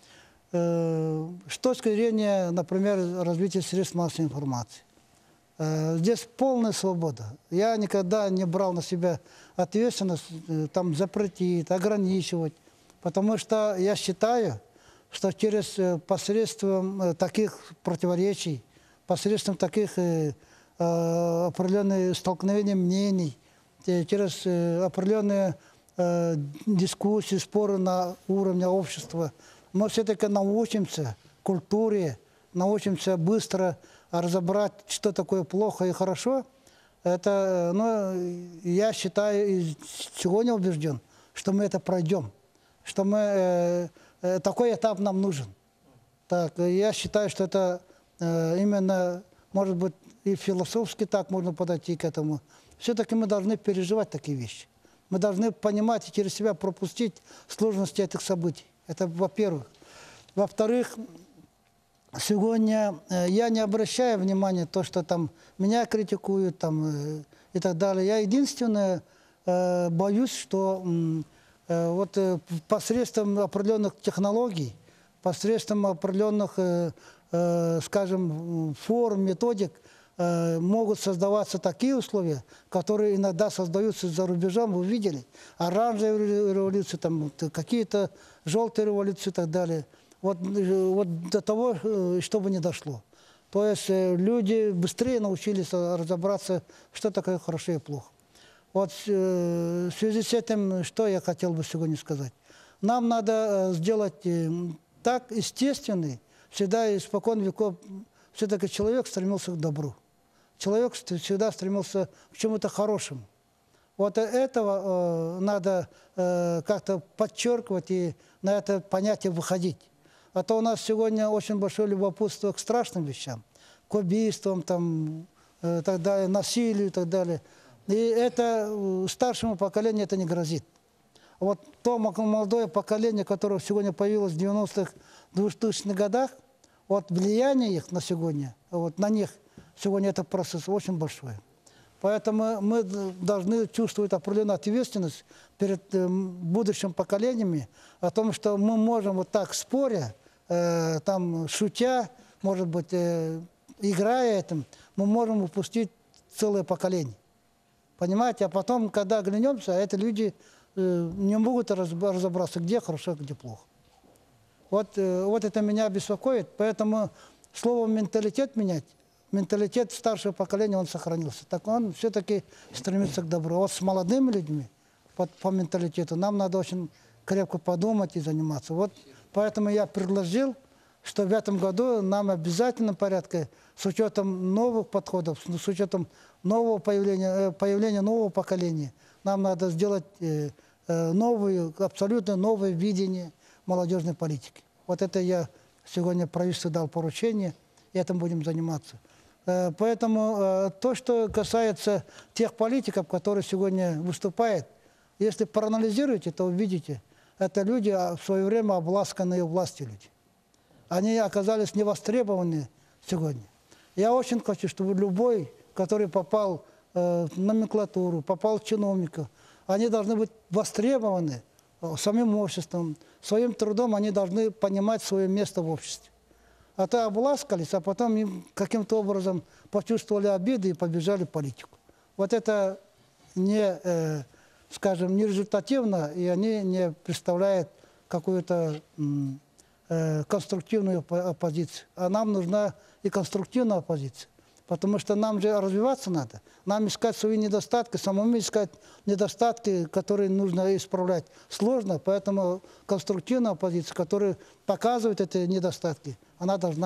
с точки зрения, например, развития средств массовой информации. Здесь полная свобода. Я никогда не брал на себя ответственность там, запретить, ограничивать, потому что я считаю, что через посредством таких противоречий, посредством таких определенных столкновений мнений, через определенные дискуссии, споры на уровне общества, мы все-таки научимся культуре, научимся быстро разобрать, что такое плохо и хорошо. Это, я считаю и сегодня убежден, что мы это пройдем, что такой этап нам нужен. Так, я считаю, что это именно, может быть, и философски так можно подойти к этому. Все-таки мы должны переживать такие вещи. Мы должны понимать и через себя пропустить сложности этих событий. Это во-первых. Во-вторых, сегодня я не обращаю внимания на то, что там меня критикуют там, и так далее. Я единственное боюсь, что вот посредством определенных технологий, посредством определенных, скажем, форм, методик, могут создаваться такие условия, которые иногда создаются за рубежом, вы видели, оранжевые революции, там, какие-то желтые революции и так далее. Вот до того, чтобы не дошло. То есть люди быстрее научились разобраться, что такое хорошо и плохо. Вот в связи с этим, что я хотел бы сегодня сказать. Нам надо сделать так естественный, всегда испокон веков, все-таки человек стремился к добру. Человек всегда стремился к чему-то хорошему. Вот этого надо как-то подчеркивать и на это понятие выходить. А то у нас сегодня очень большое любопытство к страшным вещам, к убийствам, там, так далее, насилию и так далее. И это старшему поколению это не грозит. Вот то молодое поколение, которое сегодня появилось в 90-х, 2000-х годах, вот влияние их на сегодня, вот на них сегодня этот процесс очень большой. Поэтому мы должны чувствовать определенную ответственность перед будущими поколениями о том, что мы можем вот так споря, там, шутя, может быть, играя этим, мы можем упустить целое поколение. Понимаете? А потом, когда оглянемся, эти люди не могут разобраться, где хорошо, где плохо. Вот это меня беспокоит. Поэтому слово «менталитет» менять, менталитет старшего поколения, он сохранился. Так он все-таки стремится к добру. Вот с молодыми людьми по менталитету нам надо очень крепко подумать и заниматься. Вот поэтому я предложил, что в этом году нам обязательно порядке, с учетом новых подходов, с учетом нового появления нового поколения, нам надо сделать абсолютно новое видение молодежной политики. Вот это я сегодня правительству дал поручение, и этим будем заниматься. Поэтому то, что касается тех политиков, которые сегодня выступают, если проанализируете, то увидите, это люди в свое время обласканные властью люди. Они оказались невостребованы сегодня. Я очень хочу, чтобы любой, который попал в номенклатуру, попал в чиновников, они должны быть востребованы самим обществом, своим трудом они должны понимать свое место в обществе. А то обласкались, а потом им каким-то образом почувствовали обиды и побежали в политику. Вот это не, скажем, не результативно, и они не представляют какую-то конструктивную оппозицию. А нам нужна и конструктивная оппозиция. Потому что нам же развиваться надо. Нам искать свои недостатки, самому искать недостатки, которые нужно исправлять. Сложно, поэтому конструктивная оппозиция, которая показывает эти недостатки, она должна быть.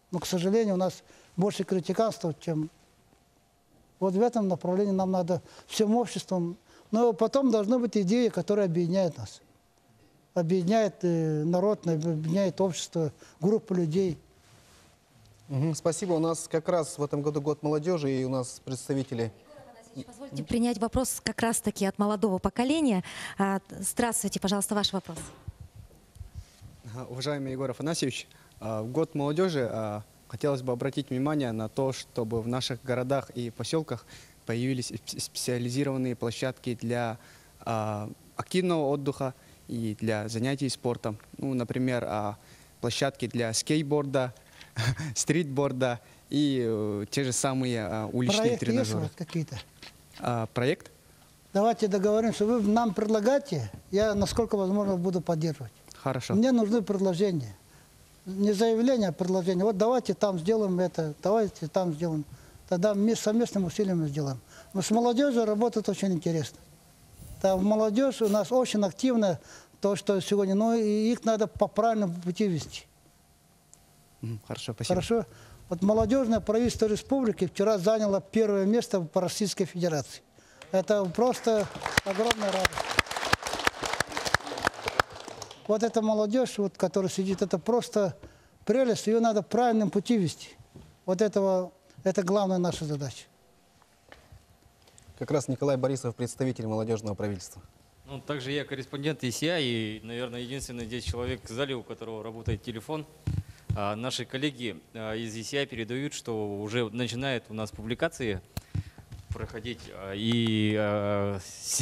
Но, к сожалению, у нас больше критиканства, чем... Вот в этом направлении нам надо всем обществом. Но потом должны быть идеи, которые объединяют нас. Объединяет народ, объединяет общество, группу людей. Спасибо. У нас как раз в этом году год молодежи, и у нас представители... Позвольте принять вопрос как раз-таки от молодого поколения. Здравствуйте, пожалуйста, ваш вопрос. Уважаемый Егор Афанасьевич, в год молодежи хотелось бы обратить внимание на то, чтобы в наших городах и поселках появились специализированные площадки для активного отдыха и для занятий спортом. Ну, например, площадки для скейтборда, стритборда и те же самые уличные тренажеры. Есть какие-то? Проект? Давайте договоримся. Вы нам предлагаете, я, насколько возможно, буду поддерживать. Хорошо. Мне нужны предложения. Не заявления, а предложения. Вот давайте там сделаем это, давайте там сделаем. Тогда мы совместным усилием сделаем. Но с молодежью работать очень интересно. Там молодежь у нас очень активна, то, что сегодня, но их надо по правильному пути вести. Хорошо, спасибо. Хорошо. Вот молодежное правительство республики вчера заняло первое место по Российской Федерации. Это просто огромная радость. Вот эта молодежь, вот, которая сидит, это просто прелесть, ее надо правильным пути вести. Вот это главная наша задача. Как раз Николай Борисов, представитель молодежного правительства. Ну, также я корреспондент ИСИА и, наверное, единственный здесь человек в зале, у которого работает телефон. Наши коллеги из ИСИА передают, что уже начинают у нас публикации проходить, и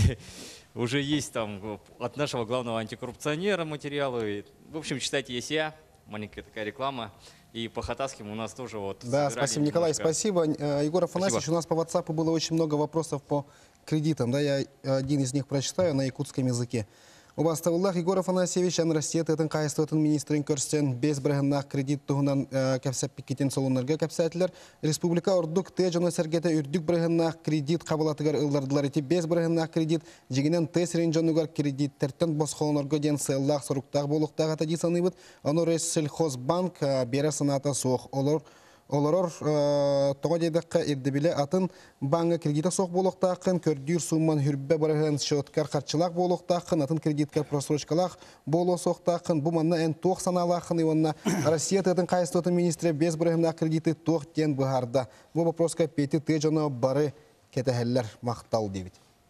уже есть там от нашего главного антикоррупционера материалы. В общем, читайте ИСИА, маленькая такая реклама. И по Хатасским у нас тоже вот... Да, спасибо, Николай, немножко... спасибо. Егор Афанасьевич, у нас по WhatsApp было очень много вопросов по кредитам. Да, я один из них прочитаю на якутском языке. Убаставуллах Егор Афанасьевич, Анрастиет, это кайствотын министрин көрсен, без брагыннах кредит тугунан кәпсәп пикетен солунарга кәпсәтлер. Республика ордук тежоно сәргеті үрдік брагыннах кредит қабылатыгар ыллардылар еті без брагыннах кредит, жегінен тесерин жонугар кредит тәрттен босқолонарга ден сыллах соруқтақ болуқтағы тәді саныбыд. Онор Сельхозбанк бері сыната соқ олар тоғадайдаққа ердебілі атын банға кредита соқ болуқтақын, көрдір сумман хүрбе барығын шоткар қарчылақ болуқтақын, атын кредитка просрочкалақ болу соқтақын, бұл манна ән тоқ саналақын, иванна Россия тәдің қайыстотын министрі без барығына кредиты тоқ ден бұхарда. Бұл вопроска пети тежоно бары кетәхәлләр мақтал дебет.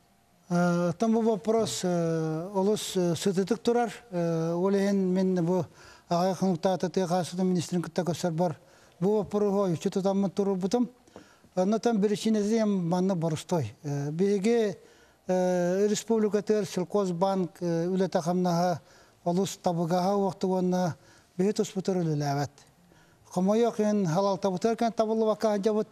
Там бұл вопрос, олыс сүтетік тұрар, олеген мен бұл ағайқынықта ататы қайыстотын министрін күтті көсір бар. Бұл вопрос, что там туру бутам, но там беречинезем манна борстой. Беге республика тер Сельхозбанк үлета хамнаха олус табыгаха вақтугонна беге спутер үлеләвәт. Қомайоқен халал табутер кен табылы вака жабыт.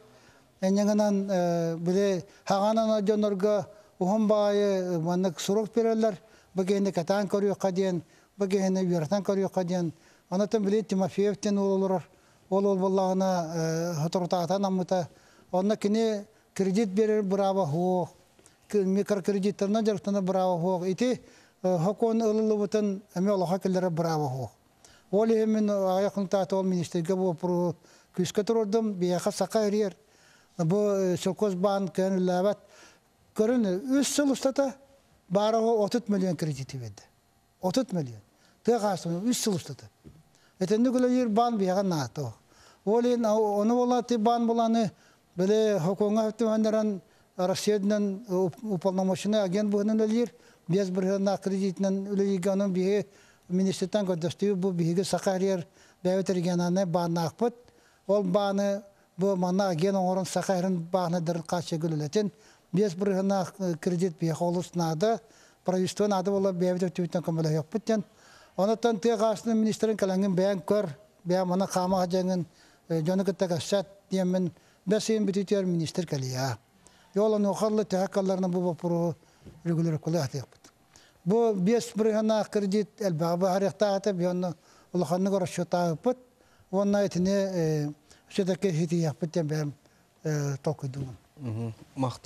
Әнеңінен біле хағанан жонорга ухым байы маннық сұрық берелер. Бегені кәтан көріу қаден, бегені үйертан көріу қаден. Анатан біле Тимофеевтен олылар. Ол болағына хатыртағатан амыта. Онна кіне кредит берер бұрава хоқ. Микрокредиттерна жарықтана бұрава хоқ. Ити хақуын ұлылы бұтын әме олаға келдері бұрава хоқ. Ол емен аяқын тааты ол министерге бұл бұру күшке тұрырдым. Бияқа сақа әрер. Бұл Сельхозбанк кән үләбәт. Көрін, 3 жыл ұстата бары 30 миллион кредиті беді. 30 миллион. Тұғасың 3 жыл ұстата. Әтенді күлі ер бан бияға нааты оқ. Олин оны болаты бан боланы біле хоконга өттімендерін Россиядынан уполномоченный агент бұғынан өлер, без бірғана кредитінен өлегенің бігі министртен көдістігі бұл бігі сақарер бәуетергенаны баны ақпыт. Ол баны бұл мана агент оңырын сақарын баны дұрын қачы күлілетін. Без бірғана кредит бігі қолыс нады, правительство нады болы бәуетергенен көмілі өкпіттен. Онытан тыға министрін кәләңін бән көр, бән мана қама жәңін Johnny Katagasat, Yemen, Bessin Bittier Minister Kalia. Yolan O'Harley Takalana Buba Pro regular Kulatik. Bo Bies Brihana credit El Baba Haretata, Biana, Olhanagor Shota put one night in a Shetake Hiti Apetem talk with them. Мақтал.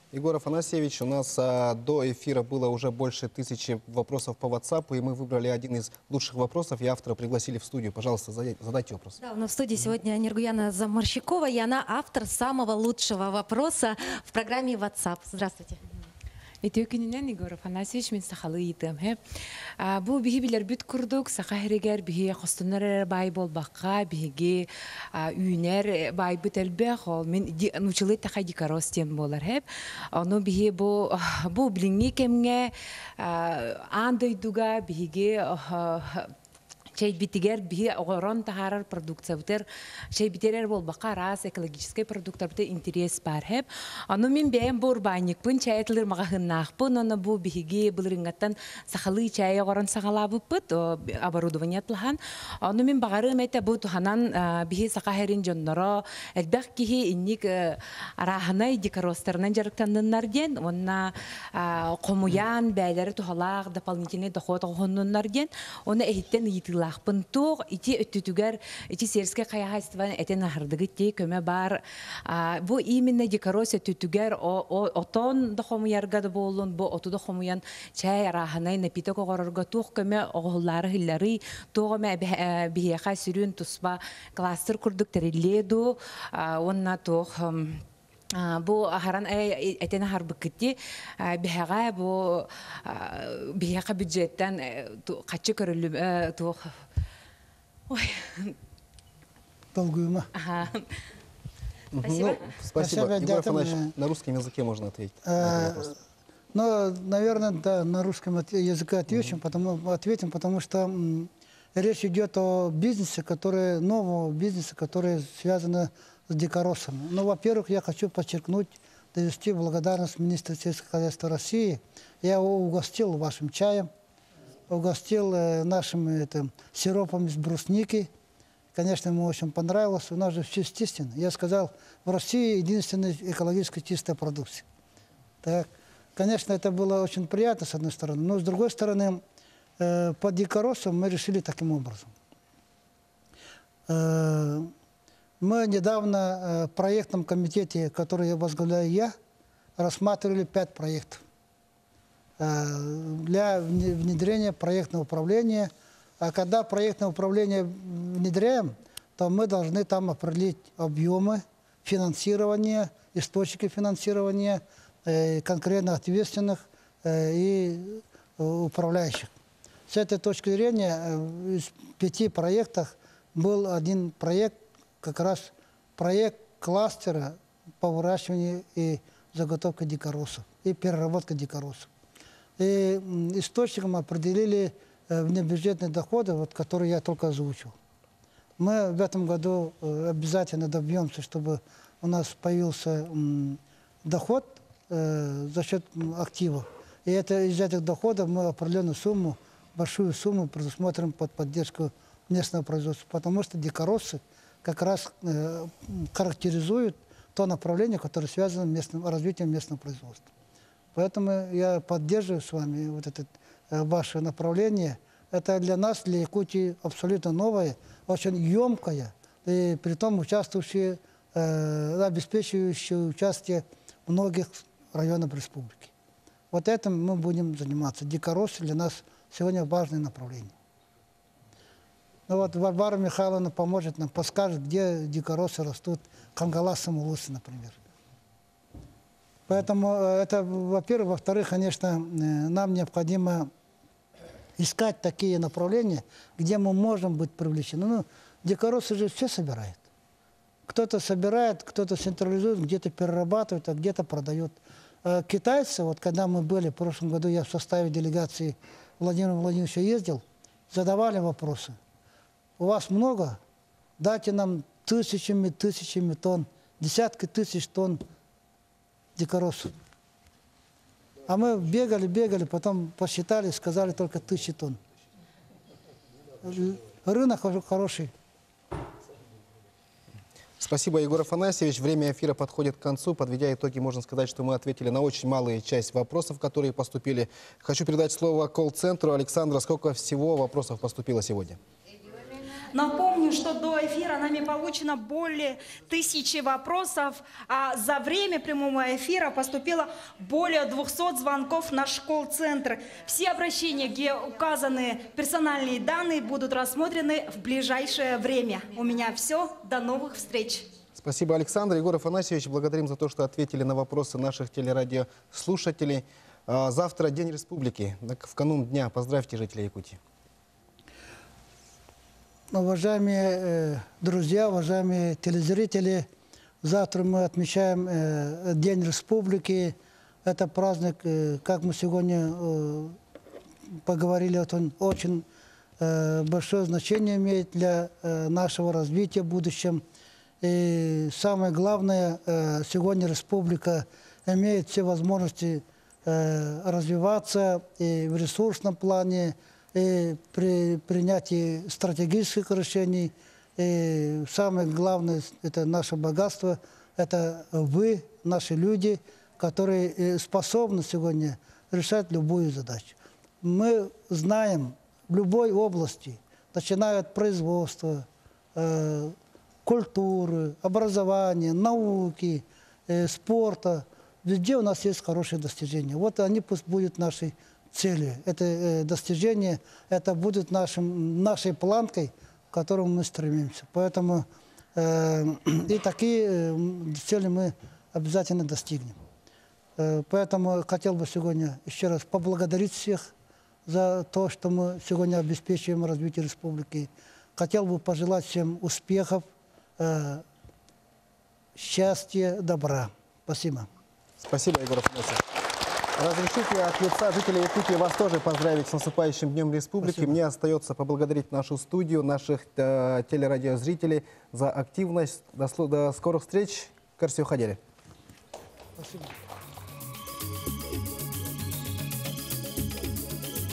Егор Афанасьевич, у нас до эфира было уже больше 1000 вопросов по WhatsApp, и мы выбрали один из лучших вопросов, и автора пригласили в студию. Пожалуйста, задайте вопрос. Да, у нас в студии сегодня Ниргуяна Заморщикова, и она автор самого лучшего вопроса в программе WhatsApp. Здравствуйте. Этөкүнүнөн Егор Афанасьевич мен сахалы итем хеп. Бу биһи билер бүт курдук сахаригер биһи хостуннар бай болбакка биһиге үйнер бай бүт элбэх ол мен нучылы тахай дикарос тем болар хеп. Оно биһи бу билинги кемге андойдуга биһиге Шей битигер бихи огорон тахарар продукция бутер шей битерер бол бака раз экологический продуктор бутер интерес бар хеп. Аны мен бәем борбайник пын чаятлар мага хыннах пын аны бу бихиге булрингаттан сахалы чая огорон сагалабы пыт оборудование тлахан. Аны мен багары мете бу туханан бихи сакахерин жонноро элбек кихи инник араханай дикаростарынан жарыктаннар ден онна комуян бәйләре тухалак дополнительный доход огоннар ден оны эхиттен итила Пынтуг ити өттүтүгер ити сельское хозяйствование этен ахырдыгы те көмө бар. Бу именно декорация түтүгер отон да хомуярга да болун, бу оту да хомуян чай араханай напиток огорорго тух көмө оголлары хиллары тогоме бияха сүрүн туспа кластер курдук териледу онна тух бу ахаран этен харбыкти бияга бу бияга бюджеттен качы көрүлүп тух ой долгуйма. Спасибо. Спасибо. Егор Афанасьевич, на русском языке можно ответить на этот вопрос. Ну, наверное, да, на русском языке ответим, потому что речь идет о бизнесе, нового бизнеса, который связан с дикоросами. Ну, во-первых, я хочу подчеркнуть, довести благодарность министру сельского хозяйства России. Я его угостил вашим чаем, угостил нашим сиропом из брусники. Конечно, ему очень понравилось. У нас же все естественно. Я сказал, в России единственная экологически чистая продукция. Так, конечно, это было очень приятно, с одной стороны. Но, с другой стороны, по дикоросам мы решили таким образом. Мы недавно в проектном комитете, который я возглавляю я, рассматривали 5 проектов для внедрения проектного управления. А когда проектное управление внедряем, то мы должны там определить объемы финансирования, источники финансирования, конкретно ответственных и управляющих. С этой точки зрения из 5 проектов был один проект, как раз проект кластера по выращиванию и заготовке дикоросов и переработке дикоросов. И источником определили внебюджетные доходы, которые я только озвучил. Мы в этом году обязательно добьемся, чтобы у нас появился доход за счет активов. И из этих доходов мы определенную сумму, большую сумму предусмотрим под поддержку местного производства, потому что дикоросы как раз характеризуют то направление, которое связано с развитием местного производства. Поэтому я поддерживаю с вами вот это ваше направление. Это для нас, для Якутии, абсолютно новое, очень емкое, и при том обеспечивающее участие многих районов республики. Вот этим мы будем заниматься. Дикоросы для нас сегодня важное направление. Ну вот Варвара Михайловна поможет нам, подскажет, где дикоросы растут, Кангалас-Самулусы, например. Поэтому это, во-первых. Во-вторых, конечно, нам необходимо искать такие направления, где мы можем быть привлечены. Ну, дикоросы же все собирают. Кто-то собирает, кто-то централизует, где-то перерабатывает, а где-то продает. Китайцы, вот когда мы были в прошлом году, я в составе делегации Владимира Владимировича ездил, задавали вопросы. У вас много? Дайте нам тысячами тонн, десятки тысяч тонн дикоросов. А мы бегали, потом посчитали, сказали только 1000 тонн. Рынок хороший. Спасибо, Егор Афанасьевич. Время эфира подходит к концу. Подведя итоги, можно сказать, что мы ответили на очень малую часть вопросов, которые поступили. Хочу передать слово колл-центру. Александра, сколько всего вопросов поступило сегодня? Напомню, что до эфира нами получено более 1000 вопросов, а за время прямого эфира поступило более 200 звонков на колл-центр. Все обращения, где указаны персональные данные, будут рассмотрены в ближайшее время. У меня все. До новых встреч. Спасибо, Александр. Егор Афанасьевич, благодарим за то, что ответили на вопросы наших телерадиослушателей. Завтра День Республики. В канун дня поздравьте жителей Якутии. Уважаемые друзья, уважаемые телезрители, завтра мы отмечаем День Республики. Это праздник, как мы сегодня поговорили, он очень большое значение имеет для нашего развития в будущем. И самое главное, сегодня республика имеет все возможности развиваться и в ресурсном плане, и при принятии стратегических решений. И самое главное, это наше богатство, это вы, наши люди, которые способны сегодня решать любую задачу. Мы знаем в любой области, начиная от производства, культуры, образования, науки, спорта, везде у нас есть хорошие достижения. Вот они пусть будут нашей целью. Это достижение, это будет нашей планкой, к которой мы стремимся. Поэтому и такие цели мы обязательно достигнем. Поэтому хотел бы сегодня еще раз поблагодарить всех за то, что мы сегодня обеспечиваем развитие республики. Хотел бы пожелать всем успехов, счастья, добра. Спасибо. Спасибо, Егор Афанасьевич. Разрешите от лица жителей Якутии вас тоже поздравить с наступающим Днем Республики. Спасибо. Мне остается поблагодарить нашу студию, наших телерадиозрителей за активность. До скорых встреч. Карсио Хадери. Спасибо.